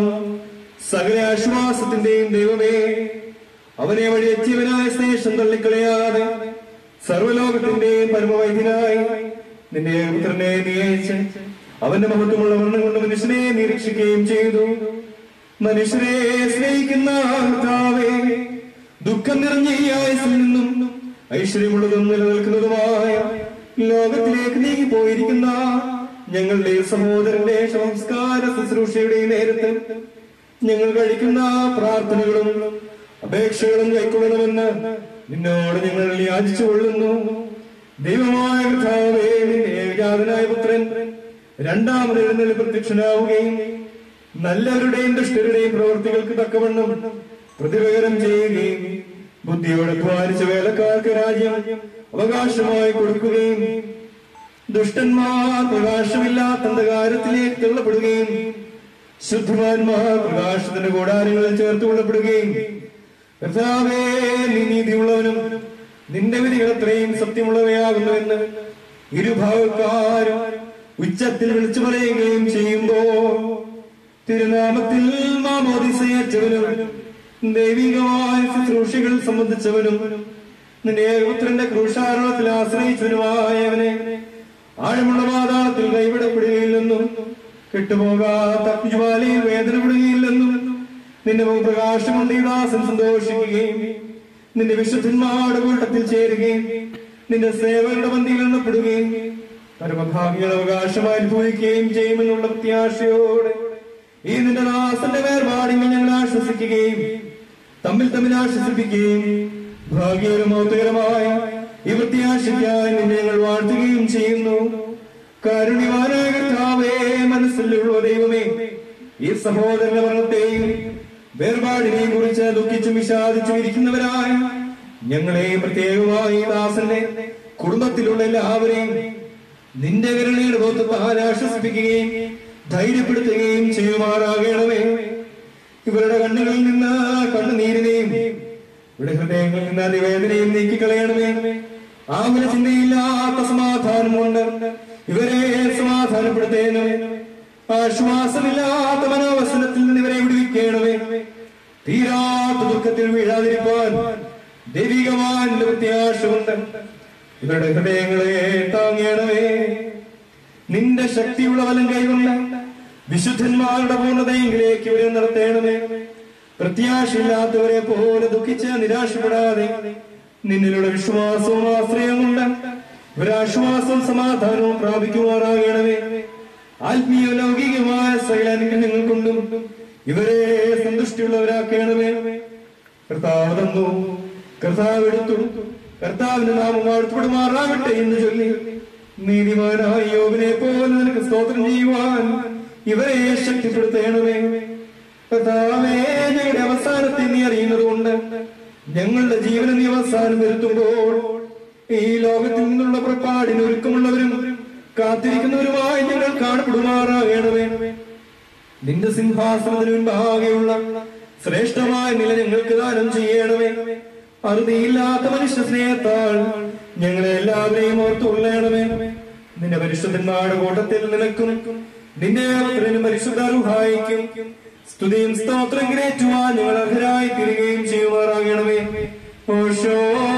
സകല ആശ്വാസത്തിന്റെയും ദൈവമേ, അവനെ വഴി ജീവനായ സ്നേഹം തള്ളിക്കളയാതെ സർവ്വലോകത്തിന്റെയും പരമവൈദ്യനായി നിന്റെ പുത്രനെ നിയമിച്ച് അവന്റെ മഹത്വമുള്ള വർണ്ണം കൊണ്ട് മനുഷ്യനെ നിരീക്ഷിക്കുകയും ചെയ്തു. മനുഷ്യരെ സ്നേഹിക്കുന്ന കർത്താവേ, ദുഃഖം നിറഞ്ഞ ഈ ആയുസ്സിൽ നിന്നും ഐശ്വര്യമുള്ളതും നിലനിൽക്കുന്നതുമായ ലോകത്തിലേക്ക് നീങ്ങിപ്പോയിരിക്കുന്ന ഞങ്ങളുടെ സഹോദരന്റെ സംസ്കാര ശുശ്രൂഷയുടെ നേരത്ത് ഞങ്ങൾ കഴിക്കുന്ന പ്രാർത്ഥനകളും അപേക്ഷകളും കൈക്കൊള്ളണമെന്ന് നിന്നോട് ഞങ്ങൾ യാചിച്ചു കൊള്ളുന്നു. ദൈവമായ കർത്താവേ, നിന്റെ ഏകജാതനായ പുത്രൻ രണ്ടാമത് എഴുന്നള്ളി പ്രത്യക്ഷനാവുകയും നല്ലവരുടെയും ദുഷ്ടരുടെയും പ്രവൃത്തികൾക്ക് തക്കവണ്ണം പ്രതിപകരം ചെയ്യുകയും ബുദ്ധിയോടെ അധ്വാനിച്ച വേലക്കാർക്ക് രാജ്യം അവകാശമായി കൊടുക്കുകയും ദുഷ്ടന്മാർ പ്രകാശമില്ലാത്ത അന്ധകാരത്തിലേക്ക് തള്ളപ്പെടുകയും ശുദ്ധവാന്മാർ പ്രകാശത്തിന്റെ കൂടാരങ്ങളിൽ ചേർത്ത് കൊള്ളപ്പെടുകയും കർത്താവേ, നീ നീതിയുള്ളവനും നിന്റെ വിധികൾ അത്രയും സത്യമുള്ളവയാകുന്നുവെന്ന് ഇരുഭാഗക്കാരും ഉച്ചത്തിൽ വിളിച്ചു പറയുകയും ചെയ്യുമ്പോ തിരുനാമത്തിൽ മാമോദിസയച്ചവനും ദൈവികമായ ശുശ്രൂഷകൾ സംബന്ധിച്ചവനും നിന്റെ ഏകപുത്രന്റെ ക്രൂശാരോഹത്തിൽ ആശ്രയിച്ചവനുമായവനെ ആഴമുള്ള പാതാളത്തിൽ കൈവിടപ്പെടുകയില്ലെന്നും കെട്ടുപോകാത്ത ജ്വാലയിൽ വേദനപ്പെടുകയില്ലെന്നും നിന്റെ മുഖപ്രകാശം കൊണ്ട് ഈ ദാസൻ സന്തോഷിക്കുകയും നിന്റെ വിശുദ്ധന്മാരുടെ കൂട്ടത്തിൽ ചേരുകയും നിന്റെ സേവകളുടെ പന്തിയിൽ എണ്ണപ്പെടുകയും പരമഭാഗ്യങ്ങളുടെ അവകാശമായി അനുഭവിക്കുകയും ചെയ്യുമെന്നുള്ള പ്രത്യാശയോടെ ഈ നിന്റെ ദാസന്റെ വേർപാടികൾ ഞങ്ങൾ ആശ്വസിക്കുകയും തമ്മിൽ ആശ്വസിപ്പിക്കുകയും ഭാഗ്യകരമോത്തകരമായ ഈ പ്രത്യാശയ്ക്കായി നിന്നെ ഞങ്ങൾ വാഴ്ത്തുകയും ചെയ്യുന്നു. കാരുണ്യവാനായ കർത്താവേ, മനസ്സിലുള്ള ദൈവമേ, ഈ സഹോദരന്റെ മരണത്തെയും വേർപാടിനെയും കുറിച്ച് ദുഃഖിച്ചും വിഷാദിച്ചും ഇരിക്കുന്നവരായ ഞങ്ങളെയും പ്രത്യേകമായി ദാസന്റെ കുടുംബത്തിലുള്ള എല്ലാവരെയും നിന്റെ കരുണയുടെ ബോധത്താൽ ആശ്വസിപ്പിക്കുകയും ധൈര്യപ്പെടുത്തുകയും ചെയ്യുമാറാകണമേ. ഇവരുടെ കണ്ണുകളിൽ നിന്ന് കണ്ണുനീരിനെയും ഇവിടെ ഹൃദയങ്ങളിൽ നിന്ന് അതിവേദനയും നീക്കിക്കളയണമേ. ആകുല ചിന്തയില്ലാത്ത സമാധാനം കൊണ്ട് ഇവരെ സമാധാനപ്പെടുത്തേണമേ. ആശ്വാസമില്ലാത്ത മനോവസനത്തിൽ നിന്ന് ഇവരെ വിടുവിക്കണമേ. തീരാത്ത ദുഃഖത്തിൽ വീഴാതിരിക്കാൻ ദൈവികമായ പ്രത്യാശമുണ്ട്. ഇവരുടെ ഹൃദയങ്ങളെ താങ്ങണമേ. നിന്റെ ശക്തിയുള്ള വലം കൈകൊണ്ട് വിശുദ്ധന്മാരുടെ പൂർണ്ണതയെങ്കിലേക്ക് ഇവരെ നടത്തേണമേ. പ്രത്യാശയില്ലാത്തവരെ പോലെ ദുഃഖിച്ച് നിരാശപ്പെടാതെ നിന്നിലുള്ള വിശ്വാസവും ആശ്രയം കൊണ്ട് ഇവരാശ്വാസവും സമാധാനവും പ്രാപിക്കുമാറാകണമേ. ആത്മീയ ലൗകികമായ സകല അനുഗ്രഹങ്ങൾ കൊണ്ടും ഇവരെ സന്തുഷ്ടിയുള്ളവരാക്കണമേ. കർത്താവ് തന്നു, കർത്താവ് എടുത്തു, കർത്താവിന്റെ നാമം വാഴ്ത്തപ്പെടുമാറാകട്ടെ എന്ന് ചൊല്ലി നീതിമാനായ യോബിനെ പോലെ നിനക്ക് സ്തോത്രം ചെയ്യുവാൻ ഇവരെ ശക്തിപ്പെടുത്തണമേ. കർത്താവേ, ഞങ്ങളുടെ അവസാനത്തെ നീ അറിയുന്നത് കൊണ്ട് ഞങ്ങളുടെ ജീവനെ നീ അവസാനം വരുത്തുമ്പോൾ ഈ ലോകത്തിൽ നിന്നുള്ള പുറപ്പാടിന് ഒരുക്കമുള്ളവരും കാത്തിരിക്കുന്നവരുമായി ഞങ്ങൾ കാണപ്പെടുമാറാകണമേ. നിന്റെ സിംഹാസനത്തിന് മുൻപാകെയുള്ള ശ്രേഷ്ഠമായ നില ഞങ്ങൾക്ക് ദാനം ചെയ്യണമേ. അറുതിയില്ലാത്ത മനുഷ്യ സ്നേഹത്താൽ ഞങ്ങളെ എല്ലാവരെയും ഓർത്തുകൊള്ളണമേ. നിന്റെ പരിശുദ്ധന്മാരുടെ കൂട്ടത്തിൽ നിനക്കും നിന്റെ പുത്രനും പരിശുദ്ധ റൂഹായിക്കും സ്തുതിയും സ്തോത്രം കരേറ്റുവാൻ ഞങ്ങൾ അർഹരായി തീരുകയും ചെയ്യുമാറാകണമേ. ഓശോ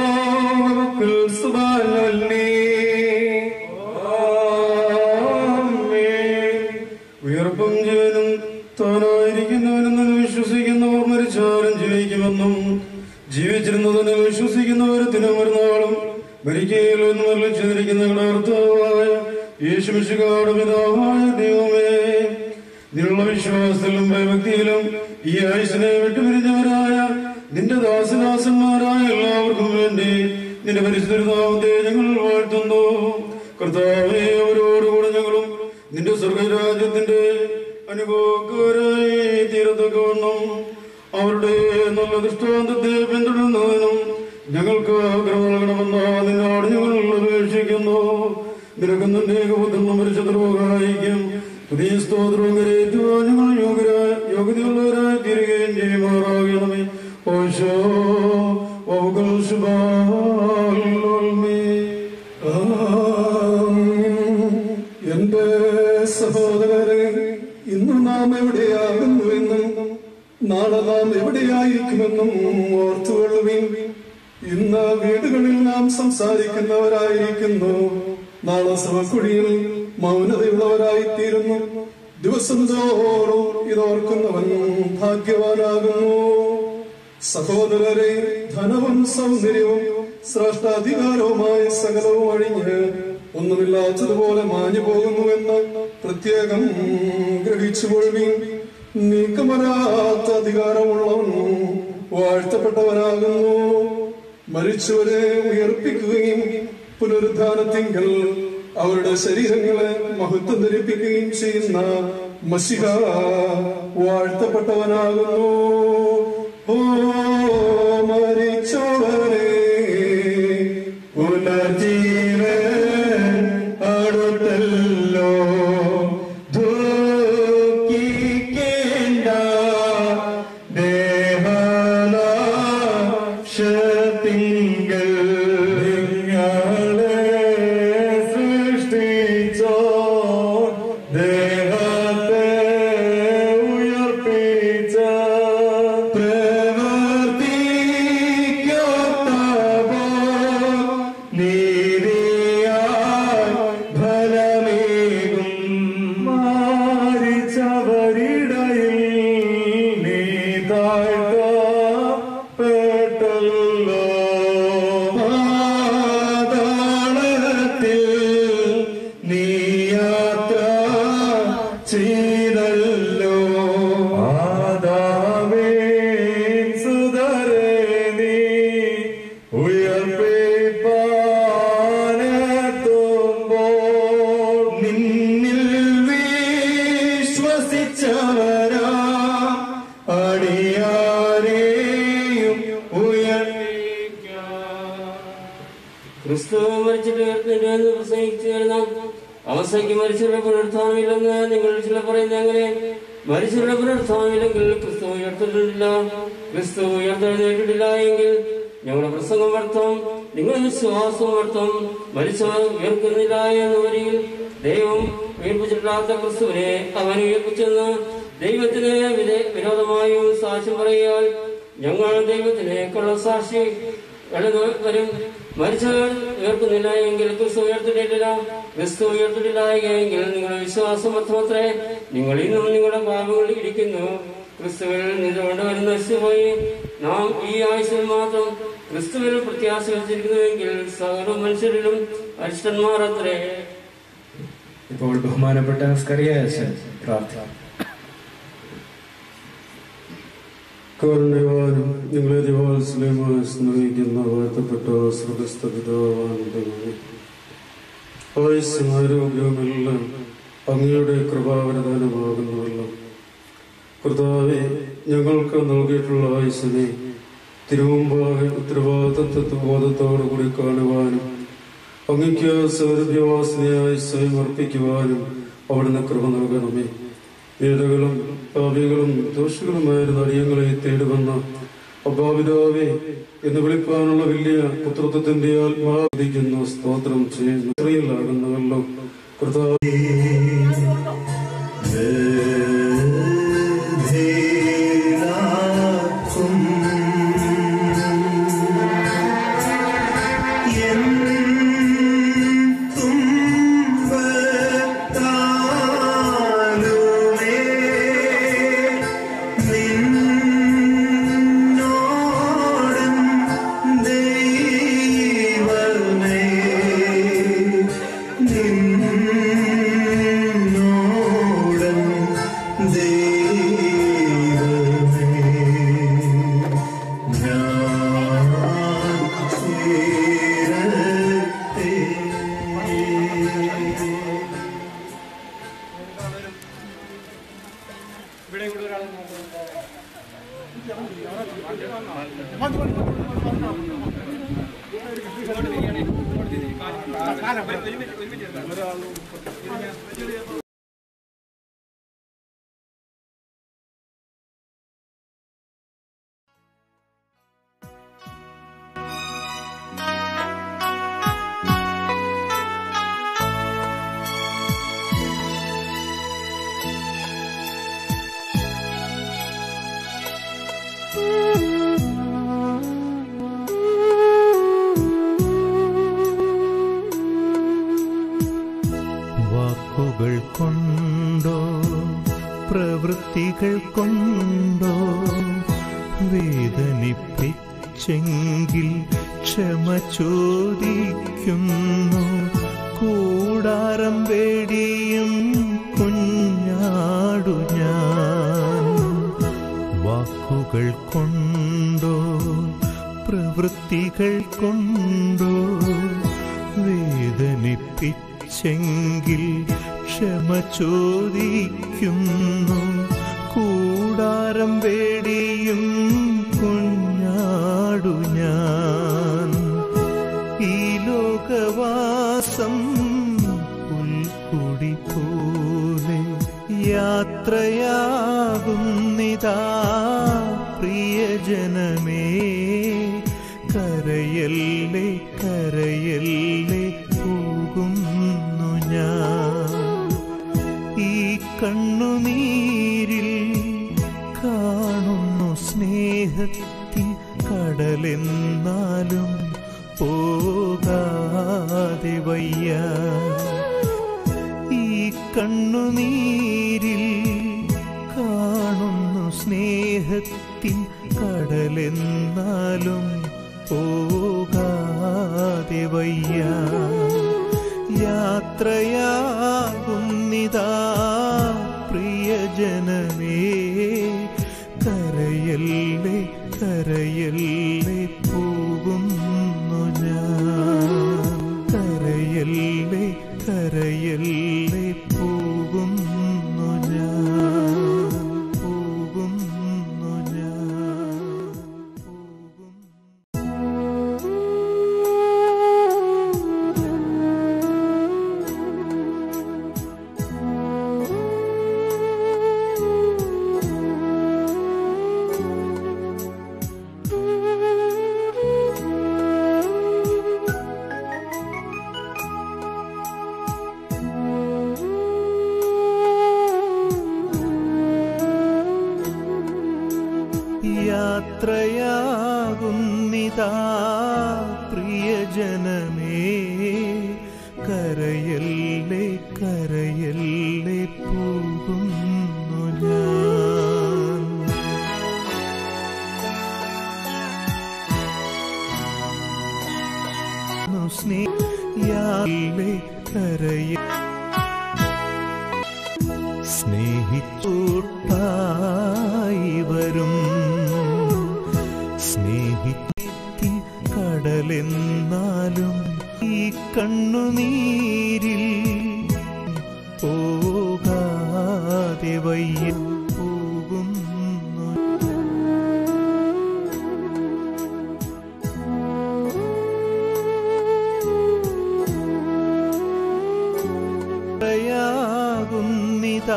ഉയർപ്പും ജീവനും താനായിരിക്കുന്നവനെന്ന് വിശ്വസിക്കുന്നവർ മരിച്ചാലും ജീവിക്കുമെന്നും ജീവിച്ചിരുന്നതിനെ വിശ്വസിക്കുന്നവരത്തിനും ഒരു നാളും മരിക്കുകയില്ലെന്നും അറിയിച്ചിരിക്കുന്ന കർത്താവായ യേശുമിശിഹായുടെ പിതാവായ ദൈവമേ, നിന്നുള്ള വിശ്വാസത്തിലും ഭയഭക്തിയിലും ഈ ആയുസ്സിനെ വിട്ടുപിരിഞ്ഞവരായ നിന്റെ ദാസദാസന്മാരായ എല്ലാവർക്കും വേണ്ടി നിന്റെ പരിശുദ്ധനാമത്തെ ഞങ്ങൾ വാഴ്ത്തുന്നു. കർത്താവേ, അവരോടുകൂടെ ഞങ്ങളും നിന്റെ സ്വർഗരാജ്യത്തിന്റെ അനുഭവക്കാരായി തീരത്തക്കവണ്ണം അവരുടെ നല്ല ദൃഷ്ടാന്തത്തെ പിന്തുടരുന്നതിനും ഞങ്ങൾക്ക് കൃപ നൽകണമെന്ന് നിന്നോട് ഞങ്ങൾ അപേക്ഷിക്കുന്നു. നിനക്ക് നിന്റെ ഏകപുത്രനും പരിശുദ്ധർവകായിക്കും പുതിയ സ്തോത്രവും കരേറ്റുവാൻ ഞങ്ങൾ യോഗ്യതയുള്ളവരായി തീരുകയും ചെയ്യുമാറാകണമേ. ഓശോ വൗകൾ ശുഭാൽമേ. എന്റെ സഹോദരരെ, ഇന്ന് നാം എവിടെയാകുന്നുവെന്നും നാളെ നാം എവിടെയായിരിക്കുമെന്നും ഓർത്തുകൊള്ളുവിൻ. ഇന്ന് വീടുകളിൽ നാം സംസാരിക്കുന്നവരായിരിക്കുന്നു, നാളെ ശവക്കുഴിയിൽ മൗനതയുള്ളവരായിത്തീരുന്നു. ദിവസം തോറും ഇതോർക്കുന്നവൻ ഭാഗ്യവാനാകുന്നു. സഹോദരരെ, ധനവും സൗന്ദര്യവും ശ്രേഷ്ഠാധികാരവുമായ സകലവും അഴിഞ്ഞ് ഒന്നുമില്ലാത്തതുപോലെ മാഞ്ഞു പോകുന്നുവെന്ന് പ്രത്യേകം ഗ്രഹിച്ചുകൊള്ളുവിൻ. നീക്കമരാത്ത അധികാരമുള്ളവൻ വാഴ്ത്തപ്പെട്ടവനാകുന്നു. മരിച്ചവരെ ഉയർപ്പിക്കുകയും പുനരുദ്ധാനത്തിങ്കൽ അവരുടെ ശരീരങ്ങളെ മഹത്വം ധരിപ്പിക്കുകയും ചെയ്യുന്ന മശിഹ വാഴ്ത്തപ്പെട്ടവനാകുന്നു. ഓ മരിച്ചവരെ, പുനർജീവൻ അടുത്തല്ലോ, ദുഃഖിക്കേണ്ട ദേഹനാശത്തിങ്കൽ നിങ്ങളെ സൃഷ്ടിച്ചോ ദേഹത്തെ ഉയർപ്പിച്ച പ്രവചനങ്ങൾ ക്രിസ്തു മരിച്ചിട്ട് ഉയർത്തുന്നുവെന്ന് പ്രസംഗിച്ചു വരുന്ന അവസ്ഥയ്ക്ക് മരിച്ചവരുടെ പുനരുത്ഥാനമില്ലെന്ന് നിങ്ങൾ ചില പറയുന്നത് എങ്ങനെ? മരിച്ചവരുടെ പുനരുത്ഥാനമില്ലെങ്കിൽ ക്രിസ്തു ഉയർത്തിട്ടില്ല. ക്രിസ്തു ഉയർത്തെഴുന്നേറ്റിട്ടില്ല എങ്കിൽ ഞങ്ങളുടെ പ്രസംഗം വ്യർത്ഥം, നിങ്ങളുടെ വിശ്വാസവും വ്യർത്ഥം. മരിച്ചവർ ഉയർക്കുന്നില്ല എന്ന വരിയിൽ ദൈവം ഉയർപ്പിച്ചിട്ടില്ലാത്ത ക്രിസ്തുവിനെ അവൻ ഉയർപ്പിച്ചെന്ന് ദൈവത്തിന് വിരോധമായും സാക്ഷ്യം പറയാൽ ഞങ്ങൾ ദൈവത്തിന് കള്ളസാക്ഷി വരും. മരിച്ചവർ ഉയർത്തുന്നില്ല എങ്കിൽ ക്രിസ്തു ഉയർത്തിട്ടില്ല. ക്രിസ്തു ഉയർത്തിട്ടില്ല എങ്കിൽ നിങ്ങളുടെ വിശ്വാസം അത്രമത്രേ. നിങ്ങൾ ഇന്നും നിങ്ങളുടെ പാപങ്ങളിൽ ഇരിക്കുന്നു. ക്രിസ്തുവിൽ നിന്നുകൊണ്ട് വരുന്ന നശിച്ചുപോയി. നാം ഈ ആയുസ്സിൽ മാത്രം ക്രിസ്തുവിൽ പ്രത്യാശ വെച്ചിരിക്കുന്നുവെങ്കിൽ സകല മനുഷ്യരിലും അരിഷ്ടന്മാർ അത്രേ. ഇപ്പോൾ ബഹുമാനപ്പെട്ട സ്കറിയാച്ചൻ പ്രാർത്ഥന. കാരുണ്യവാനും ഞങ്ങളെ ദിവാത്സല്യമായി സ്നേഹിക്കുന്ന വാഴ്ത്തപ്പെട്ട സ്വർഗസ്ഥ പിതാവാനന്ദമേ, ആയുസ്സും ആരോഗ്യവുമെല്ലാം അങ്ങയുടെ കൃപാവരദാനമാകുന്നുവല്ലോ. കർത്താവേ, ഞങ്ങൾക്ക് നൽകിയിട്ടുള്ള ആയുസ്സിനെ തിരുമുമ്പാകെ ഉത്തരവാദിത്വബോധത്തോടുകൂടി കാണുവാനും അങ്ങയ്ക്ക് സൗരഭ്യവാസനയായി സ്വയം അർപ്പിക്കുവാനും അവിടുന്ന് കൃപ നൽകണമേ. ഏതകളും പാപികളും ദോഷികളുമായിരുന്ന അടിയങ്ങളെ തേടുവന്ന അബ്ബാപിതാവേ എന്ന് വിളിക്കാനുള്ള വലിയ പുത്രത്വത്തിന്റെ ആത്മാവിക്കുന്നു. സ്തോത്രം ചെയ്യുന്നു. സ്ത്രീയിലാകുന്നുവല്ലോ കർത്താവേ. കൊണ്ടോ പ്രവൃത്തികൾ കൊണ്ടോ വേദനിപ്പിച്ചെങ്കിൽ ക്ഷമ ചോദിക്കുന്നു. കൂടാരം വേടിയും കുഞ്ഞാടു ഞാൻ. വാക്കുകൾ കൊണ്ടോ പ്രവൃത്തികൾ കൊണ്ടോ വേദനിപ്പിച്ചെങ്കിൽ ക്ഷമ ചോദിക്കുന്നു. കൂടാരം വേടിയും കുഞ്ഞാടു ഞാൻ. ഈ ലോകവാസം പുൽക്കുടി പോലെ യാത്രയാകുന്നിതാ പ്രിയജനമേ. കരയല്ലേ കരയല്ലേ പോകുന്നു ഞാൻ. ഈ കണ്ണുനീരിൽ കാണുന്നു സ്നേഹത്തിൻ കടലെന്നാലും പോകാതെ വയ്യ. ഈ കണ്ണുനീരിൽ കാണുന്നു സ്നേഹത്തിൻ കടലെന്നാലും പോകാതെ വയ്യ. യാത്രയാകുന്നിതാ പ്രിയജനമേ. കരയല്ലേ കരയല്ലേ പോകുന്നു ഞാൻ. കരയല്ലേ കരയല്ലേ പോകുന്നു ഞാൻ. പോകുന്നു ഞാൻ. പ്രിയജനമേ കരയല്ലേ കരയല്ലേ പോകുന്നു ഞാൻ സ്നേഹിയാലേ സ്നേഹിച്ചൂട്ടായി വരും സ്നേഹിത്തി കടലെന്നാലും ഈ കണ്ണുനീരിൽ പോകാതെ വയ്യ പോകുന്നു യാകുന്നിതാ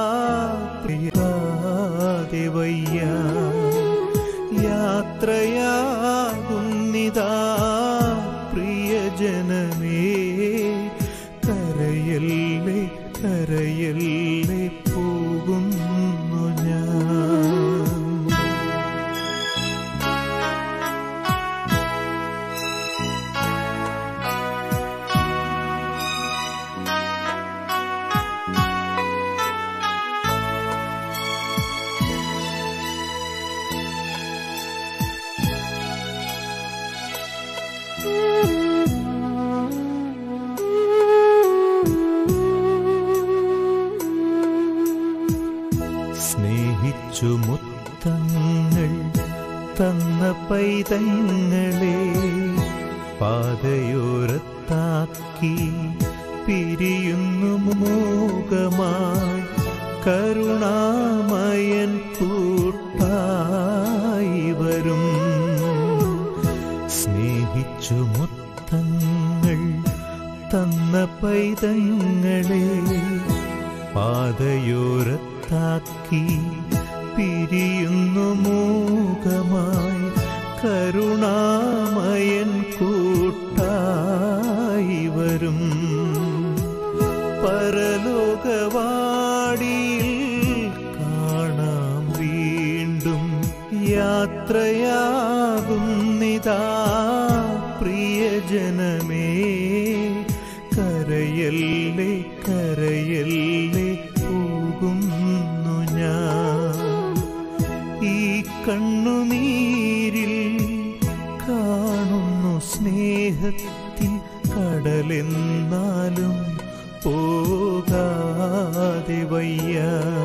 പ്രിയാതെ വയ്യ യാത്രയാകുന്നിതാ പ്രിയജനമേ കരയല്ലേ കരയല്ലേ പോകുന്നു ഞാൻ സ്നേഹിച്ചു മുത്തങ്ങൾ തന്ന പൈതങ്ങളെ പാതയോരത്താക്കി പിരിയുന്നു മോഹമായി കരുണാമയൻ കൂട്ടായി വരും സ്നേഹിച്ചു മുത്തങ്ങൾ തന്ന പൈതങ്ങളെ പാതയോരത്താക്കി പിരിയുന്നു മൂകമായി കരുണാമയൻ കൂട്ടായി വരും പരലോകവാടിയിൽ കാണാം വീണ്ടും യാത്രയാകുന്നിതാ പ്രിയജനമേ കരയല്ലേ കരയല്ലേ പോകുന്നു ഞാൻ ഈ കണ്ണുനീരിൽ കാണുന്നു സ്നേഹത്തിൻ കടലെന്നാലും പോകാതെ വയ്യ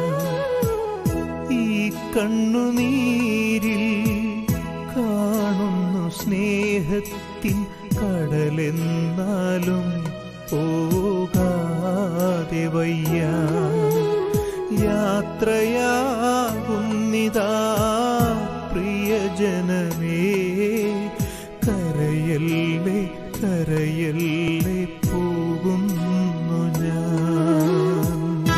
ഈ കണ്ണുനീരിൽ കാണുന്നു സ്നേഹത്തിൻ കടലെന്നാലും പോകാതെ വയ്യ യാത്രയാകുന്നിതാ പ്രിയജനമേ കരയല്ലേ കരയല്ലേ പോകുന്നു ഞാൻ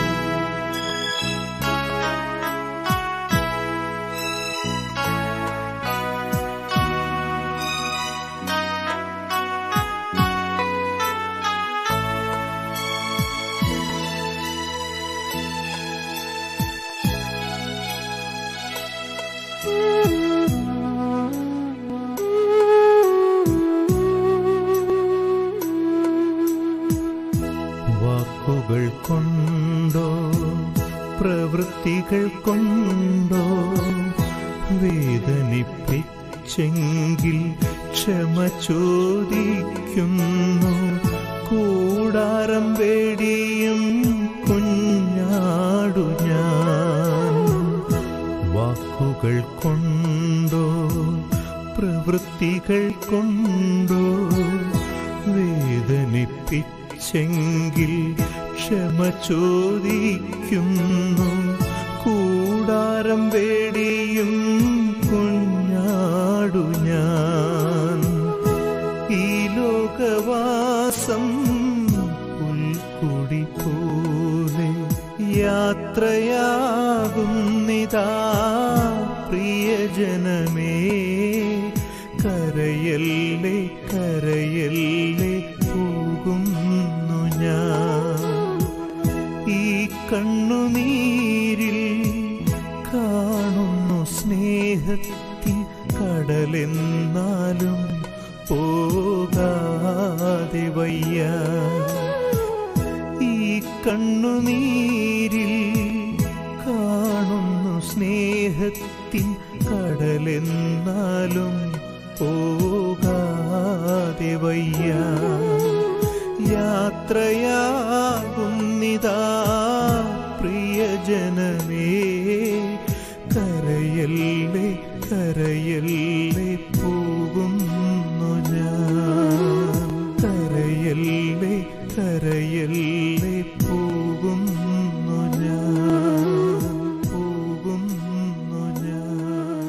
വാക്കുകൾ കൊണ്ടോ പ്രവൃത്തികൾ കൊണ്ടോ വേദനിപ്പിച്ചെങ്കിൽ ക്ഷമ ചോദിക്കുന്നു കൂടാരം വേടിയും കുഞ്ഞാടു ഞാൻ വാക്കുകൾ കൊണ്ടോ പ്രവൃത്തികൾ കൊണ്ടോ വേദനിപ്പിച്ചെങ്കിൽ ക്ഷമ ചോദിക്കുന്നു കൂടാരം വേടിയും കുഞ്ഞാടു ഞാൻ ഈ ലോകവാസം പുൽക്കൊടി പോലെ യാത്രയാകുന്നിതാ പ്രിയജനമേ കരയല്ലേ കരയല്ലേ പോകുന്നു ഞാൻ ഈ കണ്ണുനീരിൽ കാണുന്നു സ്നേഹത്തിൻ കടലെന്നാലും വയ്യ. ഈ കണ്ണുനീരിൽ കാണുന്നു സ്നേഹത്തിൻ കടലെന്നാലും പോകാതെ വയ്യ. യാത്രയാകുന്നിതാ പ്രിയജനമേ, കരയല്ലേ കരയല്ലേ പോകുന്നു ഞാൻ. കരയല്ലേ കരയല്ലേ പോകുന്നു ഞാൻ. പോകുന്നു ഞാൻ.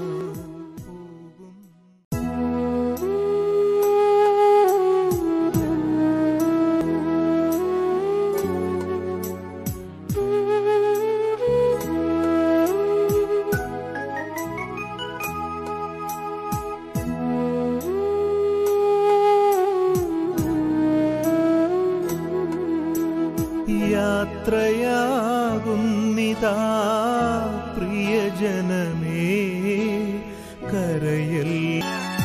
യാത്രയാകുന്നിതാ പ്രിയജനമേ, കരയല്ലേ.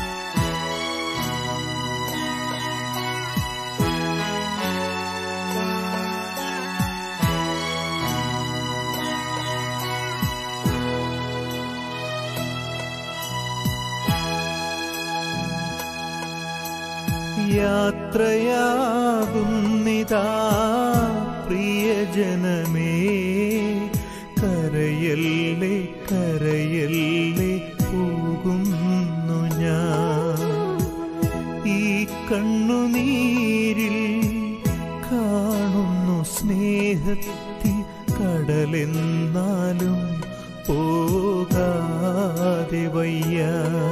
യാത്രയാകുന്നിതാ പ്രിയജനമേ, കരയല്ലേ കരയല്ലേ പോകുന്നു ഞാൻ. ഈ കണ്ണുനീരിൽ കാണുന്നു സ്നേഹത്തിൻ കടലെന്നാലും പോകാതെ വയ്യ.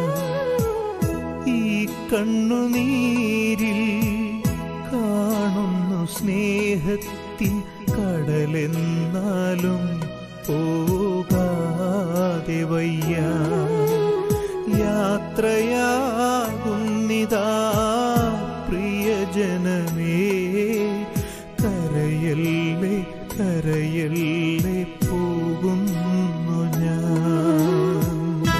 ഈ കണ്ണുനീരിൽ കാണുന്നു സ്നേഹത്തിൻ കടലെന്നാലും പോകാതെ വയ്യ. യാത്രയാകുന്നിതാ പ്രിയജനമേ, കരയല്ലേ കരയല്ലേ പോകുന്നു ഞാൻ.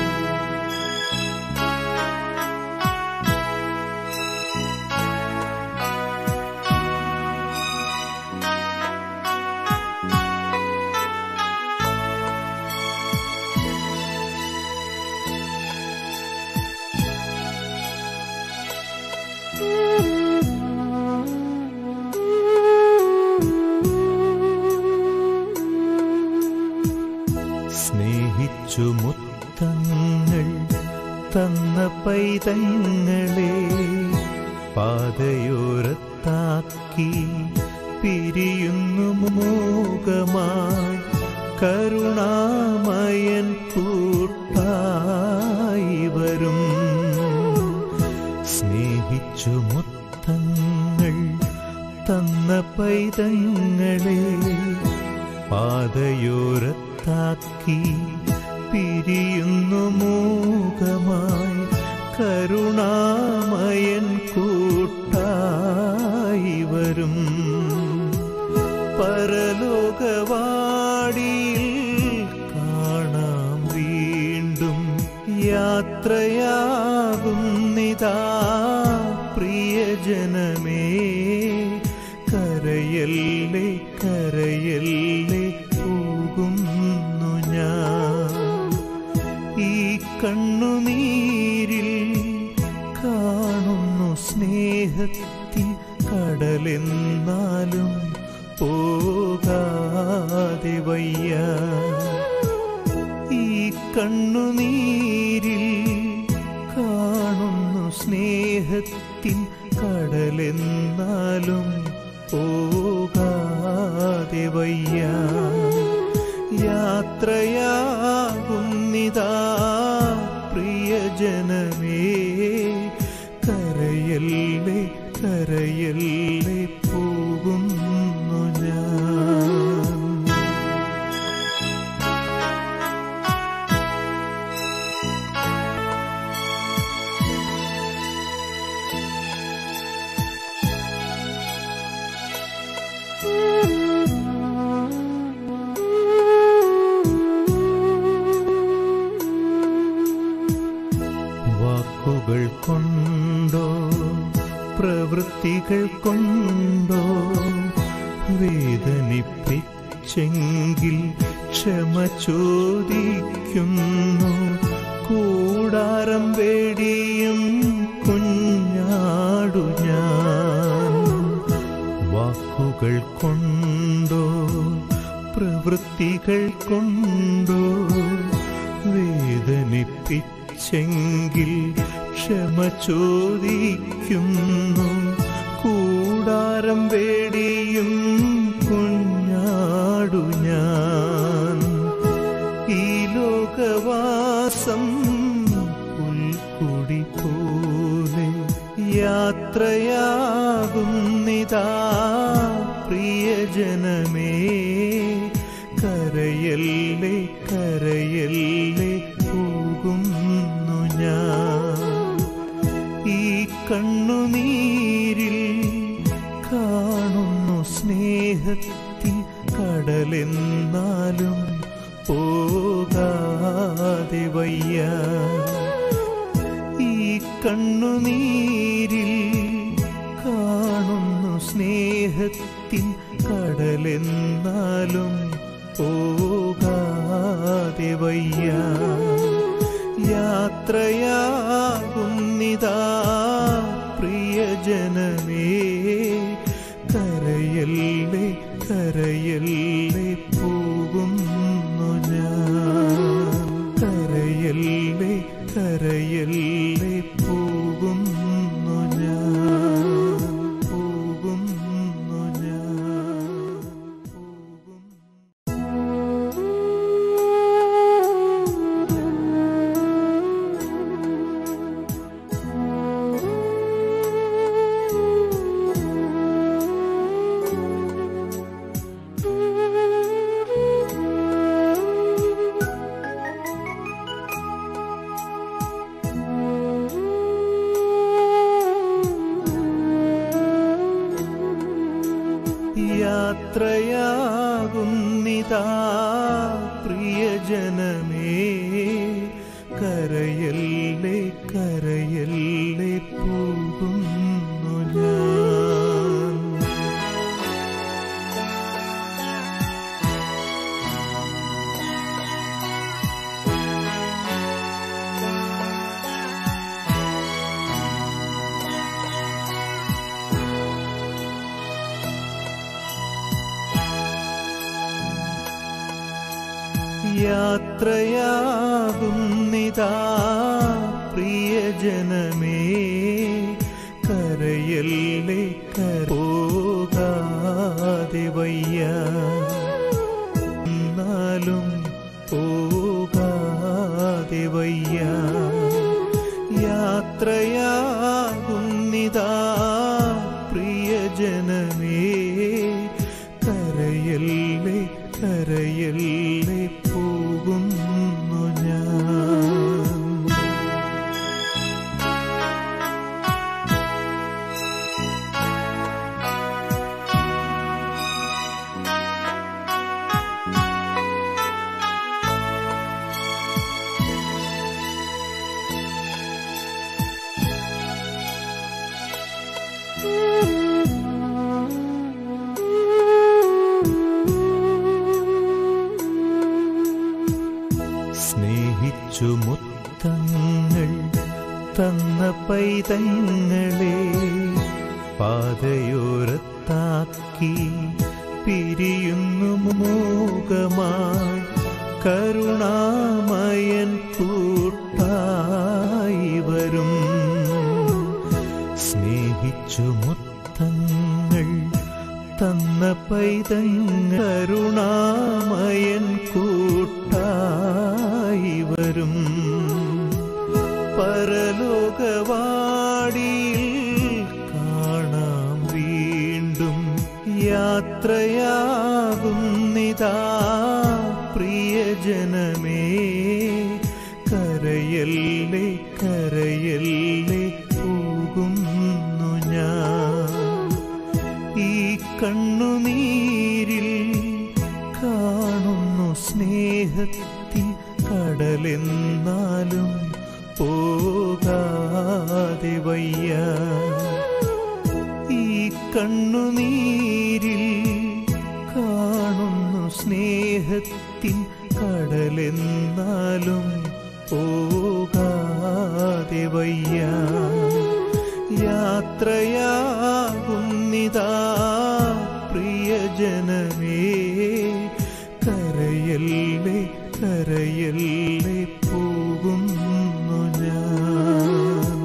സ്നേഹിച്ചു മുത്തങ്ങൾ തന്ന പൈതങ്ങളെ പാതയോരത്താക്കി പിരിയുന്നു മോഹമായി കരുണാമയൻ കൂട്ടായി വരും. സ്നേഹിച്ചു മുത്തങ്ങൾ തന്ന പൈതങ്ങളെ പാതയോരത്താക്കി പിരിയുന്നു മൂകമായി കരുണാമയൻ കൂട്ടായി വരും. പരലോകവാടിയിൽ കാണാം വീണ്ടും. യാത്രയാകുന്നിതാ പ്രിയജനമേ, കരയല്ലേ കരയല്ലേ പോകുന്നു ഞാൻ. ഈ കണ്ണുനീരിൽ കാണുന്നു സ്നേഹത്തിൻ കടലെന്നാലും പോകാതെ വയ്യ. ഈ കണ്ണുനീരിൽ കാണുന്നു സ്നേഹത്തിൻ കടലെന്നാലും പോകാതെ വയ്യ. യാത്രയാകുന്നിതാ പ്രിയജനമേ, കരയല്ലേ കരയല്ലേ പോകുന്നു ഞാൻ. വാക്കുകൾ കൊണ്ടോ പ്രവൃത്തികൾ കൊണ്ടോ വേദനിപ്പിച്ചെങ്കിൽ ക്ഷമ ചോദിക്കുന്നു. കൂടാരം വേടിയും കുഞ്ഞാടു ഞാൻ. വാക്കുകൾ കൊണ്ടോ പ്രവൃത്തികൾ കൊണ്ടോ വേദനിപ്പിച്ചെങ്കിൽ ക്ഷമ ചോദിക്കുന്നു. കൂടാരം വേടിയും കുഞ്ഞാടു ഞാൻ. ഈ ലോകവാസം പുൽക്കുടി പോലെ യാത്രയാകുന്നിതാ പ്രിയജനമേ. കരയല്ലേ കരയല്ലേ പോകുന്നു ഞാൻ. ഈ കണ്ണുനീരിൽ കാണുന്നു സ്നേഹത്തിൻ കടലെന്നാലും പോകാതെ വയ്യ. ഈ കണ്ണുനീരിൽ കാണുന്നു സ്നേഹത്തിൻ കടലെന്നാലും പോകാതെ വയ്യ. യാത്രയാകുന്നിതാ പ്രിയജനമേ. കരയല്ലേ കരയല്ലേ പോകുന്നു ഞാൻ. കരയല്ലേ കരയല്ലേ പോകുന്നു ഞാൻ. പോകുന്നു ഞാൻ. യാത്രയാകുന്നിതാ പ്രിയജനമേ. കരയല്ലേ കരയല്ലേ പോകുന്നു ഞാൻ. യാത്രയാകുന്നിതാ പ്രിയജനമേ. കരയല്ലേ പോകാതെ വയ്യ. എന്നാലും പോകാതെ വയ്യ. യാത്രയാകുന്നിതാ പ്രിയജനമേ. കരയല്ലേ കരയല്ലേ പോകുന്നു ഞാൻ. സ്നേഹിച്ചു മുത്തങ്ങൾ തന്ന പൈതങ്ങളെ പാതയോരത്താക്കി പിരിയുന്നു മോഹമായി. കരുണാമയൻ കൂട്ടായി വരും. സ്നേഹിച്ചു മുത്തങ്ങൾ തന്ന പൈതങ്ങൾ കരുണാമയൻ കൂട്ടായി വരും. പരലോകവാടിയിൽ കാണാം വീണ്ടും. യാത്രയാകുന്നിതാ പ്രിയജനമേ. കരയല്ലേ കരയല്ലേ പോകുന്നു ഞാൻ. ഈ കണ്ണുനീരിൽ കാണുന്നു സ്നേഹത്തിൻ കടലെന്നാലും പോകാതെ വയ്യ. കണ്ണുനീരിൽ കാണുന്നു സ്നേഹത്തിൻ കടലെന്നാലും പോകാതെ വയ്യ. യാത്രയാകുന്നിതാ പ്രിയജനമേ, കരയല്ലേ കരയല്ലേ പോകുന്നു ഞാൻ.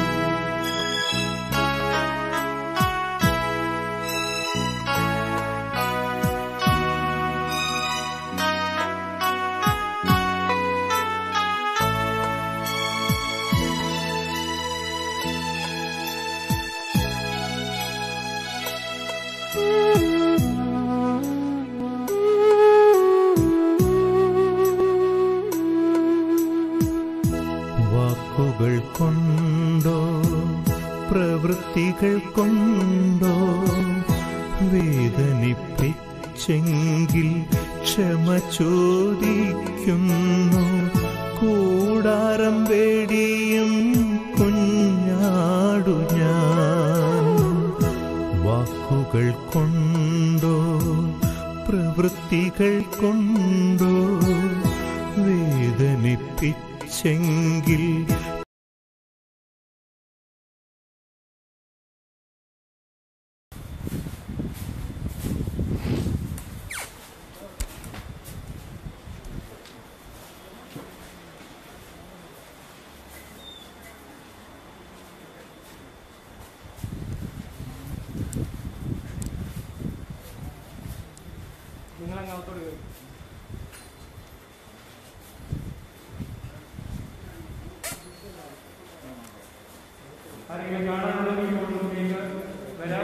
വാക്കുകൾ കൊണ്ടോ പ്രവൃത്തികൾ കൊണ്ടോ വേദനിപ്പിച്ചെങ്കിൽ ക്ഷമ ചോദിക്കുന്നു. കൂടാരം വേടിയും കുഞ്ഞാടു ഞാൻ. വാക്കുകൾ കൊണ്ടോ പ്രവൃത്തികൾ കൊണ്ടോ വേദനിപ്പിച്ചെങ്കിൽ നിങ്ങളങ്ങോട്ടോട് വരും. ആരെങ്കിലും കാണാനുണ്ടെങ്കിൽ വരാം.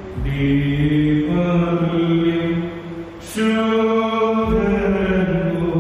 Sure.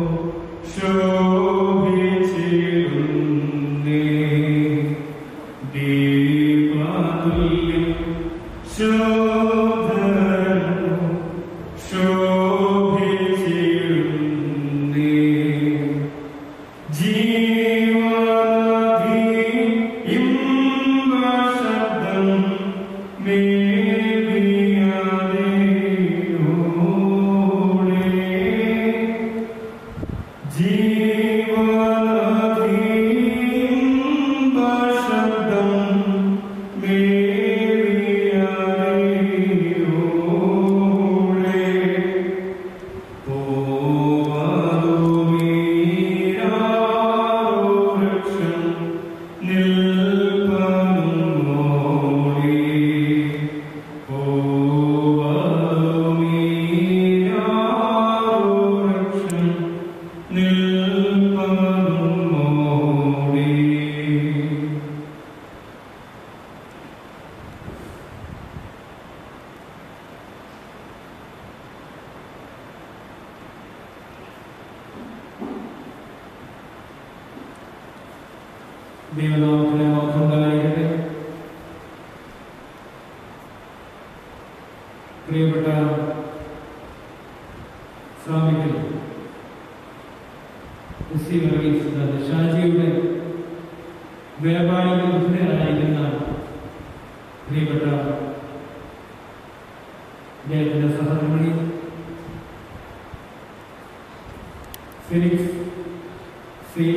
ദൈവനാമത്തിന് മഹത്വം ഉണ്ടായിരിക്കട്ടെ. പ്രിയപ്പെട്ട ശ്രാമികർ, ഷാജിയുടെ വ്യാപാരിക ബുദ്ധിരായിരിക്കുന്ന പ്രിയപ്പെട്ട അദ്ദേഹത്തിന്റെ സഹധർമ്മിണി ഫിലിക്സ് സി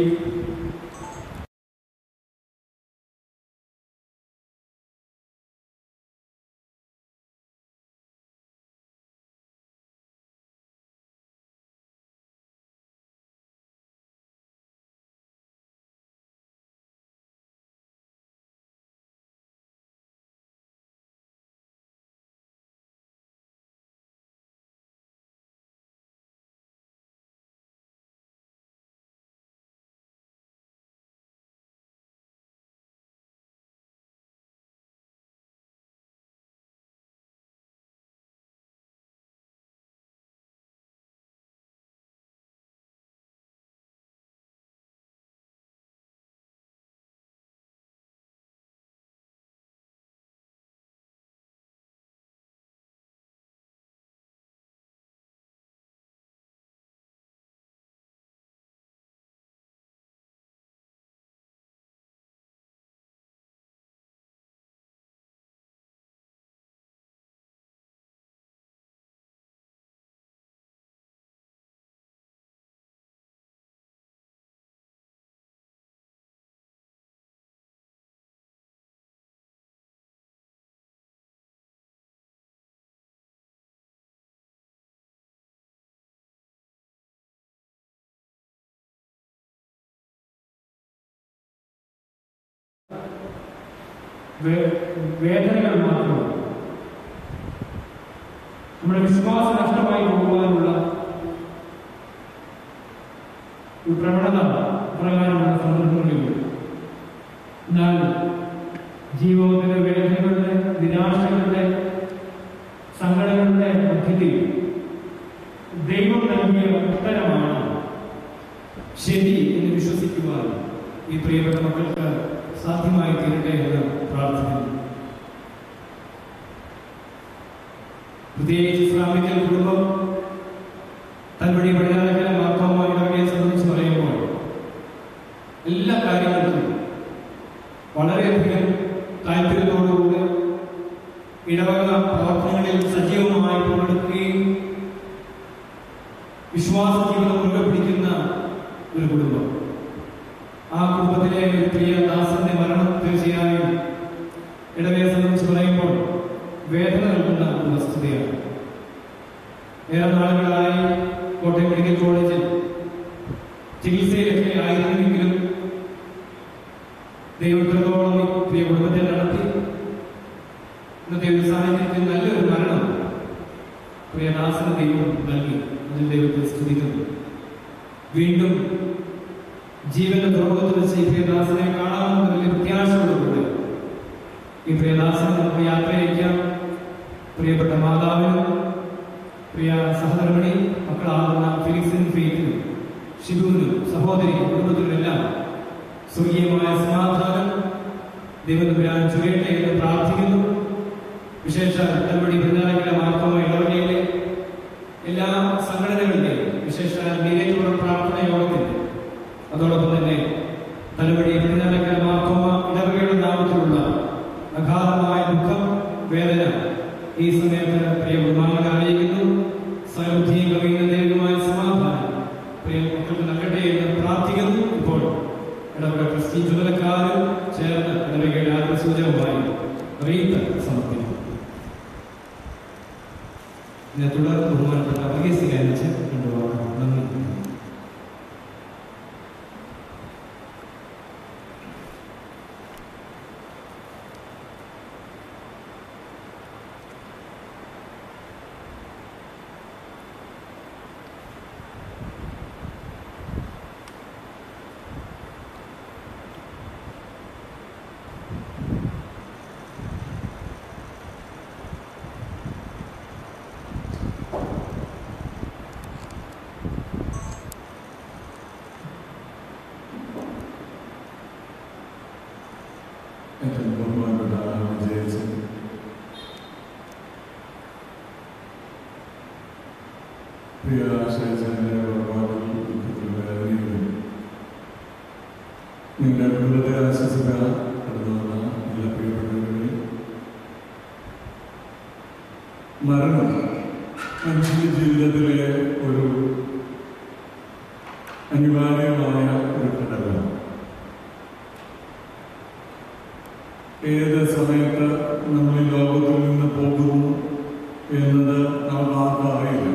വേദനകൾ മാത്രമല്ല, നമ്മുടെ വിശ്വാസം നഷ്ടമായി പോകുവാനുള്ള ഒരു പ്രവണത പ്രകാരമുള്ള സന്ദർഭങ്ങളിലുണ്ട്. എന്നാൽ ജീവിതത്തിലെ വേദനകളുടെ, നിരാശകളുടെ, സങ്കടങ്ങളുടെ മധ്യത്തിൽ ദൈവം നൽകിയ ഉത്തരമാണ് ശരി എന്ന് വിശ്വസിക്കുവാൻ ഈ പ്രിയപ്പെട്ട മക്കൾക്ക് സാധ്യമായി തീരട്ടെ എന്ന് പ്രാർത്ഥിക്കുന്നു. പ്രത്യേകിച്ച് ഇസ്ലാമിക്കൽ കുടുംബം തങ്ങളുടെ പഠനകല മാർഗവുമായി ഇടവകയെ സംബന്ധിച്ച് പറയുമ്പോൾ എല്ലാ കാര്യങ്ങൾക്കും വളരെയധികം താല്പര്യത്തോടുകൂടി ഇടവക പ്രവർത്തനങ്ങളിൽ സജീവമായി പങ്കെടുക്കുകയും വിശ്വാസ ജീവിതം മുറുകെ പിടിക്കുന്ന ഒരു കുടുംബം. ആ കുടുംബത്തിലെ ഒരു പ്രിയ ദാസന്റെ മരണം തീർച്ചയായും ഇടവയെ സംബന്ധിച്ച് പറയുമ്പോൾ വേദന നൽകുന്ന ഒരു വസ്തുതയാണ്. ഏറെ നാളുകളായി കോട്ടയം മെഡിക്കൽ കോളേജിൽ ചികിത്സയിലൊക്കെ ആയിരുന്നെങ്കിലും ദൈവത്തോളം പ്രിയ കുടുംബത്തെ നടത്തി ഇന്നത്തെ ഒരു സാഹചര്യത്തിൽ നല്ലൊരു മരണം പ്രിയദാസന് ദൈവം നൽകി. അതിൽ ദൈവത്തെ സ്തുതിക്കുന്നു. വീണ്ടും ജീവന്റെ തുറമുഖത്ത് വെച്ച് ഈ പ്രിയദാസനെ കാണാമെന്ന വലിയ പ്രത്യാശയോടുകൂടെ ഈ പ്രിയദാസനെ നമുക്ക് യാത്രയയക്കാം. പ്രിയപ്പെട്ട മാതാവിനും പ്രിയ സഹധർമ്മിണി മക്കളാകുന്ന ഫിലിക്സിനും ഫെയ്ത്തിനും ഷിബുവിനും സഹോദരി കുടുംബത്തിനുമെല്ലാം സ്വർഗീയമായ സമാധാനം ദൈവം ചുരട്ടെ എന്ന് പ്രാർത്ഥിക്കുന്നു. വിശേഷ തലമുടി ബൃന്ദാരങ്ങളുടെ മാർഗമായ ഇടവകയിലെ എല്ലാ സംഘടനകളുടെയും വിശേഷ നീരേറ്റുള്ള പ്രാർത്ഥന യോഗത്തിന്റെ, അതോടൊപ്പം തന്നെ തലമുടി ബൃന്ദാരങ്ങളുടെ മാർഗമ ഇടവകയുടെ നാമത്തിലുള്ള അഗാധമായ ദുഃഖം, വേദന ഈ സമയത്ത് പ്രിയ കുടുംബാംഗങ്ങളെ അറിയിക്കുന്നു. സൗബുദ്ധിയും കവിയുന്ന ദൈവമായ സമാധാനം പ്രിയ മക്കൾക്ക് നൽകട്ടെ എന്ന് പ്രാർത്ഥിക്കുന്നു. ഇപ്പോൾ ഇടവക ട്രസ്റ്റി ചുമതലക്കാരും ചേർന്ന് ഇടവകയുടെ ആത്മസൂചകമായി റീത്ത് സമർപ്പിക്കുന്നു. ഇതിനെ തുടർന്ന് ബഹുമാനപ്പെട്ട അനിവാര്യമായ ഒരു ഘടകം. ഏത് സമയത്ത് നമ്മൾ ഈ ലോകത്തിൽ നിന്ന് പോകുന്നു എന്നത് നമുക്ക് ആർക്കും അറിയില്ല.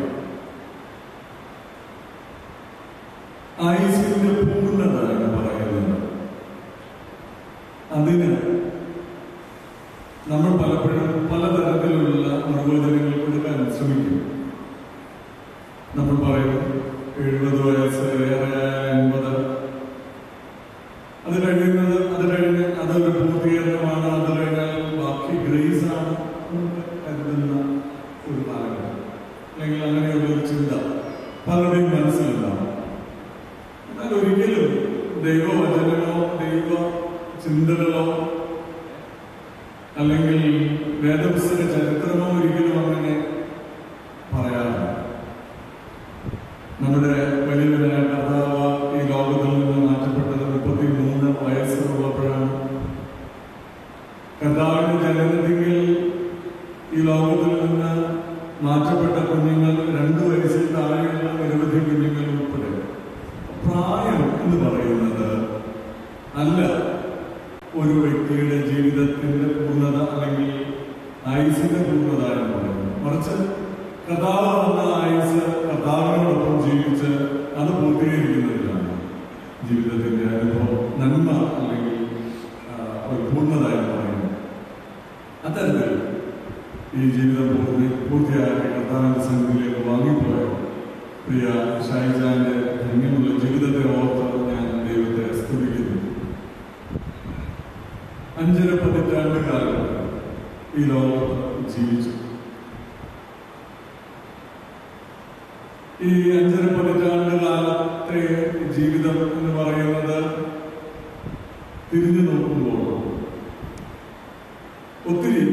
ആയുസ്സിന്റെ പൂർണ്ണത എന്ന് പറയുന്നത്, അതിന് നമ്മൾ പലപ്പോഴും പലതരത്തിലുള്ള നിർവചനങ്ങൾ കൊടുക്കാൻ ശ്രമിക്കും. നമ്മൾ പറയും 70 വയസ്സ്, ഏറെ 80, അത് കഴിയുന്നത്, അത് കഴിഞ്ഞ് അതൊരു പൂർത്തീകരണമാണ്, അത് കഴിഞ്ഞാൽ ബാക്കി ഗ്രേസ് ആണ് കരുതുന്ന ഒരു കാലഘട്ടം, അല്ലെങ്കിൽ അങ്ങനെയുള്ള ഒരു ചിന്ത പലരുടെയും മനസ്സിലുണ്ടാവും. എന്നാൽ ഒരിക്കലും ദൈവവചനങ്ങളോ ദൈവ ചിന്തകളോ അല്ലെങ്കിൽ വേദപുസ്തക ചരിത്രമോ ഒരിക്കലും അങ്ങനെ പറയാറില്ല. നമ്മുടെ വലിയ കർത്താവ് ഈ ലോകത്തിൽ നിന്ന് മാറ്റപ്പെട്ടത് 33 വയസ്സുള്ളപ്പോഴാണ്. കർത്താവിന്റെ ജനനത്തിൽ ഈ ലോകത്തിൽ നിന്ന് മാറ്റപ്പെട്ട കുഞ്ഞുങ്ങൾ 2 വയസ്സിൽ താഴെയുള്ള നിരവധി കുഞ്ഞുങ്ങൾ ഉൾപ്പെടെ. പ്രായം എന്ന് പറയുന്നത് അല്ല ഒരു വ്യക്തിയുടെ ജീവിതത്തിന്റെ പൂർണ്ണത അല്ലെങ്കിൽ ആയുസിന്റെ പൂർണ്ണത എന്ന് പറയുന്നത്. മറിച്ച് കർത്താവ് വന്ന ആയുസ് കർത്താവിനോടൊപ്പം ജീവിച്ച് അത് പൂർത്തീകരിക്കുന്നതിലാണ് ജീവിതത്തിന്റെ അനുഭവം, നന്മ അല്ലെങ്കിൽ ഒരു പൂർണ്ണത എന്ന് പറയുന്നത്. അത്തരത്തിൽ ഈ ജീവിതം പൂർത്തിയാക്കി കർത്താവിന്റെ സന്നിധിയിലേക്ക് വാങ്ങിപ്പോയ പ്രിയ ഷൈജാന്റെ ധന്യമുള്ള ജീവിതത്തെ ഓർത്ത് ഞാൻ ദൈവത്തെ സ്തുതിക്കുന്നു. 5.5 പതിറ്റാണ്ട് കാലം ഈ ലോകത്ത് ജീവിച്ചു. ഈ 5.5 പതിറ്റാണ്ട് കാലത്തെ ജീവിതം എന്ന് പറയുന്നത് തിരിഞ്ഞു നോക്കുമ്പോൾ ഒത്തിരി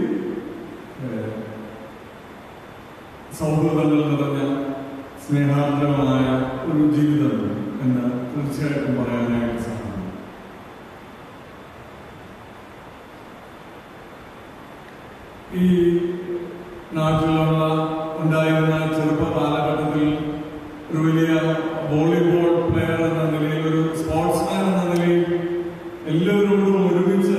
സൗഹൃദങ്ങൾ നിറഞ്ഞ സ്നേഹാർദ്രമായ ഒരു ജീവിതം എന്ന് തീർച്ചയായിട്ടും പറയാനായിട്ട് സാധിക്കും. ഈ നാട്ടിലുള്ള ഉണ്ടായിരുന്ന ചെറുപ്പ കാലഘട്ടത്തിൽ ഒരു വലിയ വോളിബോൾ പ്ലെയർ എന്ന നിലയിൽ, ഒരു സ്പോർട്സ്മാൻ എന്ന നിലയിൽ എല്ലാവരോടും ഒരുമിച്ച്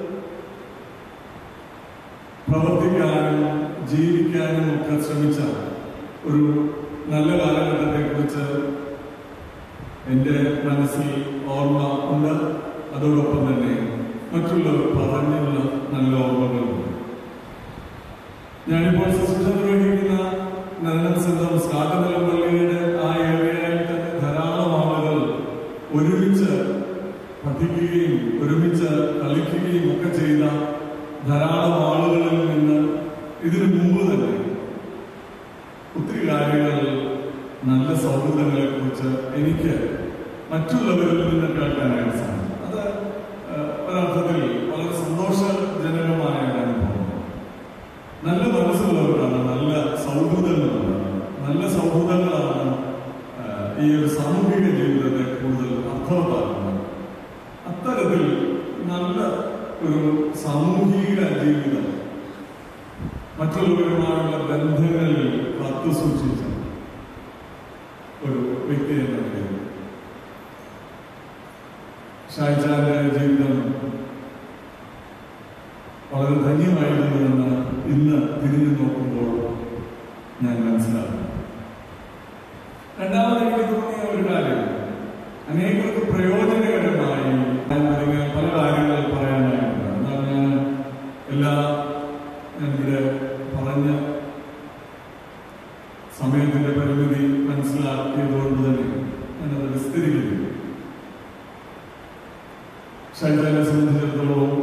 പ്രവർത്തിക്കാനും ജീവിക്കാനും ഒക്കെ ശ്രമിച്ച ഒരു നല്ല കാലഘട്ടത്തെ കുറിച്ച് എൻ്റെ മനസ്സിൽ ഓർമ്മ ഉണ്ട്. അതോടൊപ്പം തന്നെ മറ്റുള്ളവർ പറഞ്ഞുള്ള നല്ല ഓർമ്മകളുണ്ട്. ഞാനിപ്പോൾ ശുശ്രൂഷ നിർവഹിക്കുന്ന നന്ദൻ സംഘം സ്കാട്ടനില പള്ളിയുടെ ആ ഏരിയയിൽ തന്നെ ധാരാളം ആളുകൾ ഒരുമിച്ച് പഠിക്കുകയും ഒരുമിച്ച് കളിക്കുകയും ഒക്കെ ചെയ്ത ധാരാളം ആളുകളിൽ നിന്ന് ഇതിനു മുമ്പ് തന്നെ ഒത്തിരി കാര്യങ്ങൾ, നല്ല സൗഹൃദങ്ങളെ കുറിച്ച് എനിക്ക് മറ്റുള്ളവരിൽ നിന്ന് കേൾക്കാനായിട്ട് സാധിക്കും. അത് ഒരർത്ഥത്തിൽ വളരെ സന്തോഷജനകമായ അനുഭവം. നല്ല മനസ്സുള്ളവരാണ്, നല്ല സൗഹൃദങ്ങളാണ്. നല്ല സൗഹൃദങ്ങളാണ് ഈ ഒരു സാമൂഹിക ജീവിതത്തെ കൂടുതൽ അർത്ഥവത്താക്കുന്നത്. അത്തരത്തിൽ നല്ല ഒരു സാമൂഹിക ജീവിതം, മറ്റുള്ളവരുമായുള്ള ബന്ധങ്ങളിൽ കാത്തു സൂക്ഷിച്ച ഒരു വ്യക്തി എന്ന നിലയിൽ ഷായ്ജാന്റെ ജീവിതം വളരെ ധന്യമായിരുന്നുവെന്ന് ഇന്ന് തിരിഞ്ഞു നോക്കുമ്പോൾ ഞാൻ മനസ്സിലാക്കുന്നു. രണ്ടാമത് എനിക്ക് തോന്നിയ ഒരു കാര്യം, അനേകർക്ക് പ്രയോജനകരമായി പല കാര്യങ്ങൾ പറയാനായിട്ടുണ്ട്. എന്നാൽ ഞാനിവിടെ പറഞ്ഞ സമയത്തിന്റെ പരിമിതി മനസ്സിലാക്കിയതുകൊണ്ട് തന്നെ ഞാനത് വിസ്തരിക്കുന്നു. ഷൈജാനെ സംബന്ധിച്ചിടത്തോളം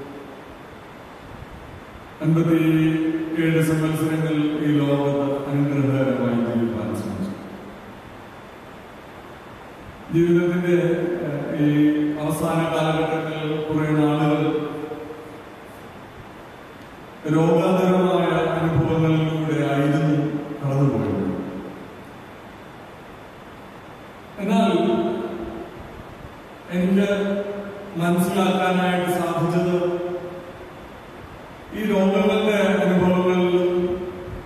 57 സംവത്സരങ്ങൾ ഈ ലോകത്ത് അനുഗ്രഹകരമായി ജീവിക്കാൻ ശ്രമിച്ചു. ജീവിതത്തിന്റെ ഈ അവസാന കാലഘട്ടങ്ങളിൽ കുറെ നാളുകൾ രോഗാതരമായ അനുഭവങ്ങളിലൂടെ ആയിരുന്നു കടന്നുപോയത്. എന്നാൽ എനിക്ക് മനസ്സിലാക്കാനായിട്ട് സാധിച്ചത് ഈ രോഗങ്ങളുടെ അനുഭവങ്ങളിലും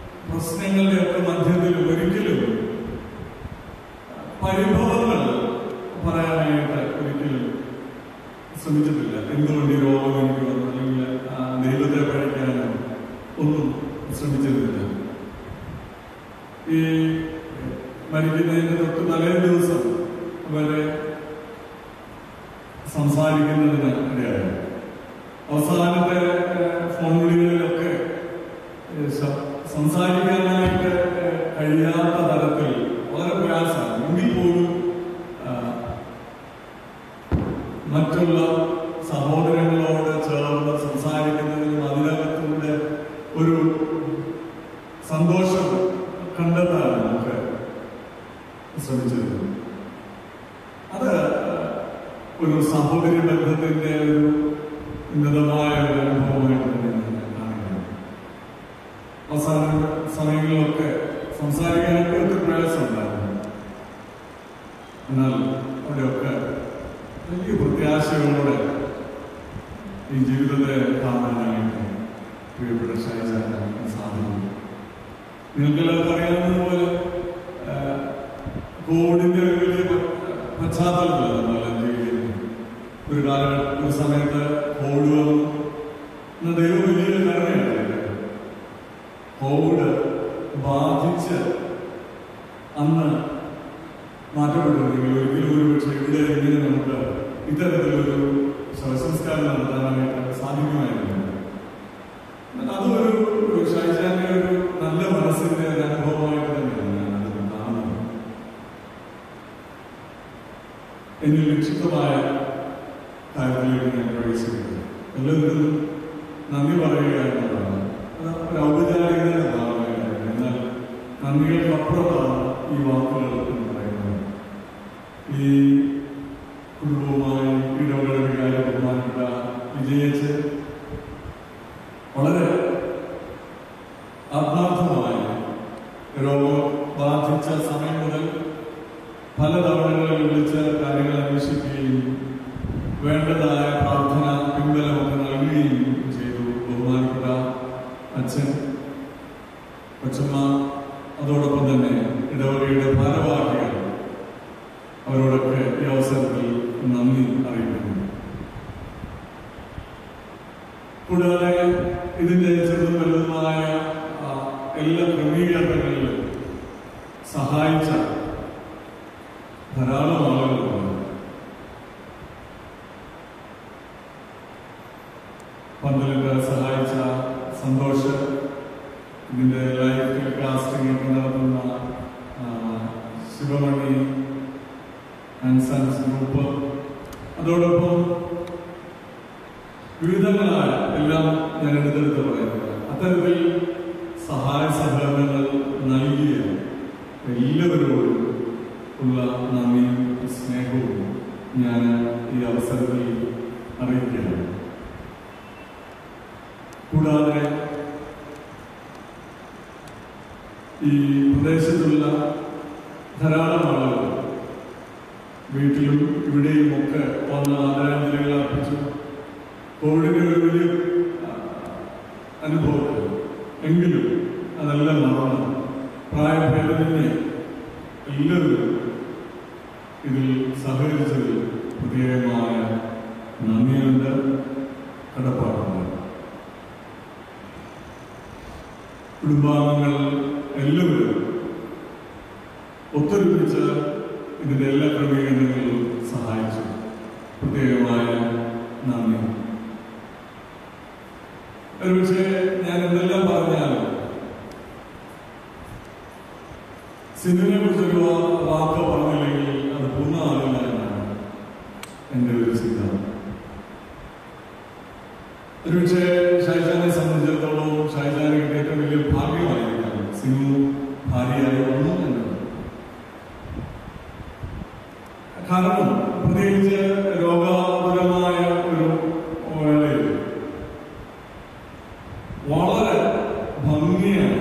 പ്രശ്നങ്ങളുടെ ഒക്കെ മധ്യത്തിൽ ഒരിക്കലും പരിഭവങ്ങൾ പറയാനായിട്ട് ഒരിക്കലും ശ്രമിച്ചിട്ടില്ല. എന്തുകൊണ്ട് ഈ രോഗം എനിക്ക് വന്നു, അല്ലെങ്കിൽ ദൈവത്തെ പഠിക്കാനോ ഒന്നും ശ്രമിച്ചിട്ടില്ല. ഈ മരിക്കുന്നതിന് തൊട്ട് തലേ ദിവസം വരെ സംസാരിക്കുന്നതിന് ഇടയായി. അവസാനത്തെ ഫോൺ വിളികളിലൊക്കെ സംസാരിക്കാനായിട്ട് കഴിയാത്ത തരത്തിൽ വളരെ പ്രയാസമാണ്. എങ്കിൽ പോലും മറ്റുള്ള സഹോദരങ്ങളോട് ചേർന്ന് സംസാരിക്കുന്നതിനും അതിനകത്തൂടെ ഒരു സന്തോഷം കണ്ടെത്താൻ നമുക്ക് ശ്രമിച്ചിരുന്നു. അത് ഒരു സഹോദര്യ ബന്ധത്തിന്റെ ഒരു ഉന്നതമായ ഒരു അനുഭവമായിട്ട് തന്നെ കാണുകയാണ്. അവസാന സമയങ്ങളിലൊക്കെ സംസാരിക്കാനൊക്കെ ഒത്തിരി പ്രയാസം ഉണ്ടായിരുന്നു. എന്നാൽ അവിടെയൊക്കെ വലിയ പ്രത്യാശകളോടെ ഈ ജീവിതത്തെ കാണാനായിട്ട് പ്രിയപ്പെട്ട ഷൈജാന് സാധിക്കും. നിങ്ങൾക്കെല്ലാവർക്കും അറിയാവുന്നതുപോലെ കോവിഡിന്റെ ഒരു വലിയ പശ്ചാത്തലത്തിലാണ് നമ്മളെല്ലാം ജീവിക്കുന്നത്. ഒരു സമയത്ത് കോവിഡ് വന്നു. ദൈവം വലിയ കരുണയാണ്. കോവിഡ് ബാധിച്ച് അന്ന് മാറ്റപ്പെട്ടിരുന്നെങ്കിൽ ഒരിക്കലും ഒരുപക്ഷെ ഇവിടെ എങ്ങനെ നമുക്ക് ഇത്തരത്തിലൊരു ശവസംസ്കാരം നടത്താനായിട്ട് സാധിക്കുമായിരുന്നു. അതൊരു ഷൈജാന്റെ ഒരു നല്ല മനസ്സിന്റെ ഒരു അനുഭവമായിട്ട് തന്നെയാണ് ഞാനത് കാണുന്നത്. എന്നിൽ നിക്ഷിപ്തമായ കാര്യത്തിലേക്ക് ഞാൻ പ്രവേശിക്കുന്നത് എല്ലാവരും നന്ദി പറയുക എന്നതാണ്. ഒരു ഔപചാരികതയുടെ ഭാഗമായിട്ടാണ്. എന്നാൽ നന്ദികൾക്കപ്പുറത്താണ് ഈ വാക്കുകൾ എന്ന് പറയുന്നത്. ഈ കുടുംബവുമായി ഇടപെടൽ വികാരം ബഹുമാനപ്പെട്ട വിജയിച്ച് വളരെ ആത്മാർത്ഥമായി രോഗം ബാധിച്ച സമയം മുതൽ പല തവണകളിൽ വിളിച്ച് കാര്യങ്ങൾ അന്വേഷിക്കുകയും വേണ്ടതായ പ്രാർത്ഥന പിൻബലമൊക്കെ നൽകുകയും ചെയ്തു. ബഹുമാനപ്പെട്ട അച്ഛൻ, കൊച്ചമ്മ, അതോടൊപ്പം തന്നെ ഇടവകയുടെ ഭാരവാഹികൾ, അവരോടൊക്കെ ഈ അവസരത്തിൽ നന്ദി അറിയിക്കുന്നു. കൂടാതെ ഇതിന്റെ ചെറുതും വലുതുമായ എല്ലാ ക്രമീകരണങ്ങളിലും സഹായിച്ച ധാരാളം ആളുകളുണ്ട്. പന്തലിട്ട് സഹായിച്ച സന്തോഷ്, ഇതിന്റെ ലൈവ് ടെലികാസ്റ്റിംഗ് ഒക്കെ നടത്തുന്ന ശിവമണി ആൻഡ് സൺസ് ഗ്രൂപ്പ്, അതോടൊപ്പം വിവിധങ്ങളായ എല്ലാം ഞാൻ എടുത്തെടുത്ത് പറയുന്നത് അത്തരത്തിൽ സഹായ സഹകരണങ്ങൾ നൽകിയ എല്ലാവരോടും ഉള്ള നന്ദിയും സ്നേഹവും ഞാൻ ഈ അവസരത്തിൽ അറിയിക്കുകയാണ്. കൂടാതെ ഈ പ്രദേശത്തുള്ള ധാരാളം ആളുകൾ വീട്ടിലും ഇവിടെയും ഒക്കെ വന്ന ആദരാഞ്ജലികൾ അർപ്പിച്ചു. കോവിഡിന്റെ ഒരു വലിയ അനുഭവത്തിൽ എങ്കിലും അതെല്ലാം മറന്ന് പ്രായഭേദമന്യേ എല്ലാവരും ഇതിൽ സഹകരിച്ചതിൽ പ്രത്യേകമായ നന്ദിയുണ്ട്, കടപ്പാടുണ്ട്. കുടുംബാംഗങ്ങൾ എല്ലാവരും ഒത്തൊരുമിച്ച് ഇതിന്റെ എല്ലാ ക്രമീകരണങ്ങളിലും സഹായിച്ചു. പ്രത്യേകമായ നന്ദി. ഒരുപക്ഷെ ഞാൻ എന്തെല്ലാം പറഞ്ഞാലും സിനിമയെ കുറിച്ചൊരു വാക്ക് പറഞ്ഞില്ലെങ്കിൽ അത് പൂർണ്ണമാകില്ല എന്നാണ് എന്റെ ഒരു സിദ്ധാന്തം. ഒരുപക്ഷെ ഷൈജാനെ സംബന്ധിച്ചിടത്തോളം ഷൈജാനെ കിട്ടിയ ഏറ്റവും വലിയ ഭാഗ്യമായിരിക്കാം സിനിമ ഭാര്യയായി വന്നു എന്നത്. കാരണം പ്രത്യേകിച്ച് രോഗാതുരമായ ഒരു വേളയിൽ വളരെ ഭംഗിയാണ്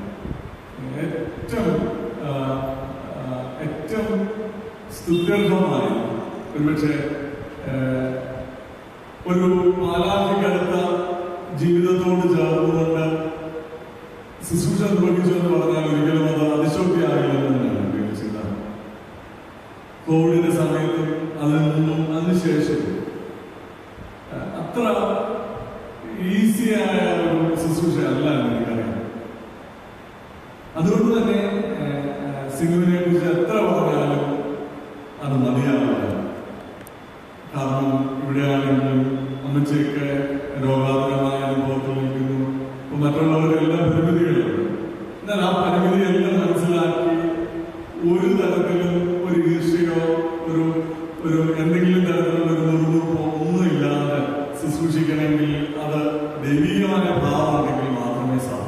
ഏറ്റവും സ്തുത്യർഹമായി ഒരുപക്ഷെ ഒരു മാലാഖിക്കടുത്ത ജീവിതത്തോട് ചേർന്നുകൊണ്ട് ശുശ്രൂഷ നിർവഹിച്ചു എന്ന് പറഞ്ഞാൽ ഒരിക്കലും അത് അതിശോക്തിയാകില്ലെന്ന് തന്നെയാണ് ചിന്ത. കോവിഡിന്റെ സമയത്തും അതിൽ നിന്നും അതിനുശേഷം അത്ര ഈസിയായ ഒരു ശുശ്രൂഷ അല്ല എനിക്കറിയാം. അതുകൊണ്ട് തന്നെ സിനുവിനെ കുറിച്ച് എത്ര പറഞ്ഞാലും അത് മതിയാവില്ല. കാരണം ഇവിടെയാണെങ്കിലും അമ്മച്ചയൊക്കെ രോഗാതുരമായ അനുഭവത്തിൽ നിൽക്കുന്നു. ഇപ്പൊ മറ്റുള്ളവരെല്ലാം പരിമിതികളുണ്ട്. എന്നാൽ ആ പരിമിതിയെല്ലാം മനസ്സിലാക്കി ഒരു തരത്തിലും ഒരു ഈർഷ്യയോ ഒരു എന്തെങ്കിലും തരത്തിലുള്ള ഒരു നിർവ്വഹമോ ഒന്നുമില്ലാതെ ശുശ്രൂഷിക്കണമെങ്കിൽ അത് ദൈവികമായ ഭാവം ഉണ്ടെങ്കിൽ മാത്രമേ സാധിക്കൂ.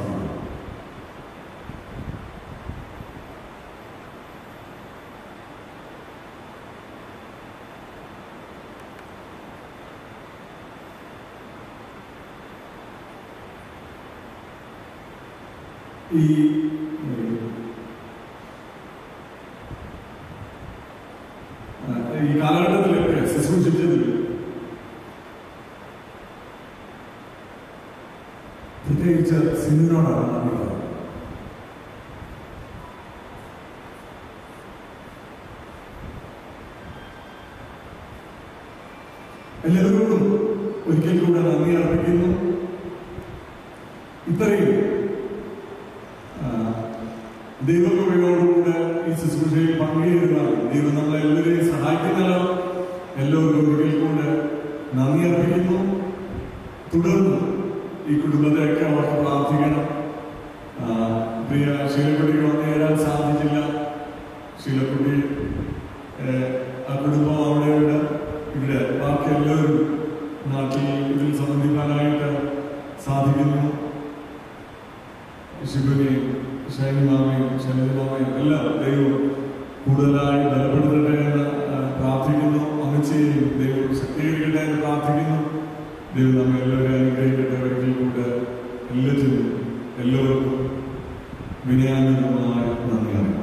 ഈ കാലഘട്ടത്തിലൊക്കെ ശുശ്രൂഷിച്ചതിൽ പ്രത്യേകിച്ച് സിനിമയോടാണ് നന്ദി. എല്ലാവരോടും ഒരിക്കൽ കൂടെ നന്ദി അർപ്പിക്കുന്നു. ഇത്രയും ദൈവകൃപയോടുകൂടെ ഈ ശുശ്രൂഷയിൽ പങ്കുചേരുവാൻ ദൈവം നമ്മളെ എല്ലാവരെയും സഹായിക്കുന്നല്ലോ. എല്ലാവരും ഒരിക്കൽ കൂടെ നന്ദി അർപ്പിക്കുന്നു. തുടർന്ന് ഈ കുടുംബത്തെയൊക്കെ അവർക്ക് പ്രാർത്ഥിക്കണം. പ്രിയ ശീലക്കുട്ടിക്ക് വന്നുചേരാൻ സാധിച്ചില്ല. ശീലക്കുട്ടി ആ കുടുംബം അവിടെ ഇവിടെ ബാക്കി എല്ലാവരും നാട്ടിൽ ഇതിൽ സംബന്ധിക്കാനായിട്ട് സാധിക്കുന്നു. ശിവനെയും ശൈനിമാമയും ശൈലമാമയും എല്ലാം ദൈവം കൂടുതലായി ബലപ്പെടുത്തട്ടെ എന്ന് പ്രാർത്ഥിക്കുന്നു. അമ്മച്ചയെയും ദൈവം ശക്തീകരിക്കട്ടെ എന്ന് പ്രാർത്ഥിക്കുന്നു. ദൈവം നമ്മെ എല്ലാവരെയും അനുഗ്രഹിക്കട്ടെ. ഒരിക്കൽ കൂടെ എല്ലാത്തിനും എല്ലാവർക്കും വിനയാന്വിതമായ നന്ദി അറിയാം.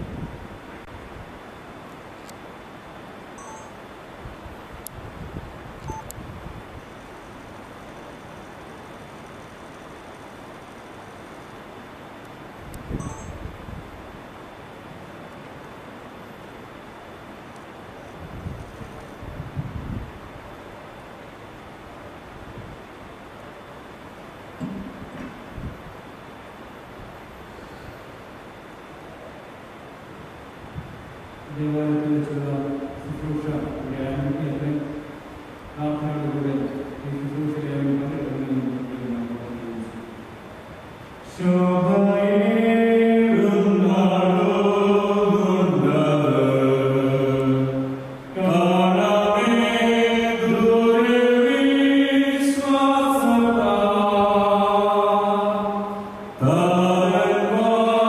ദേവാലയത്തിൽ വെച്ചുള്ള ശുശ്രൂഷ ആരംഭിക്കട്ടെ. പ്രാർത്ഥനകളിലൂടെ ഈ ശുശ്രൂഷയെ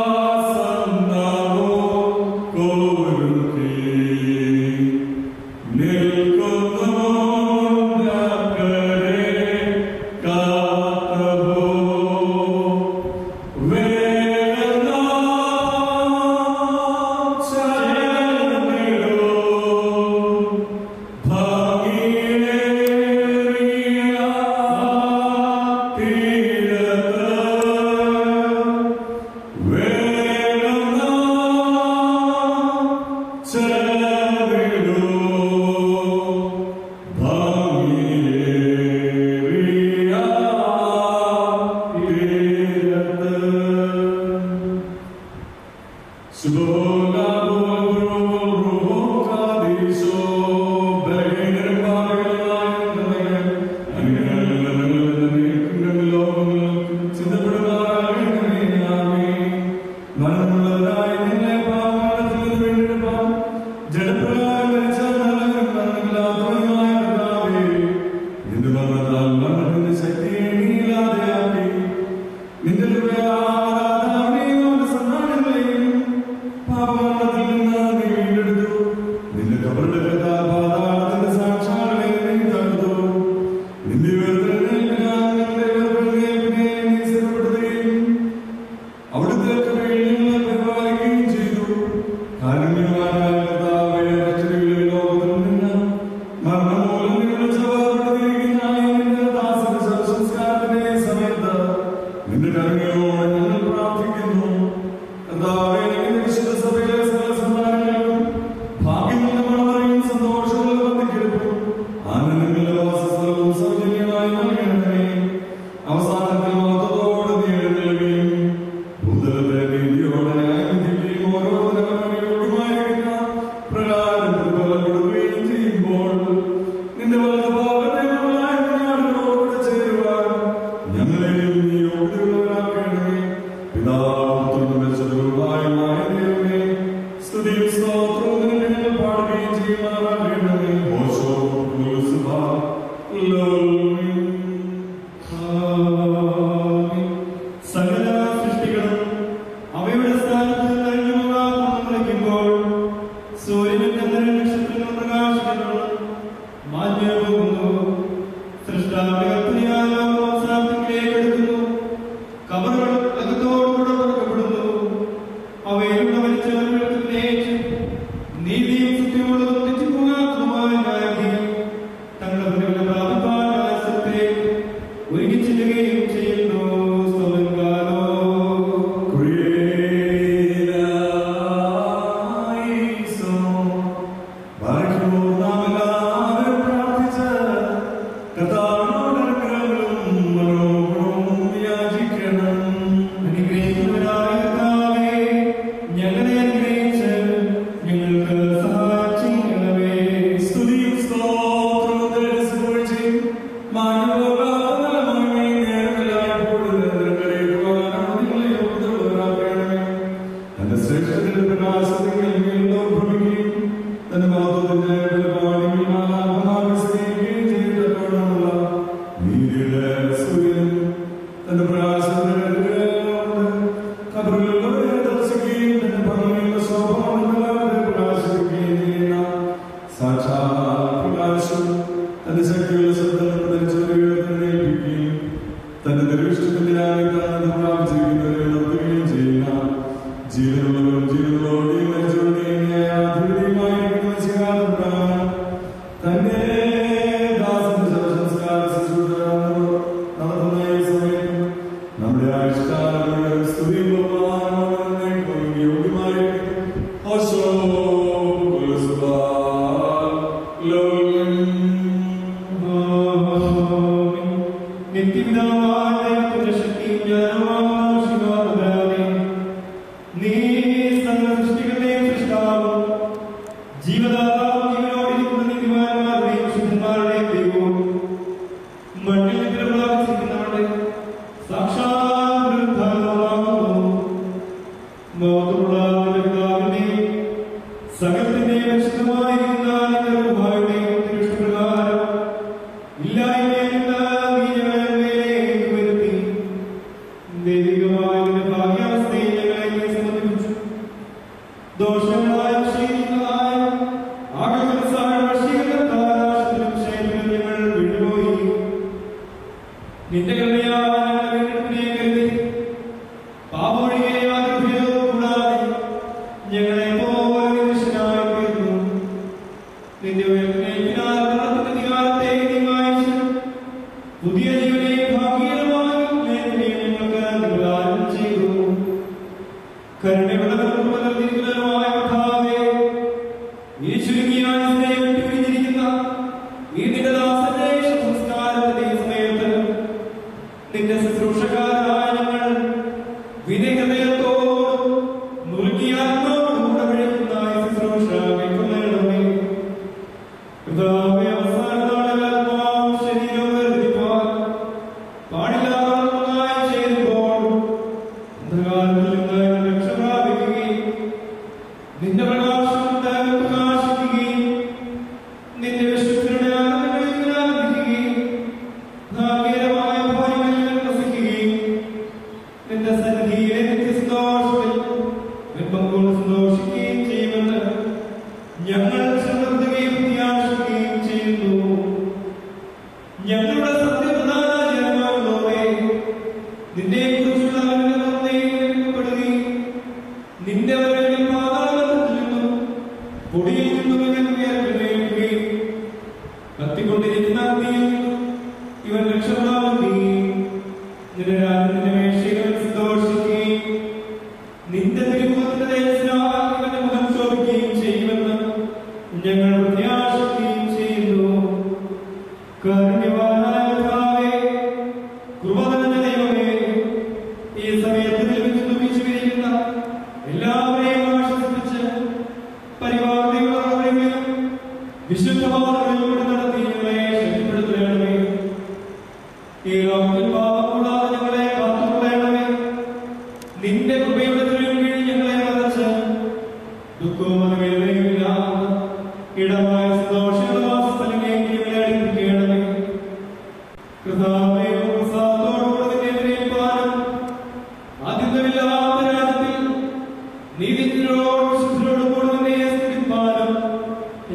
Oh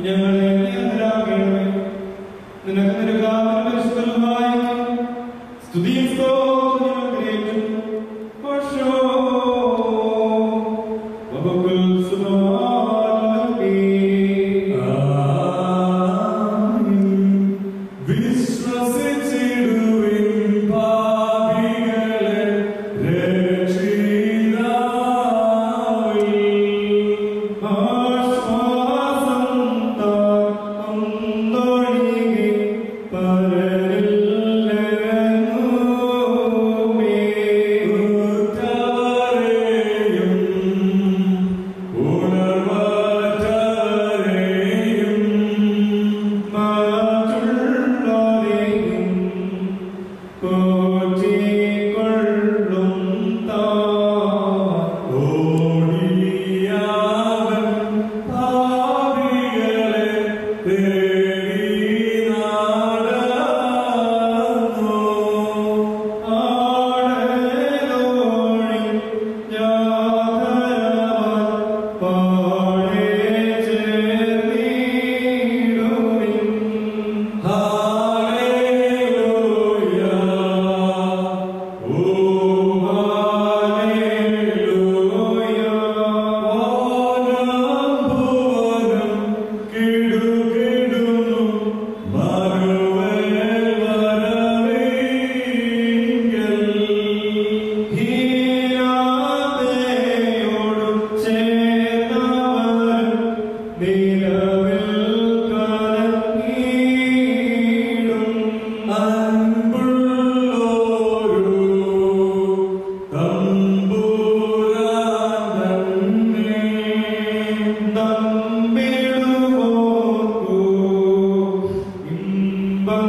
ഞങ്ങളെ നിയന്ത്രിക്കണമേ. നിനക്ക് നിരകാലം പരിശുദ്ധമായി സ്തുതിയും സ്തോത്രവും ഗ്രഹിക്കും. ഓശോ വബകുൽ സുബ്ഹാനഹി. വിശ്വസിച്ചിടുവിൻ പാപികളെ രക്ഷിതാവിൽ. ആശ്വാസം താഴ്ന്നൊഴുകി പരനില്ലെന്നുമേ. ഉറ്റവരെയും ഉണർവറ്റവരെയും മറ്റുള്ളവരെയും പോറ്റിക്കൊള്ളും താൻ. ഓടിയാവൻ പാപികളെ തേടി നടന്നു. ആടലോടി ജാതരവൻ പാടെ ചേർന്നിടുവിൻ. ഹല്ലേലൂയ. ഓ ഹല്ലേലൂയ. വാനഭുവനം കിടുകിടുന്നു മറുവൽ വരവെങ്കിൽ. ഹീരാതെയോടും ചേർന്നവൻ നിലവിൽ കലങ്ങിയിടും. അൻപുള്ളോരു തമ്പുരാൻ തന്നെ. നമ്പിടുവോർക്കു ഇമ്പം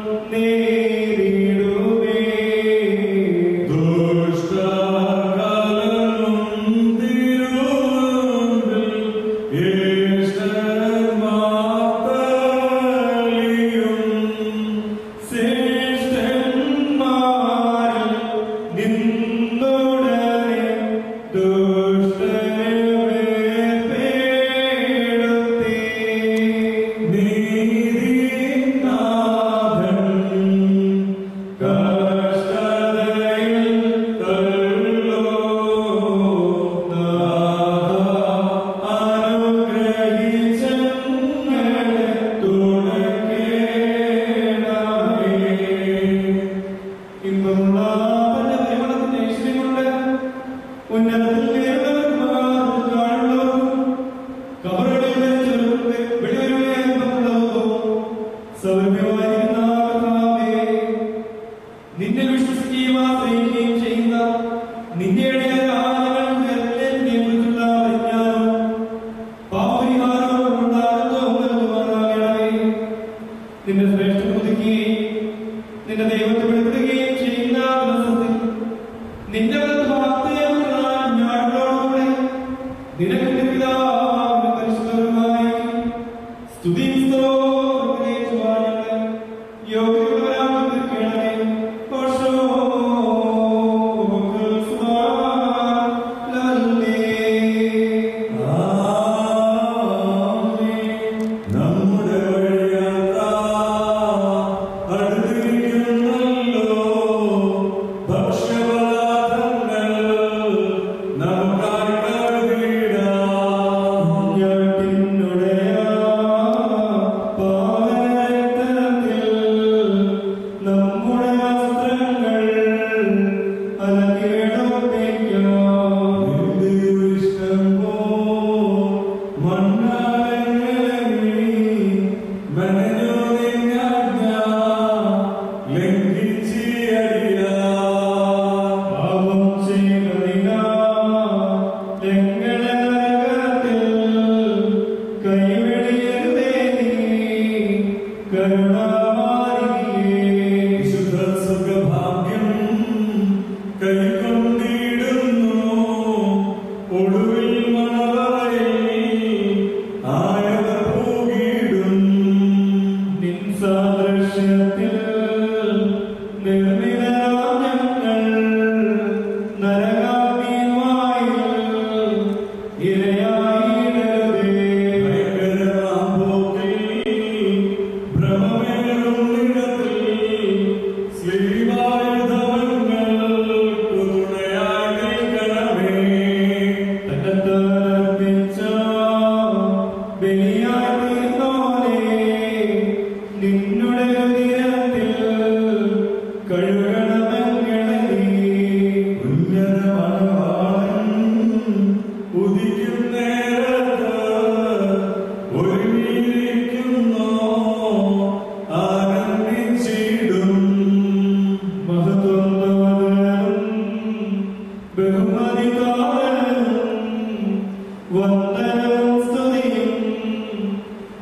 നേരിടുവേ. ദുഷ്ടകാലം തിരുമുമ്പിൽ ജ്യേഷ്ഠന്മാർത്തലിയും ശ്രേഷ്ഠന്മാരിൽ നിന്നുടനെ ദുഷ്ടനെ വേർപെടുത്തി. നീതിനാഥൻ കഷ്ടതയിൽ തള്ളോ. അനുഗ്രഹിച്ചങ്ങളെ തുണയ്ക്കണമേ. ഇമ്പമുള്ള തന്റെ ദൈവത്തിന്റെ ഐശ്വര്യം കൊണ്ട് ഉന്നതത്തിൽ ഉയർന്നവർക്ക് കാണുന്നവർക്കും കബറുകളിൽ വെച്ചവർക്ക് വെളിവരുവാൻ ഇമ്പമുള്ളവർക്കും സൗരഭ്യമായിരിക്കുന്ന കർത്താവേ, നിന്നെ വിശ്വസിക്കുകയും ആശ്രയിക്കുകയും ചെയ്യുന്ന നിന്റെ കുറിച്ചുള്ള പരിജ്ഞാനവും പാപപരിഹാരവും ഉണ്ടാകുന്നതുമാകണമേ. നിന്റെ ശ്രേഷ്ഠ പുതുക്കുകയും നിന്റെ ദൈവത്തെ വെളിപ്പെടുകയും ചെയ്യുന്ന ദിവസത്തിൽ നിന്റെ ഞാനോടുകൂടെ നിനക്ക് പിതാവിനും പരിശുദ്ധനുമായി സ്തുതിയും സ്തോത്രവും ഗ്രഹിക്കുവാനുള്ള യോഗ്യതവരായി തീർക്കണമേ. ഓശോ വബകുൽ സുബ്ഹാനഹി. നമ്മുടെ വഴിയാത്ര അടുത്തിരിക്കുന്നല്ലോ. ഭക്ഷ്യപദാർത്ഥങ്ങൾ നമുക്കായി കരുതിയിടാം. ഞാട്ടിനുടയ പാവനരക്തത്തിൽ നമ്മുടെ വസ്ത്രങ്ങൾ അലകിടപ്പിക്കാം. ഇഷ്ടം പോ മണ്ണാലങ്ങി മനനോ നിന്നാജ്ഞ ലംഘിച്ചിയടിയ. പാപം ചെയ്തതിനാൽ ഞങ്ങളെ നരകത്തിൽ കൈവെടിയരുതേ നീ കരുണാവാരിധിയേ. വിശുദ്ധ സുഖഭാഗ്യം കൈക്കൊണ്ടിടുന്നു. ഒടുവിൽ മണവറയിൽ ആയത പൂകിടും. നിൻ സാദൃശ്യത്തിൽ നിർമ്മിതരാം ഞങ്ങൾ നരകാഗ്നിവായിൽ ഇരയായിടരുതേ. ഭയങ്കരമാം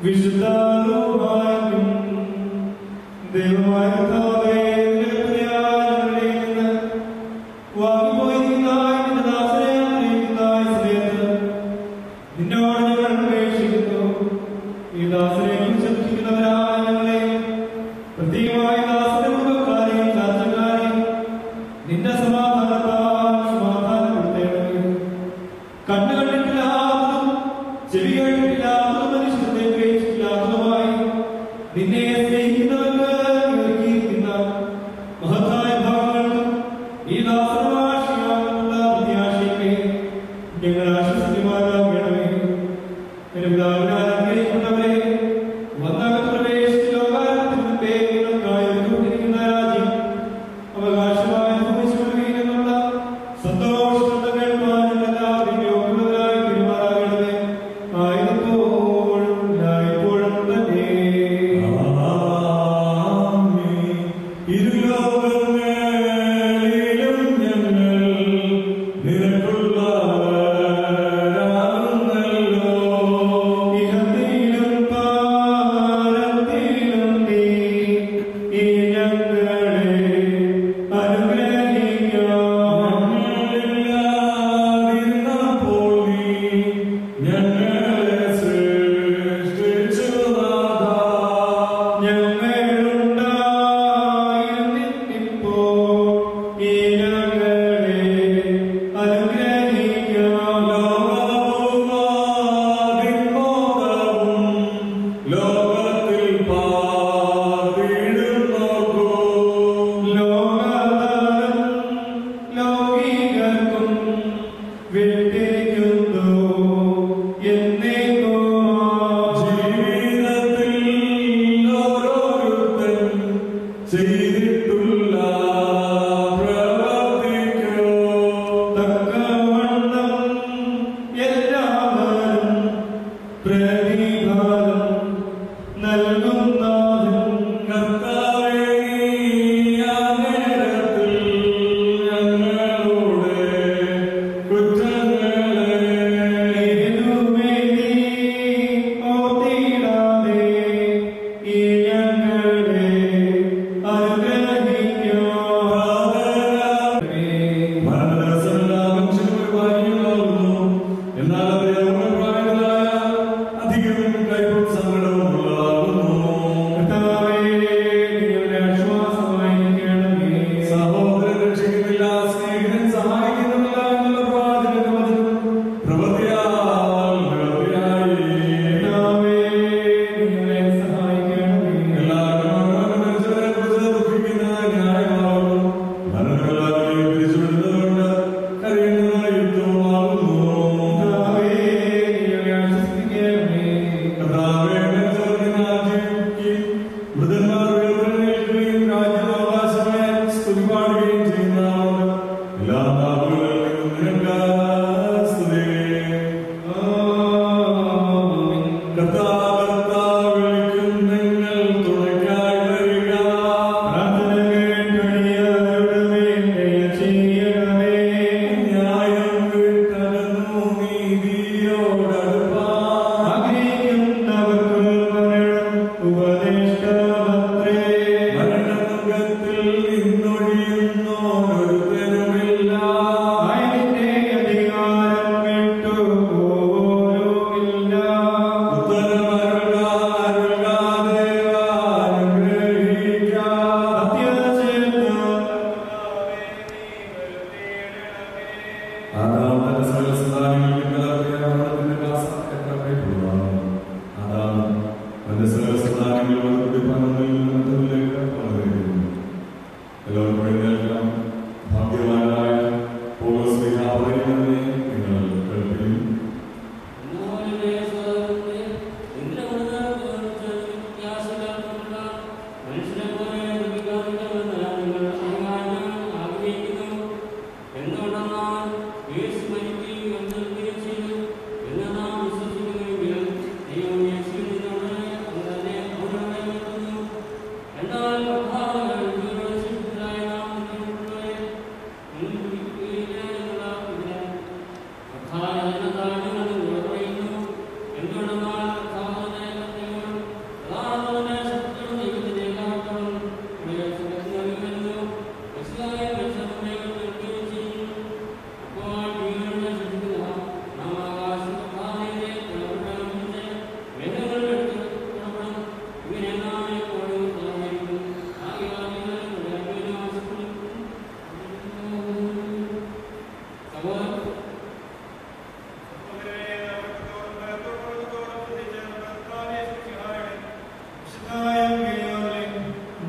യേശു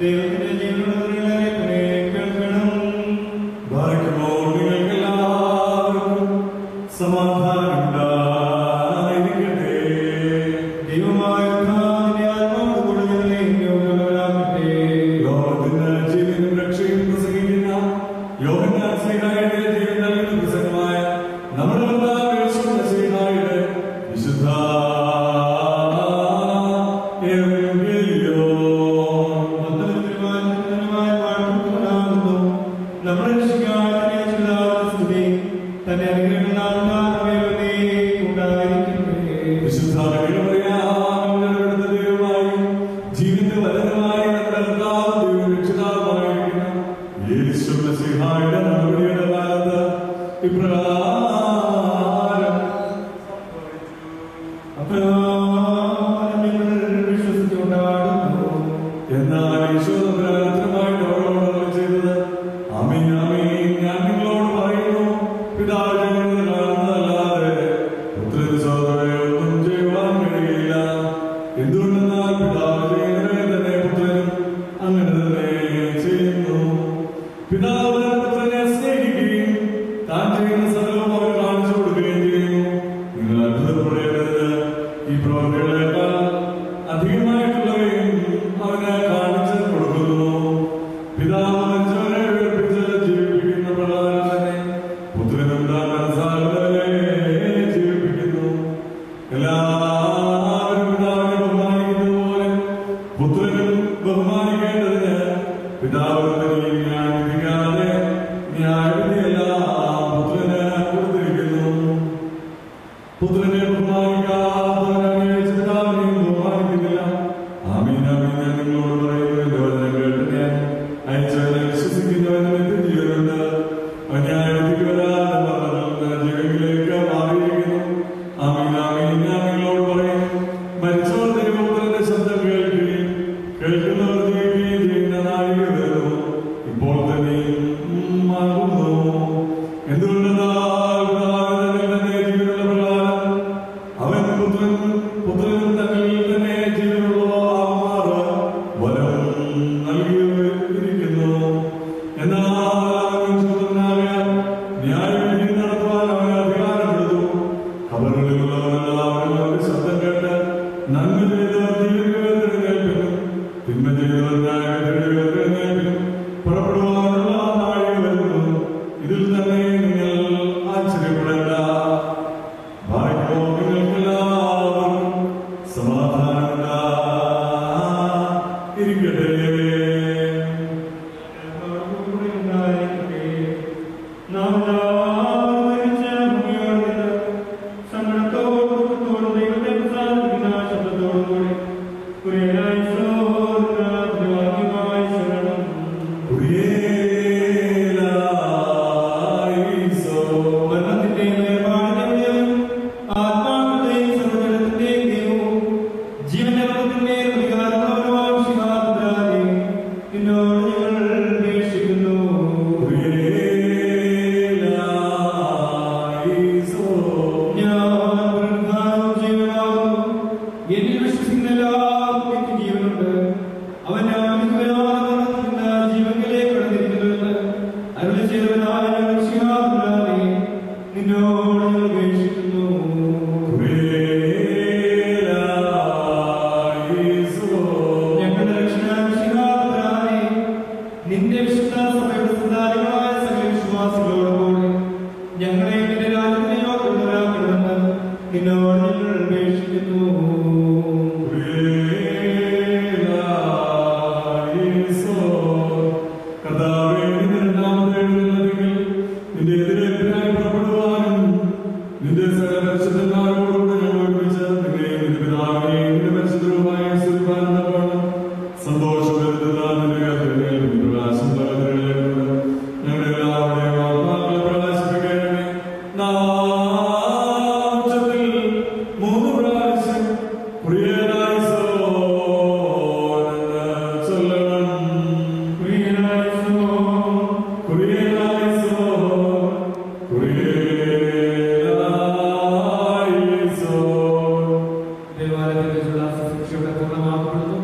ദൈവത്തിന്റെ ജീവനുള്ളവരെ കേൾക്കണം. ഭാഗ്യമോ നിങ്ങൾക്കെല്ലാവർക്കും സമാധാനം ഉണ്ടായിരിക്കട്ടെ. ദൈവമായ കർത്താവിന്റെ ആത്മാവോടുകൂടെ ഞങ്ങളെയും യോഗ്യരാക്കട്ടെ. ലോകത്തിന് ജീവനും രക്ഷയും പ്രസംഗിക്കുന്ന യോഹന്നാൻ ശ്ലീഹായുടെ ജീവൻ നൽകുന്ന പ്രസംഗമായ നമ്മുടെ കർത്താവ് യേശുക്രിസ്തുവിന്റെ വിശുദ്ധ ജീവന്റെ വചനമായി നമ്മുടെ കർത്താവ് രക്ഷിതാവായിരിക്കുന്ന യേശുക്രിസ്തുവിന്റെ നടപടിയുടെ കാലത്ത് ഇപ്രകാരം വിശ്വസിച്ചുകൊണ്ടാടുന്നു. എന്നാൽ യേശു അത്രമായിട്ട് അവരോട് ചെയ്തത് ആമീൻ ആമീൻ ഞാൻ നിങ്ങളോട് പറയുന്നു, പിതാവ് കാണുന്നതല്ലാതെ പുത്രന് സഹോദരനെ ഒന്നും ചെയ്യുവാൻ കഴിയില്ല. എന്തുകൊണ്ടെന്നാൽ പിതാവ് ചെയ്യുന്നവരെ തന്നെ പുത്രനും അങ്ങനെ തന്നെ ചെയ്യുന്നു. പിതാവ് പുത്രനെ സ്നേഹിക്കുകയും താൻ ചെയ്യുന്ന സകലവും അവർ കാണിച്ചു കൊടുക്കുകയും ചെയ്യുന്നു. നിങ്ങൾ അത്ഭുതപ്പെടേണ്ടത് ഈ പ്രവർത്തികളേക്കാൾ അധികമായിട്ടുള്ളവയും അവന് കാണിച്ചു കൊടുക്കുന്നു. പിതാവ് മരിച്ചവരെ ഉയർപ്പിച്ച് ജീവിപ്പിക്കുന്ന പ്രകാരം തന്നെ പുത്രനും താൻ മനസ്സാകുന്നവരെ ജീവിപ്പിക്കുന്നു. എല്ലാവരും പിതാവിനെ ബഹുമാനിക്കുന്നത് പോലെ പുത്രനും ബഹുമാനിക്കേണ്ടതിന് പിതാവ് ന്യായം വിധിക്കാതെ ന്യായവിധിയെല്ലാം പുത്രന് കൊടുത്തിരിക്കുന്നു. പുത്രനെ ബഹുമാനിക്കാത്തവനെ പിതാവിനെയും ബഹുമാനിക്കുന്നില്ല. ആമീൻ ആമീൻ ഞാൻ നിങ്ങളോട് പറയുന്നു, എന്റെ വചനം കേട്ട് ഞാൻ അയച്ചവനെ വിശ്വസിക്കുന്നവന് നിത്യജീവനുണ്ട്. ന്യായവിധിക്ക് വരാതെ ജീവനിലേക്ക് മാറിയിരിക്കുന്നു. ആമീൻ ആമീൻ ഞാൻ നിങ്ങളോട് പറയുന്നു, മരിച്ചവർ ദൈവപുത്രന്റെ ശബ്ദം കേൾക്കുകയും കേൾക്കുന്നവർ ജീവിക്കുകയും ചെയ്യുന്ന നാഴിക വരുന്നു, ഇപ്പോൾ തന്നെയും ആകുന്നു. എന്തുകൊണ്ടെന്നാൽ തന്നെ ജീവനുള്ള പ്രകാരം അവൻ പുത്രനും തന്നിൽ തന്നെ ജീവനുള്ള ആത്മാവ് വരം നൽകിയിരിക്കുന്നു. എന്നാൽ ന്യായവിധി നടത്തുവാൻ അവന് അധികാരം കൊടുത്തു. ഖബറുകളിലുള്ളവരെല്ലാവരും അവന്റെ ശബ്ദം കേട്ട് നന്മ ചെയ്തവർ ജീവൻ കേൾപ്പിക്കും, തിന്മ ചെയ്തവർ ന്യായവിധിയുടെ കേൾപ്പിക്കും. പുറപ്പെടുവാനുള്ള നാഴിക വരുന്നു, ഇതിൽ തന്നെ നിങ്ങൾ ആശ്ചര്യപ്പെടേണ്ട. ഭാഗ്യമോ നിങ്ങൾക്കെല്ലാവർക്കും സമാധാനം ഉണ്ടായിരിക്കട്ടെ. നാം സങ്കടത്തോടും ദൈവത്തെ പ്രസാദിക്കുന്ന ശബ്ദത്തോടുകൂടി നിന്റെ വിശുദ്ധ സഭയുടെ സന്താനങ്ങളായ സകല വിശ്വാസികളോടുകൂടി ഞങ്ങളെ നിന്റെ രാജ്യത്തിന് യോഗ്യരാക്കണമെന്ന് നിന്നോട് ഞങ്ങൾ അപേക്ഷിക്കുന്നു. കർത്താവേ, നിന്റെ രണ്ടാമത്തെ എഴുന്നള്ളത്തിൽ നിന്റെ എതിരേൽപ്പിനായി പുറപ്പെടുവാനും നിന്റെ സകല പരിശുദ്ധന്മാരോടുകൂടെ ഞങ്ങൾ ഒരുമിച്ച് നിന്നെയും നിന്റെ പിതാവിനെയും നിന്റെ പരിശുദ്ധവുമായ സ്തുതിപ്പാനെന്നതാണ് സന്തോഷപ്പെടുത്തുന്ന നിന്റെ കർത്തവ്യങ്ങളിൽ പ്രകാശം പകരുന്നതിലൂടെ ഞങ്ങളുടെ എല്ലാവരുടെയും ആത്മാക്കളെ പ്രകാശിപ്പിക്കണമേ. നാമത്തിൽ 3 പ്രാവശ്യം കുറിയനായിസോൻ എന്ന് ചൊല്ലണം. കുറിയനായിസോൻ, കുറിയനായിസോൻ, കുറിയനായിസോൻ. ദേവാലയത്തിലുള്ള ശുശ്രൂഷയുടെ പൂർണ്ണമാക്കപ്പെടുന്നു.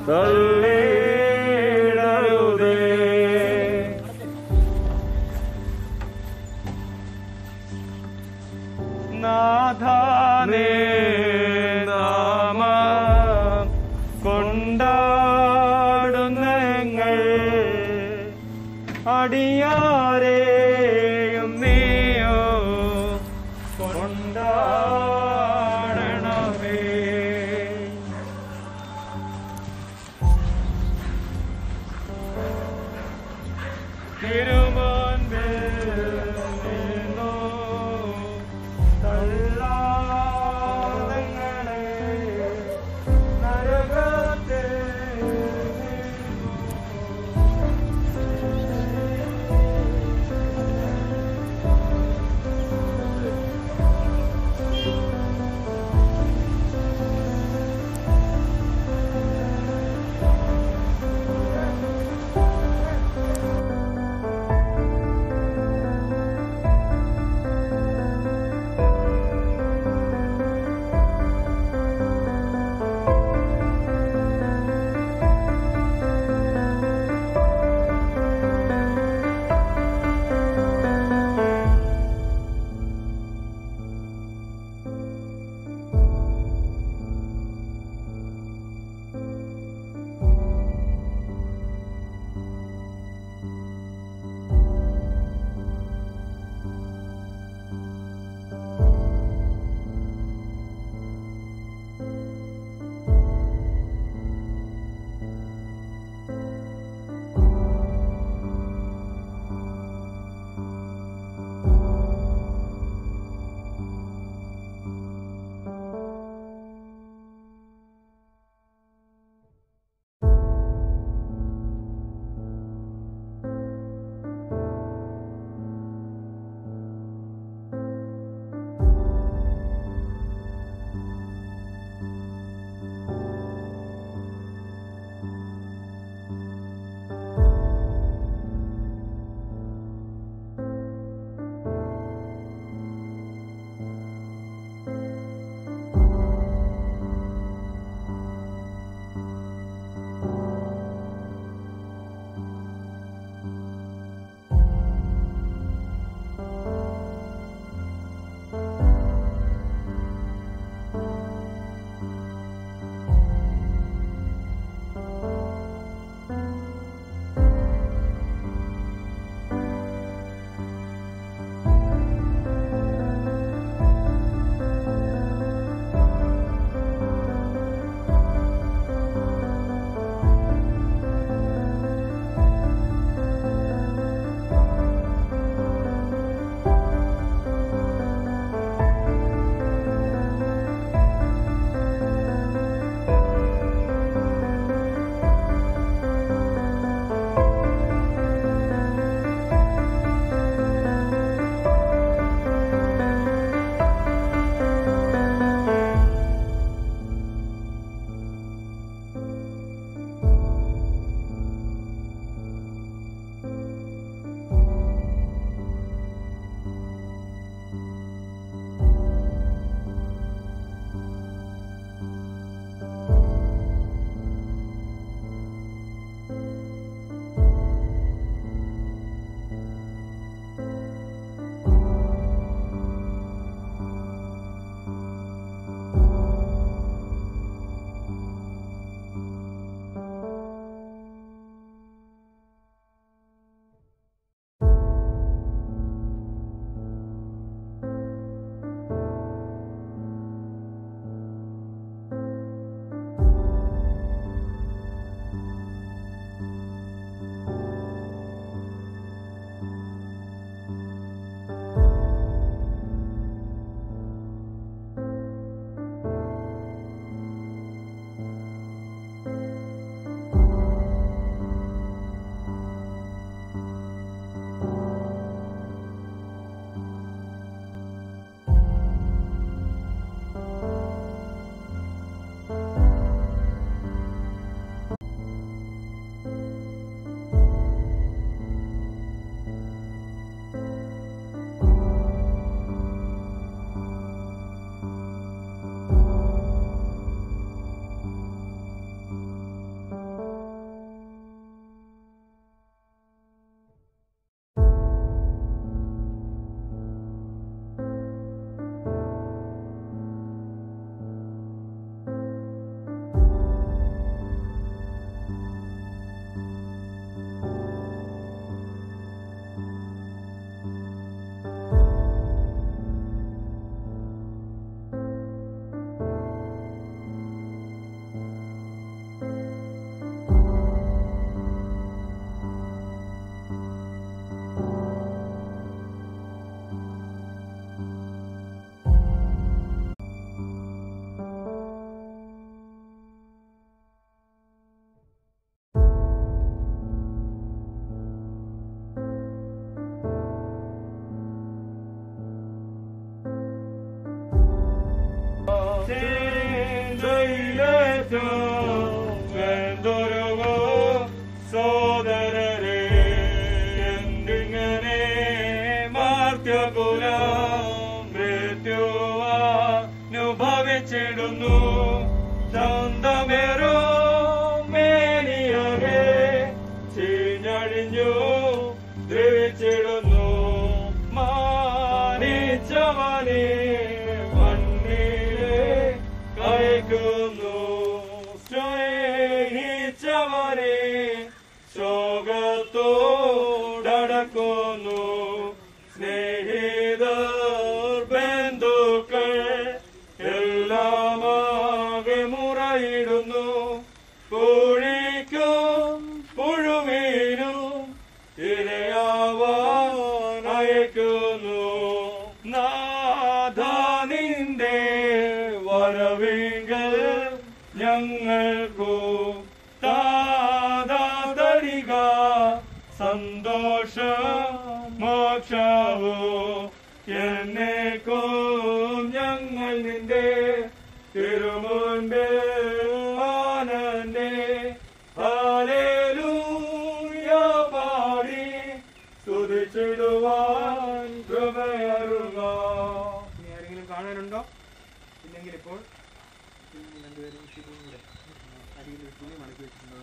തള്ളിയിടരുതേ. നാഥാനേ നാമം കൊണ്ടാടുന്നങ്ങൾ അടിയാരെയും നീയോ കൊണ്ടാടണമേ. തിരുമുൻപിൽ നിന്നു തള്ളാ വെന്തൊരുവോ സോദരരെ എന്തിങ്ങനെ മാർത്യപുരം മൃത്യുവാനുഭവിച്ചിടുന്നു ചന്തമേറോ മേനിയകെ ചീഞ്ഞഴിഞ്ഞു ദ്രവിച്ചിടുന്നു മാനിച്ചവനെ മണ്ണിലെ കഴിക്കുന്നു സ്നേഹിച്ചവനെ ശോകത്തോടക്കുന്നു സ്നേഹിതർ ബന്ധുക്കൾ എല്ലാമാകെ മുറയിടുന്നു കോഴിക്കും പുഴുമീനും ഇരയാവാൻ അയക്കുന്നു നാഥ നിന്റെ വരവിങ്കൽ ഞങ്ങൾക്കു താതരിക സന്തോഷ മോക്ഷവോ എന്നേക്കും ഞങ്ങൾ നിന്റെ തിരുമുൻപിൽ ആനന്ദേ ഹല്ലേലൂയ പാടി സ്തുതിച്ചിടുവാൻ കൃപയരുക. ഇനി ആരെങ്കിലും കാണാനുണ്ടോ? ഇല്ലെങ്കിൽ ഇപ്പോൾ രണ്ടുപേരും കൂടെ അരിയിൽ ഒരു തുണി മടക്കി വെച്ചിട്ടുണ്ടോ?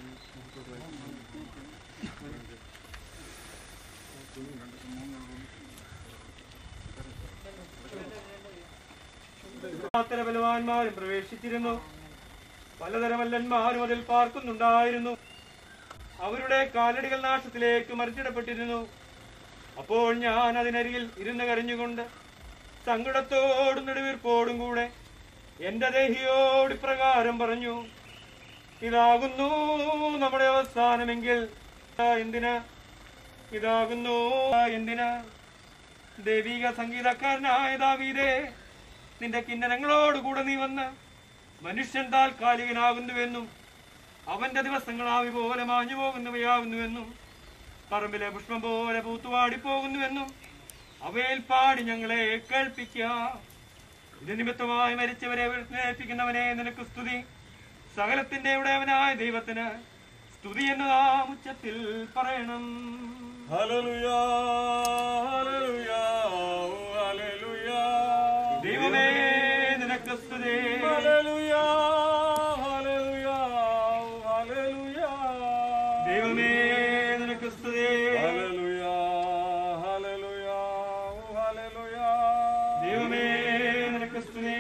ബലവാന്മാരും പ്രവേശിച്ചിരുന്നു. പലതരം വല്ലന്മാരും അതിൽ പാർക്കുന്നുണ്ടായിരുന്നു. അവരുടെ കാലടികൾ നാശത്തിലേക്ക് മറിച്ചിടപ്പെട്ടിരുന്നു. അപ്പോൾ ഞാൻ അതിനരികിൽ ഇരുന്ന് കരഞ്ഞുകൊണ്ട് സങ്കടത്തോടും നെടുവീർപ്പോടും കൂടെ എന്റെ ദേഹിയോട് ഇപ്രകാരം പറഞ്ഞു, ഇതാകുന്നു നമ്മുടെ അവസാനമെങ്കിൽ എന്തിന്? ഇതാകുന്നു എന്തിന്? ദൈവിക സംഗീതക്കാരനായ ദാവീദേ, നിന്റെ കിന്നരങ്ങളോടുകൂടെ നീ വന്ന് മനുഷ്യൻ താൽക്കാലികനാകുന്നുവെന്നും അവന്റെ ദിവസങ്ങൾ ആവി പോലെ മാഞ്ഞു പോകുന്നവയാകുന്നുവെന്നും പറമ്പിലെ പുഷ്പം പോലെ പൂത്തുവാടിപ്പോകുന്നുവെന്നും അവയിൽ പാടി ഞങ്ങളെ കേൾപ്പിക്കുക. ഇത് നിമിത്തമായി മരിച്ചവരെ സ്നേഹിപ്പിക്കുന്നവനെ നിനക്ക് സ്തുതി. സകലത്തിന്റെ ഉടയവനായ ദൈവത്തിന് സ്തുതി എന്ന് നാം ഉച്ചത്തിൽ പറയണം. Hallelujah hallelujah hallelujah. ദൈവമേ നിനക്ക് സ്തുതി. Hallelujah hallelujah hallelujah. ദൈവമേ നിനക്ക് സ്തുതി. Hallelujah hallelujah hallelujah. ദൈവമേ നിനക്ക് സ്തുതി.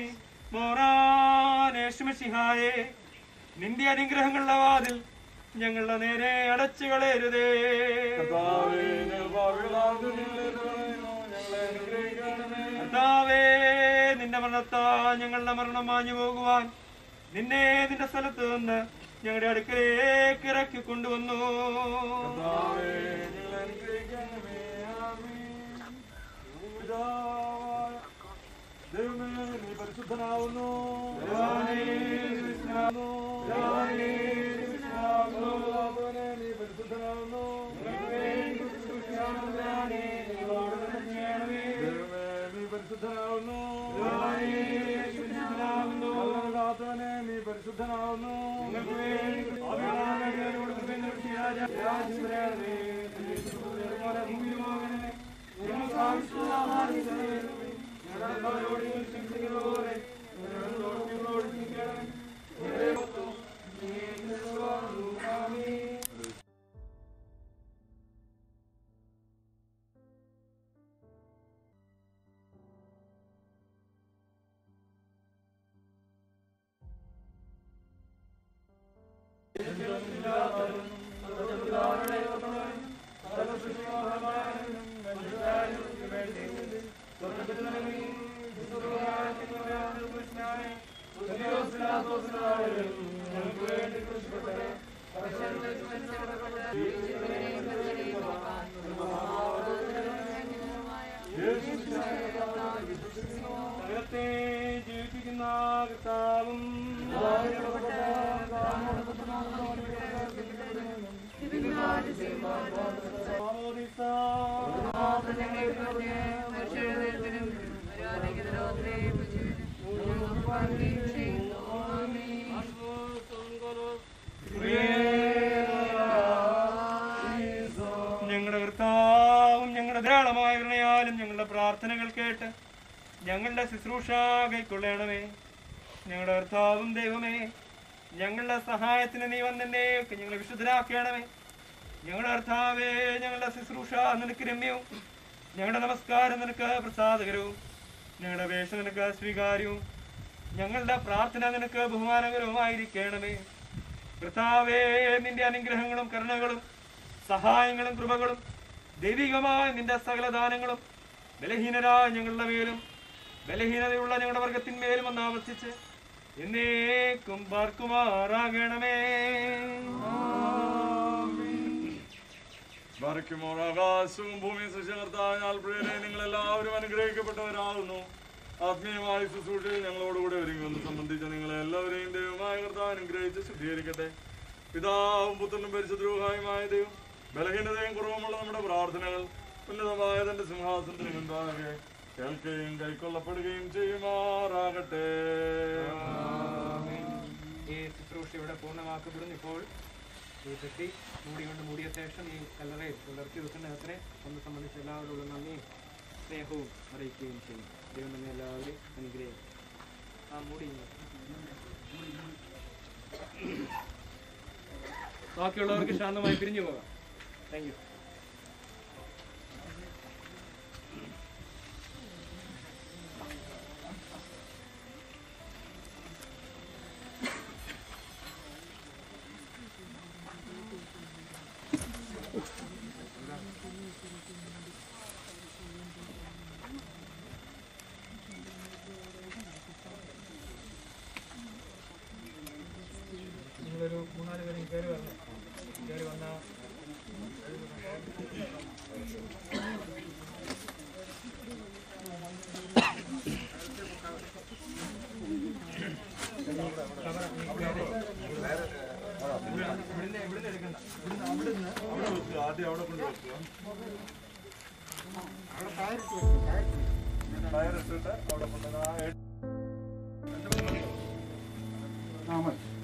മോറാൻ യേശുമിശിഹായേ, നിന്റെ അനുഗ്രഹങ്ങളുടെ വാതിൽ ഞങ്ങളുടെ നേരെ അടച്ചു കളയരുതേ. കർത്താവേ, നിന്റെ മരണത്താൽ ഞങ്ങളുടെ മരണം മാഞ്ഞു പോകുവാൻ നിന്നെ നിന്റെ സ്ഥലത്ത് നിന്ന് ഞങ്ങളുടെ അടുക്കലേക്ക് ഇറക്കി കൊണ്ടുവന്നു. ദൈവമേ നീ പരിശുദ്ധനാവുന്നു. നീ പരിശുദ്ധനാവുന്നു. ദൈവമേ നീ പരിശുദ്ധനാവുന്നു. നീ പരിശുദ്ധനാവുന്നു. സകലത്തെ ജീവിപ്പിക്കുന്ന കർത്താവും ഞങ്ങളുടെ ശുശ്രൂഷ കൈക്കൊള്ളണമേ. ഞങ്ങളുടെ കർത്താവും ദൈവമേ, ഞങ്ങളുടെ സഹായത്തിന് നീ വന്നെന്നേക്ക് ഞങ്ങളെ വിശുദ്ധരാക്കണമേ. ഞങ്ങളുടെ കർത്താവേ, ഞങ്ങളുടെ ശുശ്രൂഷ നിനക്ക് രമ്യവും, ഞങ്ങളുടെ നമസ്കാരം നിനക്ക് പ്രസാദകരവും, ഞങ്ങളുടെ അപേക്ഷ നിനക്ക് സ്വീകാര്യവും, ഞങ്ങളുടെ പ്രാർത്ഥന നിനക്ക് ബഹുമാനകരവുമായിരിക്കണമേ. കർത്താവേ, നിന്റെ അനുഗ്രഹങ്ങളും കരുണകളും സഹായങ്ങളും കൃപകളും ദൈവികമായ നിന്റെ സകല ദാനങ്ങളും ബലഹീനരായ ഞങ്ങളുടെ മേലും ബലഹീനതയുള്ള ഞങ്ങളുടെ വർഗത്തിന്മേലും ഒന്ന് ആവർത്തിച്ച് എന്നേക്കും പാർക്കുമാറാകണമേ. ആകാശവും ഭൂമിയും സൃഷ്ടികർത്താവിനാൽ പ്രിയരെ, നിങ്ങൾ എല്ലാവരും അനുഗ്രഹിക്കപ്പെട്ടവരാകുന്നു. ആത്മീയമായ ശുശ്രൂഷയിൽ ഞങ്ങളോടുകൂടെ ഒരുങ്ങുന്നു സംബന്ധിച്ച നിങ്ങളെ എല്ലാവരെയും ദൈവമായ കർത്താവ് അനുഗ്രഹിച്ച് ശുദ്ധീകരിക്കട്ടെ. പിതാവും പുത്രനും പരിശുദ്ധരൂഹായുമായ ദൈവം ബലഹീനതയും കുറവുമുള്ള നമ്മുടെ പ്രാർത്ഥനകൾ ഉന്നതമായ തന്റെ സിംഹാസനത്തിന് മുൻപാകെ കേൾക്കുകയും കൈക്കൊള്ളപ്പെടുകയും ചെയ്യുമാറാകട്ടെ. ഈ ശുശ്രൂഷ ഇവിടെ പൂർണ്ണമാക്കപ്പെടുന്നു. ഇപ്പോൾ ഈ തെറ്റി മൂടികൊണ്ട് മൂടിയ ശേഷം ഈ കല്ലറയിൽ പുലർത്തി വെക്കുന്നതിനെ ഒന്ന് സംബന്ധിച്ച് എല്ലാവരോടുള്ള നന്ദിയും സ്നേഹവും അറിയിക്കുകയും ചെയ്യും. ദൈവം തന്നെ എല്ലാവരും അനുഗ്രഹിക്കും. ആ മൂടി ബാക്കിയുള്ളവർക്ക് ശാന്തമായി പിരിഞ്ഞു പോകാം. Thank you. നിങ്ങളൊരു 3-4 പേരും കയറി വരണം. കയറി വന്നാൽ ഇവിടുന്ന് എടുക്കണ്ട. അവിടെ വെക്കുക. ആദ്യം അവിടെ കൊണ്ട് വെക്കുക. അവിടെ ടയറിട്ടിട്ട് അവിടെ കൊണ്ട്